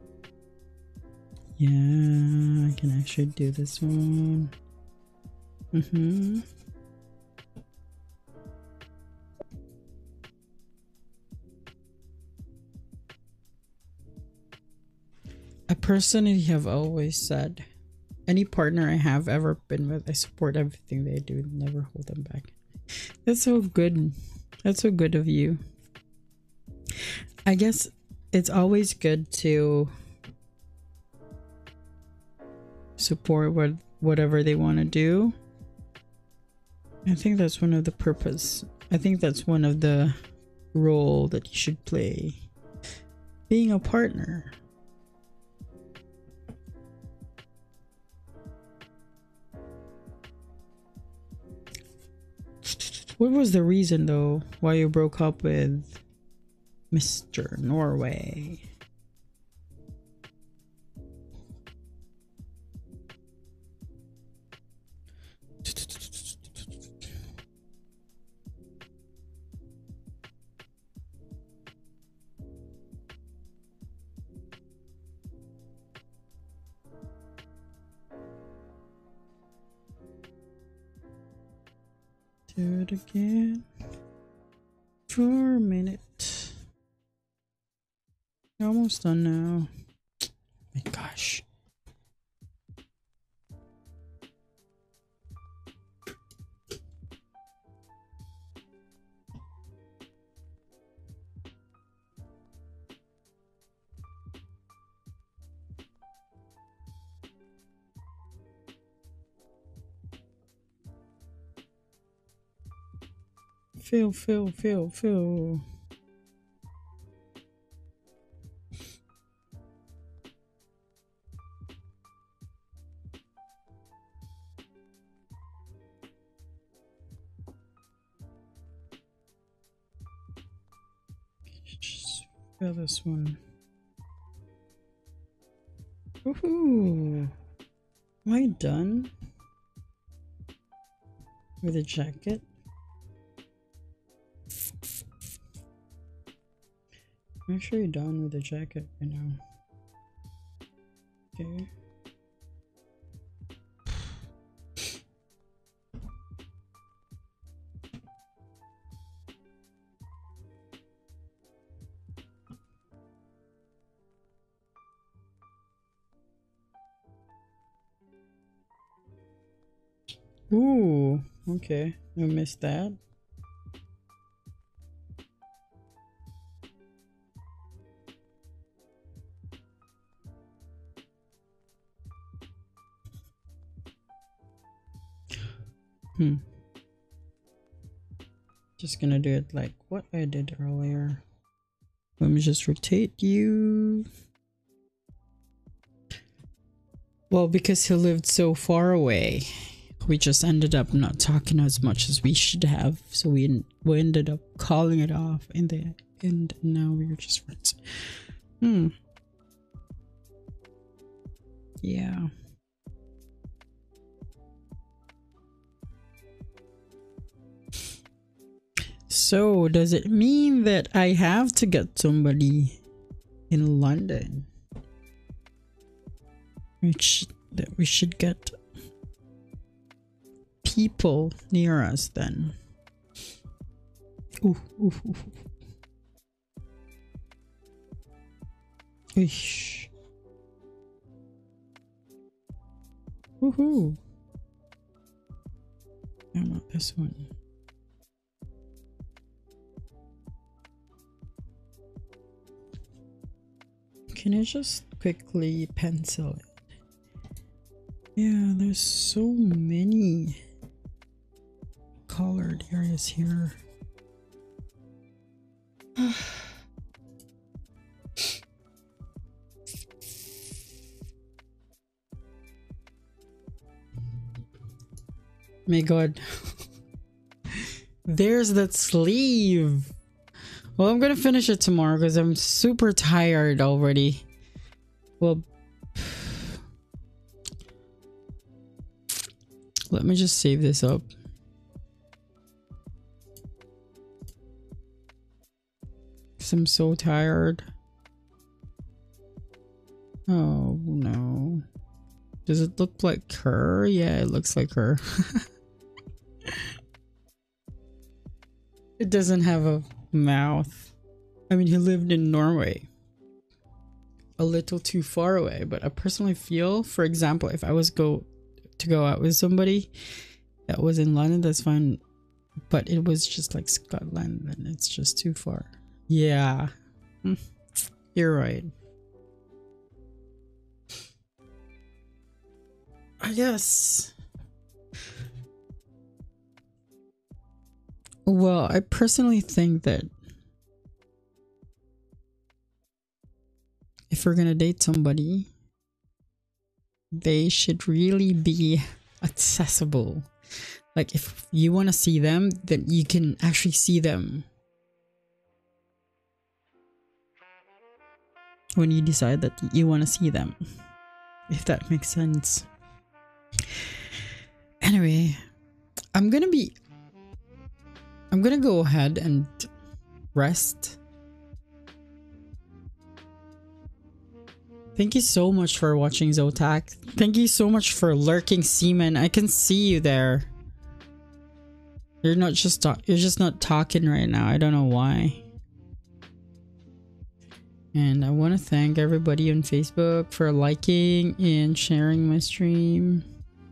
Yeah, I can actually do this one. Mm-hmm. I personally have always said, any partner I have ever been with, I support everything they do, never hold them back. That's so good. That's so good of you. I guess it's always good to support what whatever they want to do. I think that's one of the purpose. I think that's one of the role that you should play. Being a partner. What was the reason though why you broke up with Mister Norway? Do it again for a minute. You're almost done now. My gosh. Feel, feel, feel, feel. Just feel this one. Woohoo! Am I done with the jacket? I'm actually done with the jacket right now. Okay. Ooh, okay. I missed that. Hmm. Just gonna do it like what I did earlier. Let me just rotate you. Well, because he lived so far away. we just ended up not talking as much as we should have, so we we ended up calling it off in the end. Now we're just friends. Hmm. Yeah. So does it mean that I have to get somebody in London? Which that we should get people near us then. Ooh, ooh, ooh. Eesh. Woohoo. No, not this one. Can I just quickly pencil it? Yeah, there's so many colored areas here. My god. There's that sleeve. Well, I'm gonna finish it tomorrow because I'm super tired already. Well, let me just save this up. Because I'm so tired. Oh no. Does it look like her? Yeah, it looks like her. It doesn't have a mouth. I mean, he lived in Norway. A little too far away, but I personally feel, for example, if I was go to go out with somebody that was in London, that's fine. But it was just like Scotland and it's just too far. Yeah. You're right. I guess. Well, I personally think that if we're gonna date somebody, they should really be accessible. Like if you want to see them, then you can actually see them when you decide that you want to see them, if that makes sense. Anyway, I'm gonna be I'm gonna go ahead and rest. Thank you so much for watching, Zotac. Thank you so much for lurking, Seaman. I can see you there. You're not just talk you're just not talking right now. I don't know why. And I want to thank everybody on Facebook for liking and sharing my stream.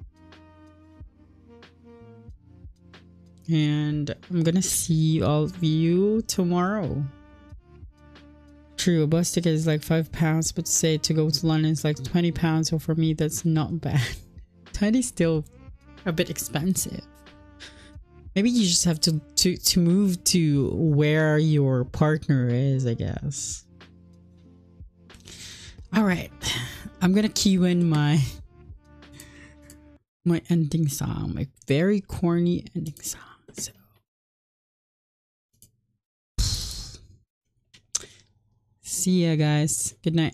And I'm gonna see all of you tomorrow. True, a bus ticket is like five pounds, but say to go to London is like twenty pounds, so for me that's not bad. twenty is still a bit expensive. Maybe you just have to, to, to move to where your partner is, I guess. Alright, I'm gonna cue in my my ending song, my very corny ending song. So see ya guys. Good night.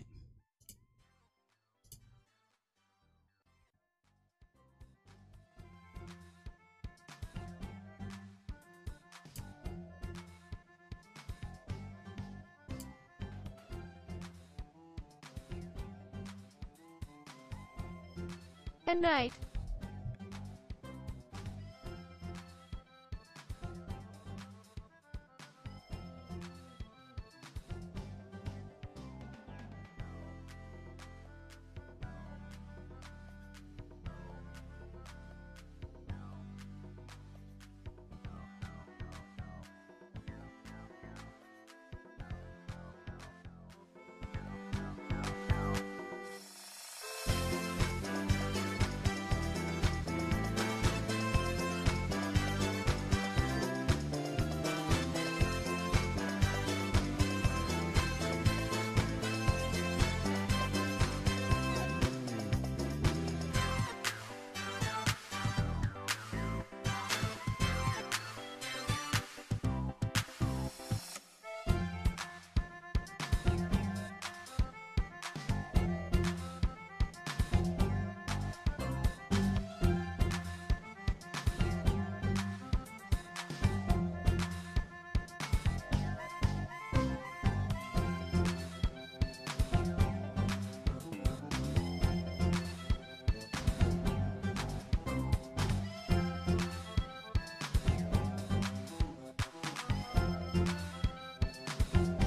Good night.